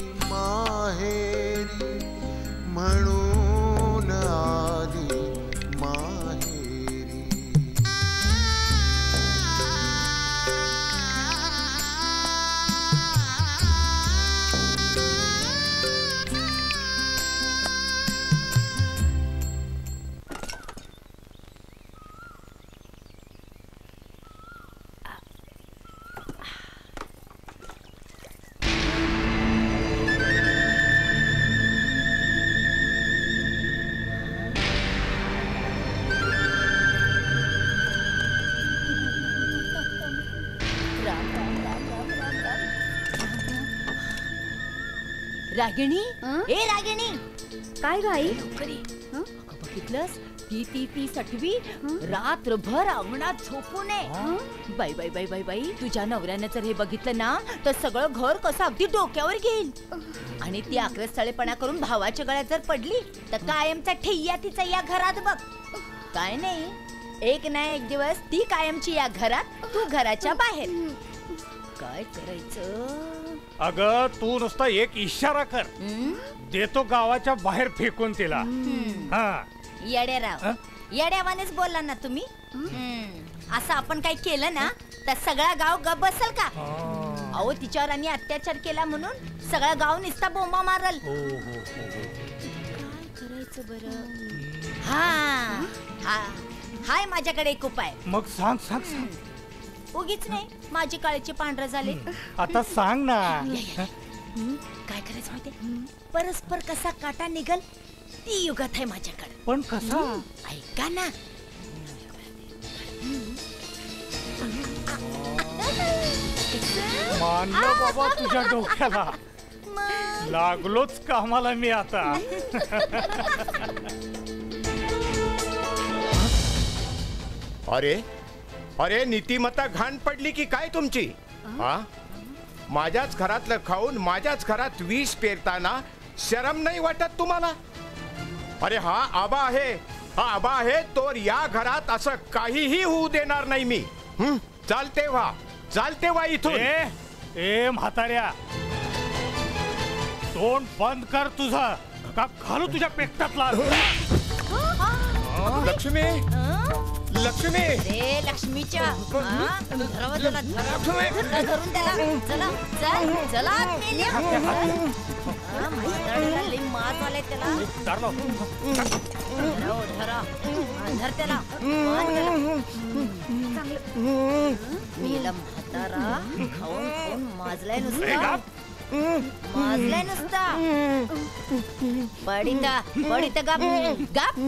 माहेरी म्हणून आली माहेरी रागिणी ए रागिणी काय गाई बघितलंस ती ती ती सटवी रात्रभर अंगणात झोपू नये बाई बाई बाई बाई बाई तुझ्या नवऱ्यानं जर हे बघितलं ना तर सगळं घर कसं अगदी डोक्यावर घेईल आणि ती आक्रस्थळेपणा करून भावाच्या गळ्यात जर पडली तर कायमचा ठेय्या तिचा या घरात बघ काय नाही एक ना एक दिवस ती कायमची या घरात तू घराच्या बाहेर काय करायचं अगं तू नुसता एक इशारा कर देतो गावाच्या बाहेर फेकून तिला हा येड्याराव येड्यावानेच बोलला ना तुम्ही हम्म. असं आपण काही केलं ना तर सगळा गाव गप बसल का अहो तिच्यावर आम्ही अत्याचार केला म्हणून सगळा गाव निस्ता बोंबा मारल काय करायचं बरं हा हा हाय माझ्याकडे एक उपाय मग सांग सांग सांग उगीच नाही माझी काळीची पांढरं झाले आता सांग ना काय करायचं माहितीये परस्पर कसा काटा निघल ती युगात आहे माझ्याकडे पण कसा ऐका ना मानलं बाबा तुझ्या डोक्याला लागलोच कामाला मी आता अरे अरे नीतिमत्ता घाण पडली की काय तुमची हा माझ्याच घरातलं खाऊन माझ्याच घरात विष पेरताना शरम नाही वाटत तुम्हाला अरे हा आबा आहे हा आबा आहे तो या घरात असं काहीही होऊ देणार नाही मी हं? चालते व्हा चालते व्हा इथून ए, ए म्हाताऱ्या तोंड बंद कर तुझं का घालू तुझ्या पेटातला लक्ष्मी लक्ष्मी रे लक्ष्मीच्या हा? धरावं त्याला, धरा. धरा, धरून त्याला चला चल चला आतमध्ये या. हा, म्हातारीला लई मात आलाय त्याला धरा, हो, धरा. हा, धर त्याला मान त्याला. मेला म्हातारा खाऊन खाऊन माजलाय नुसता माजलाय नुसता पडिता पडिता गाप गाप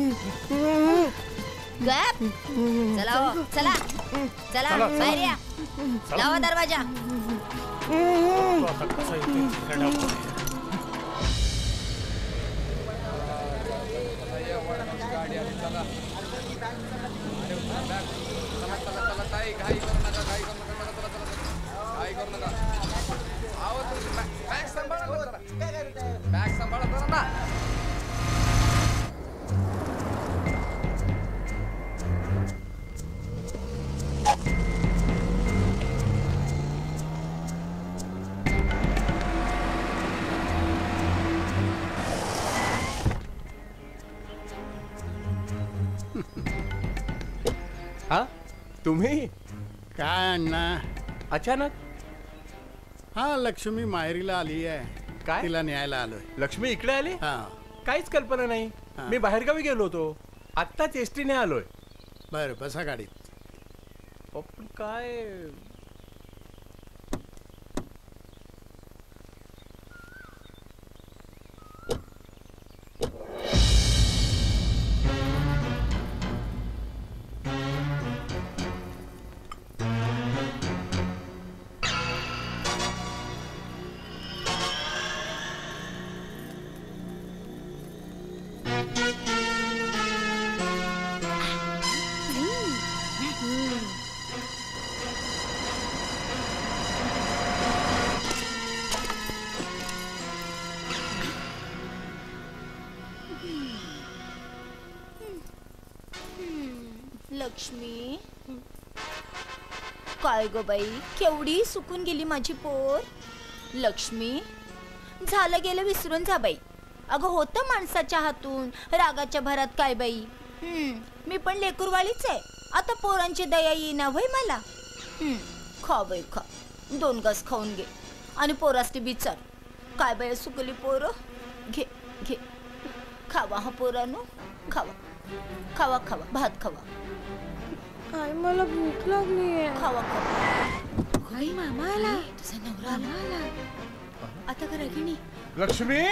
गप चला हो, चला चला बाहेर या लावा दरवाजा हा तुम्ही काय अण्णा अचानक? हा लक्ष्मी माहेरीला आली आहे. काय? तिला न्यायला आलोय. लक्ष्मी इकडे आली? हा. काहीच कल्पना नाही. हा. मी बाहेरगावी गेलो होतो. आत्ताच एसटीने आलोय. बरं बसा गाडीत. पण काय लक्ष्मी काय ग बाई केवढी सुकून गेली माझी पोर. लक्ष्मी झालं गेलं विसरून जा बाई. अगं होतं माणसाच्या हातून रागाच्या भरात काय बाई. हम्म मी पण लेकरवाळीच आहे. आता पोरांची दया येईना वय मला. हम्म खा बाई खा. दोन घास खाऊन घे आणि पोरासटी बिचार. काय बाई सुकली पोर. घे घे खावा हा पोरानो खावा खावा खावा भात खावा. आई मला भूक लागली. खावा खावा. आई मामा आला. तुझा नवरा आला. आता करा की नाही. लक्ष्मी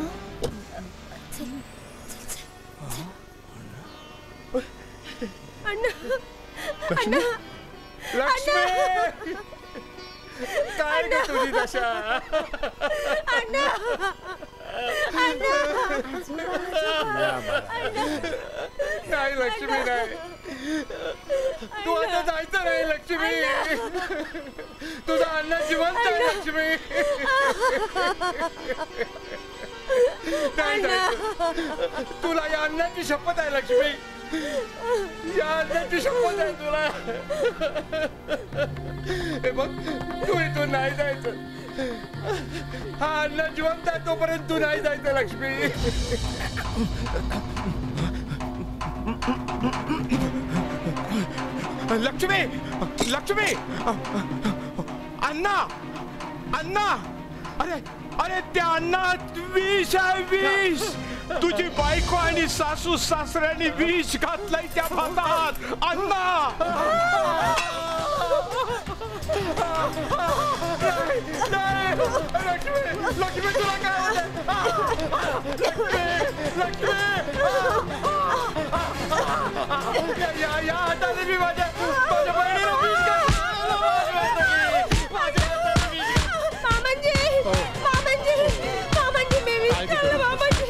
चल चल चल. अण्णा लक्ष्मी लक्ष्मी काय ग तुझी दशा. अण्णा नाही लक्ष्मी नाही. तू आता जायचं नाही लक्ष्मी. तुझा अण्णा जिवंत आहे लक्ष्मी. नाही जायचं. तुला या अण्णाची शपथ आहे लक्ष्मी. या अण्णाची शपथ आहे तुला. हे बघ तू इथून नाही जायचं. हा अण्णा जिवंत आहे तोपर्यंत तू नाही जायचं लक्ष्मी. लक्ष्मी लक्ष्मी अण्णा अण्णा अरे अरे त्या अण्णात विष आहे विष. तुझी बायको आणि सासू सासऱ्याने विष घातलंय त्या भातात. अण्णा लक्ष्मी लक्ष्मी तुला काय होतं. लक्ष्मी या या हाताने मी माझ्या माझ्या बहिणीला विष मामांजी मामांजी मामांजी मी विचारलं मामांजी.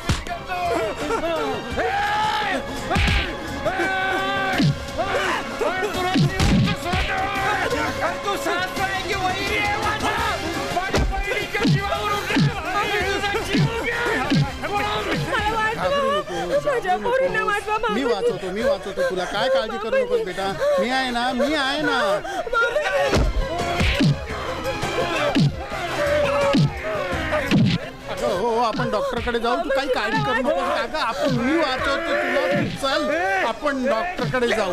तू सासू आहे की वैरी आहे माझा. माझ्या बहिणीच्या जीवावरून मी वाचवतो मी वाचवतो तुला. काय काळजी करू नकोस बेटा. मी आहे ना मी आहे ना. अगं हो हो आपण डॉक्टरकडे जाऊ. तू काही काळजी करू नकोस. अगं आपण मी वाचवतो तुला. चल आपण डॉक्टरकडे जाऊ.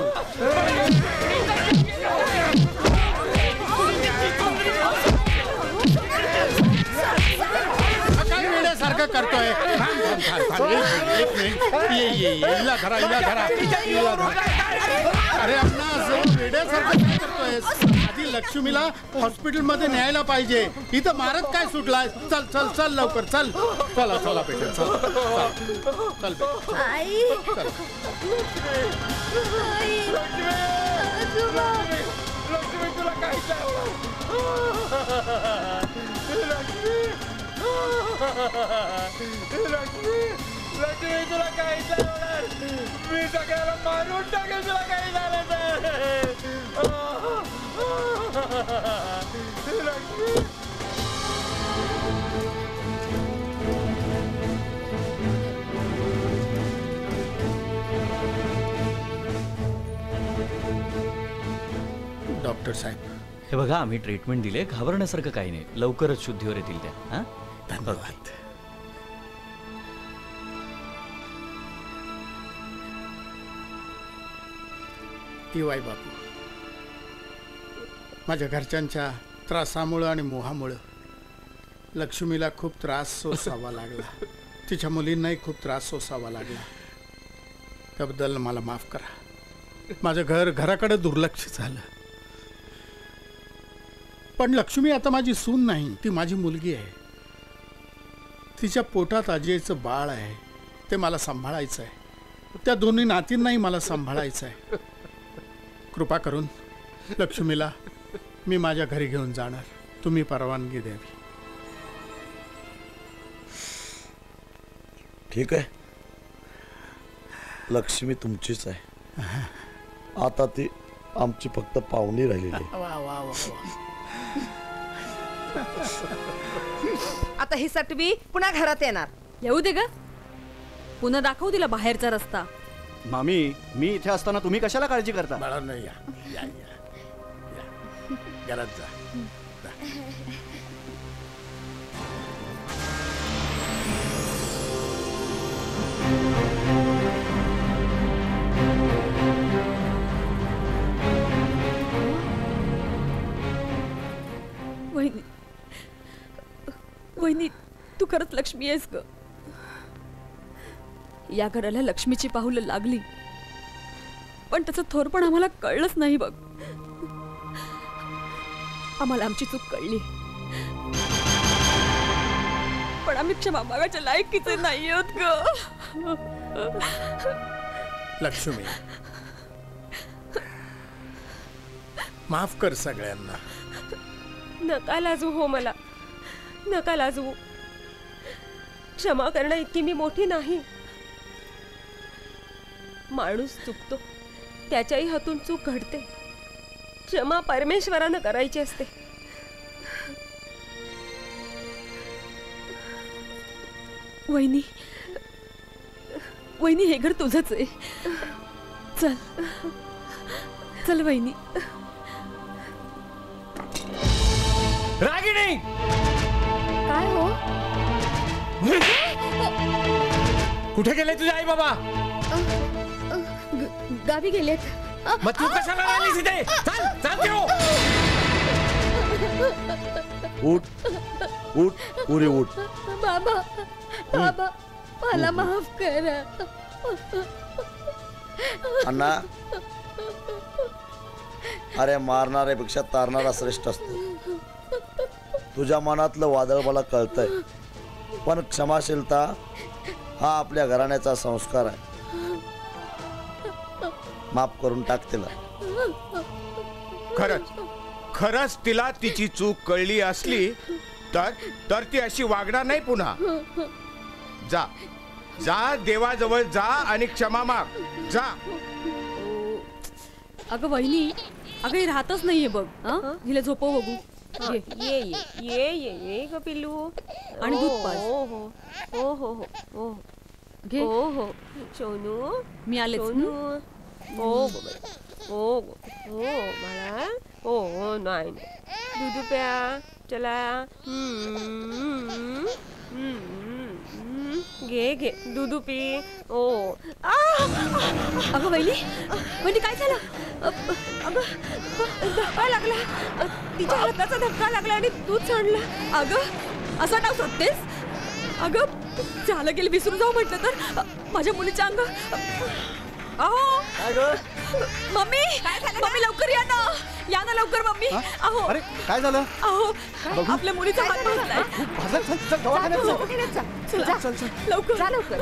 काय वेड्यासारखं करतोय. एक मिनिट ये ये इला धरा इला धरा इला धरा. अरे अण्णा असं वेड्यासारखं काय करतोय. आधी लक्ष्मीला हॉस्पिटलमध्ये न्यायला पाहिजे. इथं मारत काय सुटलाय. चल चल चल लवकर चल. चला चला बेटा चल चल बेटा. आई लक्ष्मी तुला काय लक्ष्मी लक्ष्मी तुला काही होणार. मी सगळ्याला मारून टाकेल तुला काही झालं तर. लक्ष्मी डॉक्टर साहेब हे बघा आम्ही ट्रीटमेंट दिले. घाबरण्यासारखं काही नाही. लवकरच शुद्धीवर येतील त्या. हा धन्यवाद. इवाई बापू, माझ्या घरच्यांच्या त्रासामुळं आणि मोहामुळं लक्ष्मीला खूप त्रास सोसावा लागला. तिच्या मुलींनाही खूप त्रास सोसावा लागला. त्याबद्दल मला माफ करा. माझं घर घराकडे दुर्लक्ष झालं. पण लक्ष्मी आता माझी सून नाही, ती माझी मुलगी आहे. तिच्या पोटात अजयचं बाळ आहे, ते मला सांभाळायचं आहे. त्या दोन्ही नातींनाही मला सांभाळायचं आहे. कृपा करून लक्ष्मीला मी माझ्या घरी घेऊन जाणार. तुम्ही परवानगी द्यावी. ठीक आहे, लक्ष्मी तुमचीच आहे. आता ती आमची फक्त पाहुणी राहिलेली आहे. वा वा वा आता ही सटवी पुन्हा घरात येणार. येऊ दे ग, पुन्हा दाखवू तिला बाहेरचा रस्ता. मामी, मी इथे असताना तुम्ही कशाला काळजी करता? बाळा नाही, या या या या. घरात जा. वहिनी, वहिनी तू खरंच लक्ष्मी आहेस ग. या घराला लक्ष्मीची पाहुलं लागली, पण त्याचं थोर पण आम्हाला कळलंच नाही बघ. आम्हाला आमची चूक कळली, पण आम्ही क्षमा मागायच्या लायकीचे नाही आहोत ग. लक्ष्मी, माफ कर सगळ्यांना. नका लाजू हो मला, नका लाजू. क्षमा करणं इतकी मी मोठी नाही. माणूस चुकतो, त्याच्याही हातून चूक घडते. क्षमा परमेश्वरानं करायची असते. वहिनी, वहिनी हे घर तुझंच आहे. चल चल वहिनी. रागिणी, काय हो? कुठे गेले तुझे आई बाबा? गावी गेलेत. मग तू कशाला राहिलीस इथे? चल चल घेऊ. उठ उठ पुरी उठ. बाबा, बाबा मला माफ करा. अण्णा, अरे मारणाऱ्यापेक्षा तारणारा श्रेष्ठ असतो. तुझ्या मनातलं वादळ मला कळतंय, पण क्षमाशीलता हा आपल्या घराण्याचा संस्कार आहे. माफ करून टाक तिला. खरंच खरंच तिला तिची चूक कळली असली तर तर ती अशी वागणार नाही पुन्हा. जा जा देवाजवळ जा आणि क्षमा माग. जा. अगं वहिनी, अगं ही राहतच नाहीये बघ. हिला झोपव बघू. ये ये ये ये ये ग पिल्लू. आणि दूध पाज. हो हो हो हो हो घे. हो हो सोनू, मी आलेच. सोनू. हो गो बाई. हो गो हो बाळा. हो हो नाही दूध प्या. चला. हम्म, हम्म, घे घे दूध पी. ओ अगं वहिनी, वहिनी काय झालं? अगं धक्का लागला. तिच्या हाताचा धक्का लागला आणि दूध सांडलं. अगं असा डाव सत्तेस? अगं झालं गेलं विसरून जाऊ म्हटलं तर माझ्या मुलीच्या अंग. अहो मम्मी, मम्मी लवकर या ना, या ना लवकर मम्मी. अहो अरे काय झालं? अहो आपल्या मुलीचा हात भाजलाय. चल चल चल लवकर जा लवकर.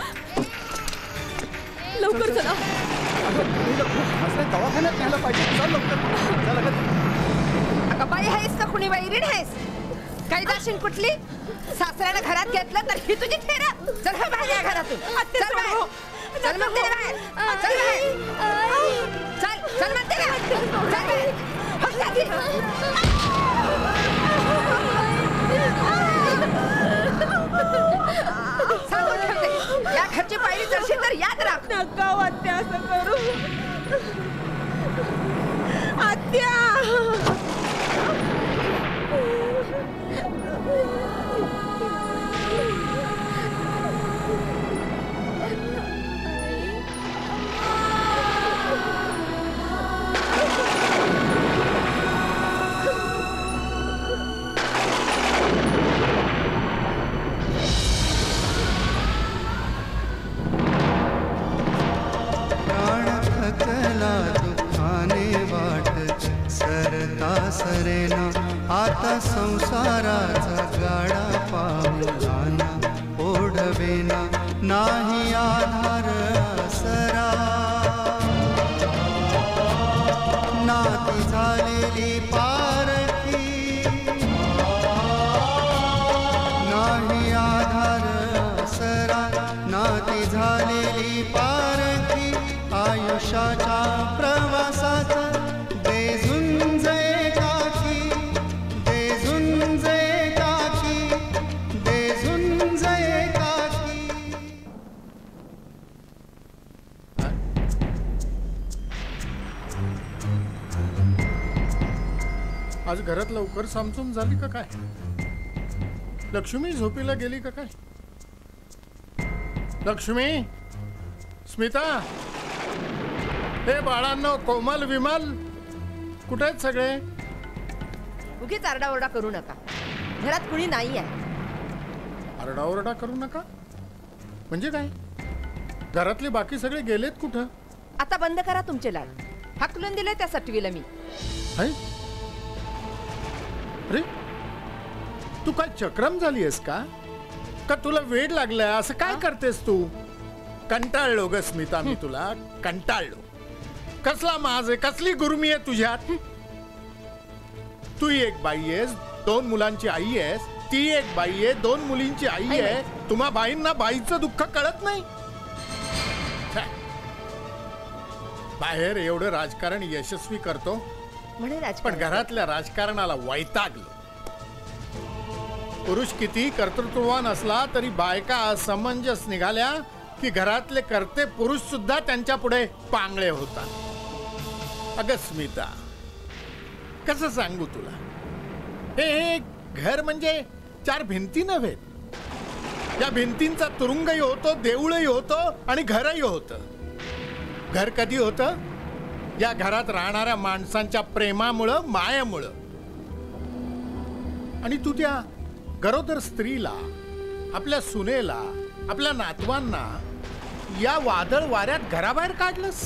लवकर चला. दवाखान्यात न्यायला पाहिजे. चल लवकर. चल अगं बाई आहेस का कुणी वैरीण आहेस? काही दाशीन कुठली? सासऱ्यानं घरात घेतलं तर ही तुझी थेर. चल हा बाहेर या घरातून. चल बाहेर. चल म्हणते ना बाहेर. चल बाहेर. चल चल म्हणते ना. चल बाहेर. बघ जाती. सांगून ठेवते, या घरची पायरी चढशील तर याद राख. नका वाटते असं करू. आत्या. सरेना आता संसाराचा गाडा पाऊलाना ओढवेना नाही आधार असरा नाती झालेली पारखी नाही आधार असरा नाती झालेली पारखी आयुष्याच्या प्रवासात बेझुंज एकाकी बेझुंज एकाकी बेझुंज एकाकी. आज घरात लवकर सामसूम झाली का काय? लक्ष्मी झोपीला गेली का काय? लक्ष्मी, स्मिता, हे बाळांनो, कोमल, विमल कुठे आहेत सगळे? उगीच आरडाओरडा करू नका, घरात कुणी नाही आहे. आरडाओरडा करू नका म्हणजे काय? घरातले बाकी सगळे गेलेत कुठं? आता बंद करा तुमचे लाड. हाकलून दिले त्या सटवीला मी. अरे तू काय चक्रम झाली आहेस का? का तुला वेड लागलाय? असं काय करतेस तू? कंटाळलो ग स्मिता, मी तुला कंटाळलो. कसला माज आहे, कसली गुरमी आहे तुझ्यात? तू एक बाई आहेस, दोन मुलांची आई आहेस. ती एक बाई आहे, दोन मुलींची आई आहे. तुम्हा बाईंना बाईचं दुःख कळत नाही? बाहेर एवढं राजकारण यशस्वी करतो, पण घरातल्या राजकारणाला वैतागलो. पुरुष किती कर्तृत्ववान असला तरी बायका असमंजस निघाल्या की घरातले करते पुरुष सुद्धा त्यांच्या पुढे पांगळे होतात. अगं स्मिता, कसं सांगू तुला? हे हे घर म्हणजे चार भिंती नव्हे. या भिंतींचा तुरुंगही होतो, देऊळही होतो आणि घरही होतं. घर कधी होतं? या घरात राहणाऱ्या माणसांच्या प्रेमामुळं, मायेमुळं. आणि तू त्या गरोदर स्त्रीला, आपल्या सुनेला, आपल्या नातवांना या वादळ वाऱ्यात घराबाहेर काढलंस.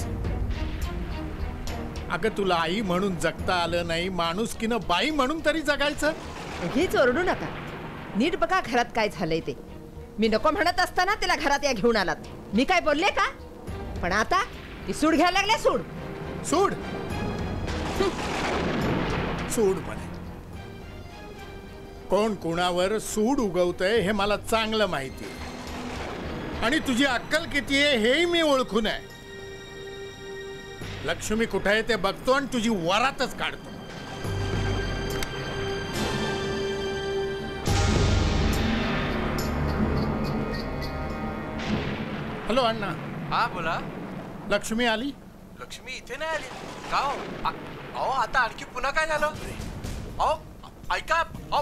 अगं तुला आई म्हणून जगता आलं नाही, माणुसकीनं बाई म्हणून तरी जगायचं. उगीच ओरडू नका. नीट बघा घरात काय झालंय ते. मी नको म्हणत असताना तिला घरात या घेऊन आलात. मी काय बोलले का? पण आता ती सूड घ्यायला लागले. सूड सूड सूड म्हणे. कोण कोणावर सूड उगवतंय हे मला चांगलं माहिती आहे. आणि तुझी अक्कल किती आहे हेही मी ओळखून आहे. लक्ष्मी कुठे आहे ते बघतो आणि तुझी वरातच काढतो. हॅलो अण्णा. हा बोला. लक्ष्मी आली? लक्ष्मी इथे नाही आली का? अहो आता आणखी पुन्हा काय झालं? अहो ऐका. अहो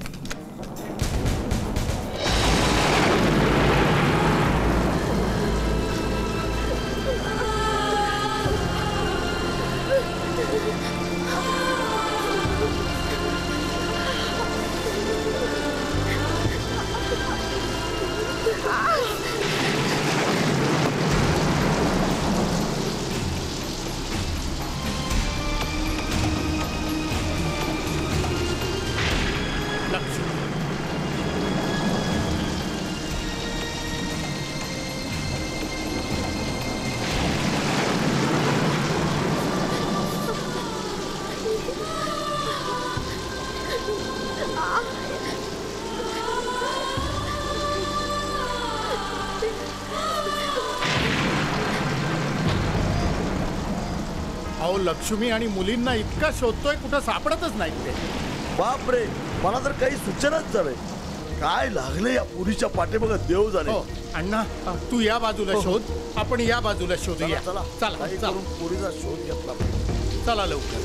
लक्ष्मी आणि मुलींना इतका शोधतोय, कुठं सापडतच नाही ते. बापरे, मला तर काही सूचनाच झालंय. काय लागले या पुरीच्या पाठीमागे देव झाले. अण्णा तू या बाजूला शोध, आपण या बाजूला शोधूया. चला चला चला पुरीचा शोध घेतला. चला लवकर.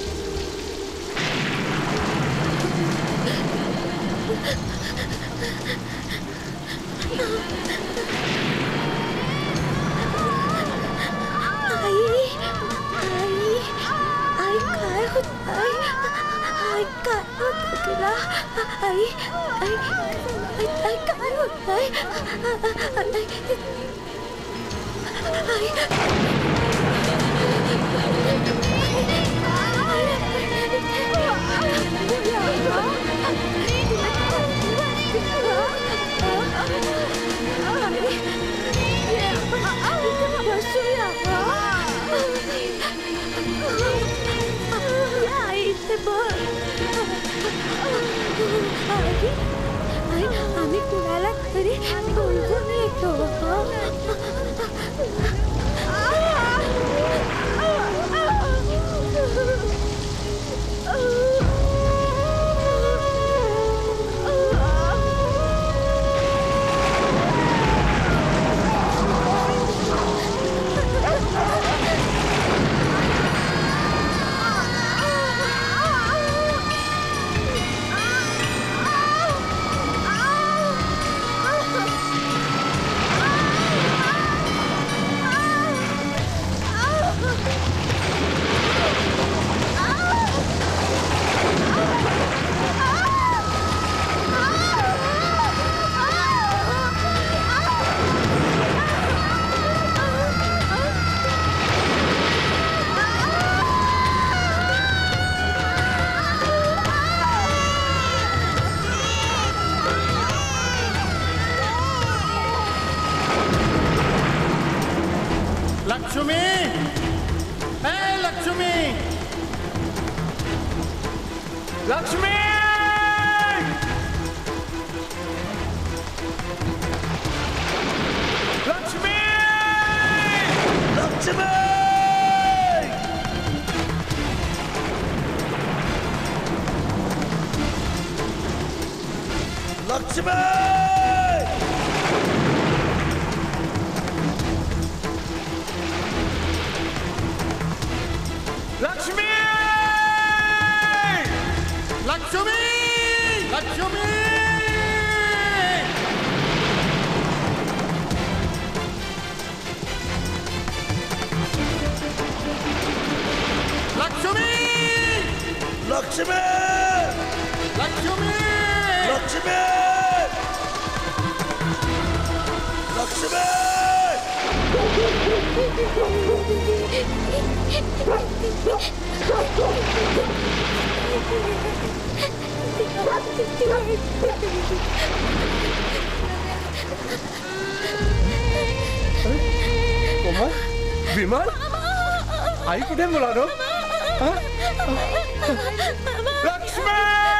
आई काय होत तुला? आई आई आई काय होत आहे? आई अरे कोण येतो लक्ष्मी ए लक्ष्मी लक्ष्मी लक्ष्मी लक्ष्मी लक्ष्मी लक्ष्मी लक्ष्मी लक्ष्मी लक्ष्मी लक्ष्मी लक्ष्मी लक्ष्मी लक्ष्मी कोमल विमल आई कुठे मुलानो लक्ष्मी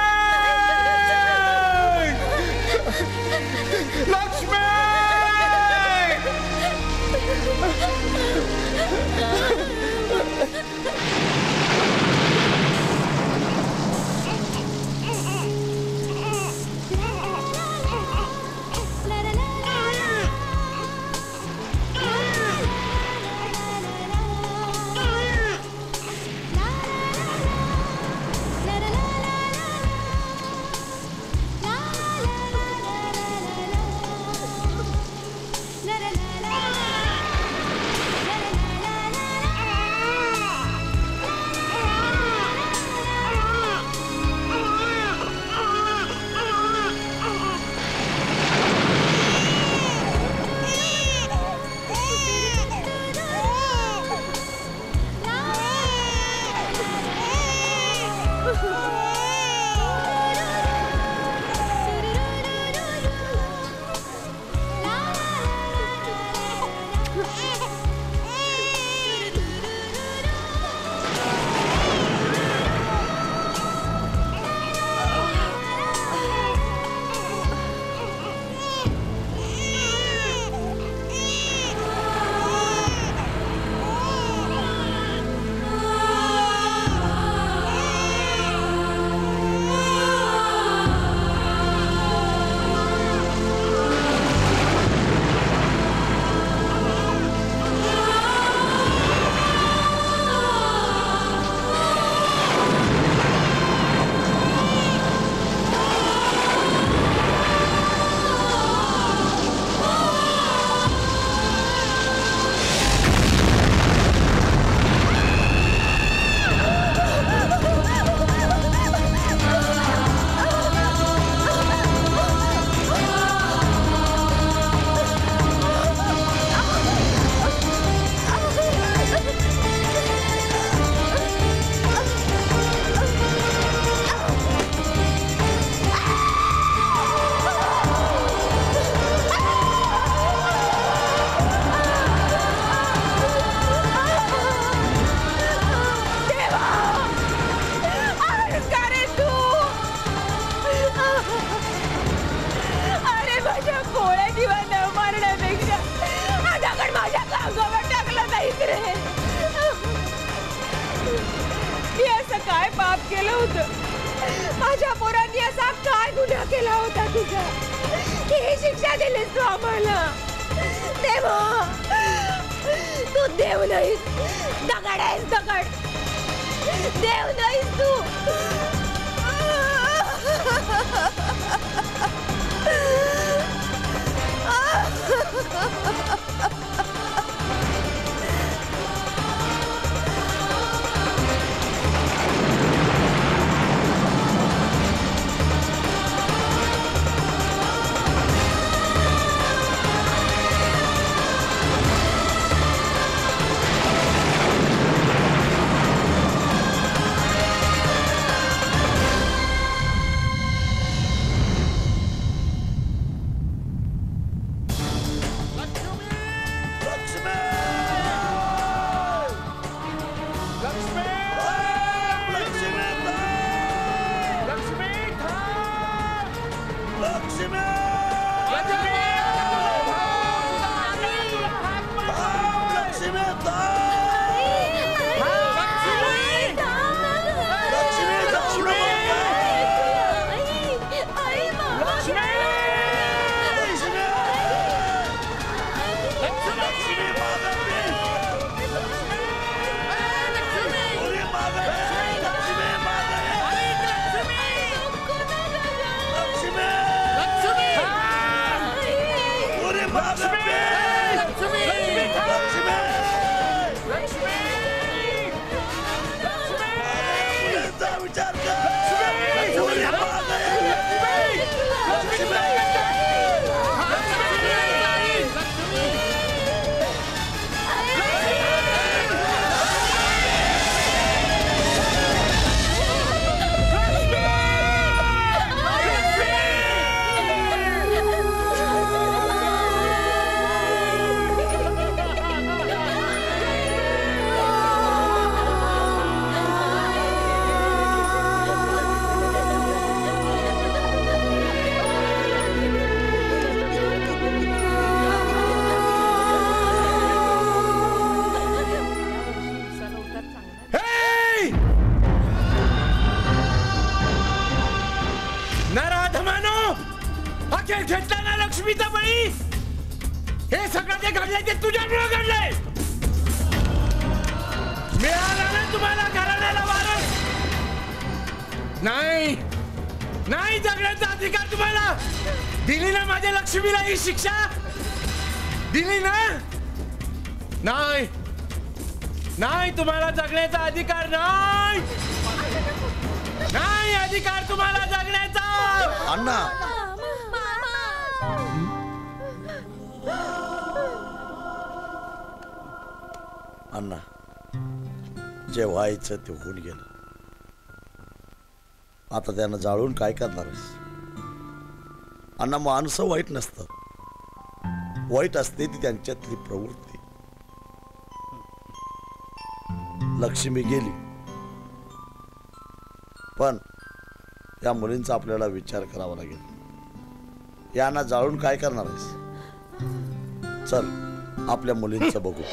लक्ष्मी काय पाप केलं होतं? माझ्या पोरांनी असा काय गुन्हा केला होता तुझा की ही शिक्षा दिलीस तू आम्हाला? देवा, तू देव नाहीस, दगड आहेस, दगड. देव नाहीस तू. घेतला ना लक्ष्मीचा बळी. हे सगळं जे घडलंय ते तुझ्यामुळे घडलंय. मिळाला ना तुम्हाला घराण्याला वारस? नाही नाही, जगण्याचा अधिकार तुम्हाला दिली ना माझ्या लक्ष्मीला ही शिक्षा दिली ना? नाही नाही, तुम्हाला जगण्याचा अधिकार नाही. नाही अधिकार तुम्हाला जगण्याचा. अण्णा अण्णा, जे व्हायचं ते होऊन गेलं. आता त्यांना जाळून काय करणारच? अण्णा, माणसं वाईट नसतं, वाईट असते ती त्यांच्यातली प्रवृत्ती. लक्ष्मी गेली, पण या मुलींचा आपल्याला विचार करावा लागेल. यांना जाळून काय करणार आहेस? चल आपल्या मुलींचं बघू.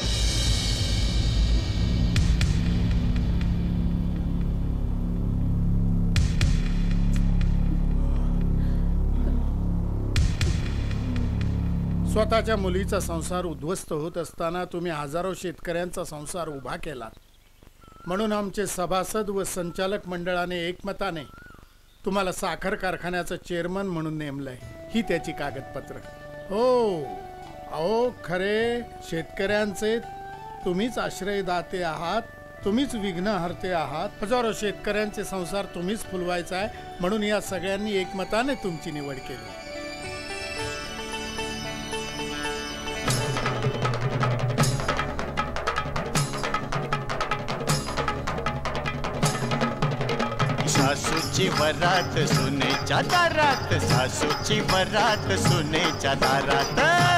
स्वतःच्या मुलीचा संसार उद्ध्वस्त होत असताना तुम्ही हजारो शेतकऱ्यांचा संसार उभा केला, म्हणून आमचे सभासद व संचालक मंडळाने एकमताने तुम्हाला साखर कारखान्याचं चेअरमन म्हणून नेमलंय. ही त्याची कागदपत्र. हो, अहो खरे शेतकऱ्यांचे तुम्हीच आश्रयदाते आहात, तुम्हीच विघ्नहर्ते आहात. हजारो शेतकऱ्यांचे संसार तुम्हीच फुलवायचा आहे, म्हणून या सगळ्यांनी एकमताने तुमची निवड केली. सासूची वरात सुनेच्या दारात, सासूची वरात सुनेच्या दारात.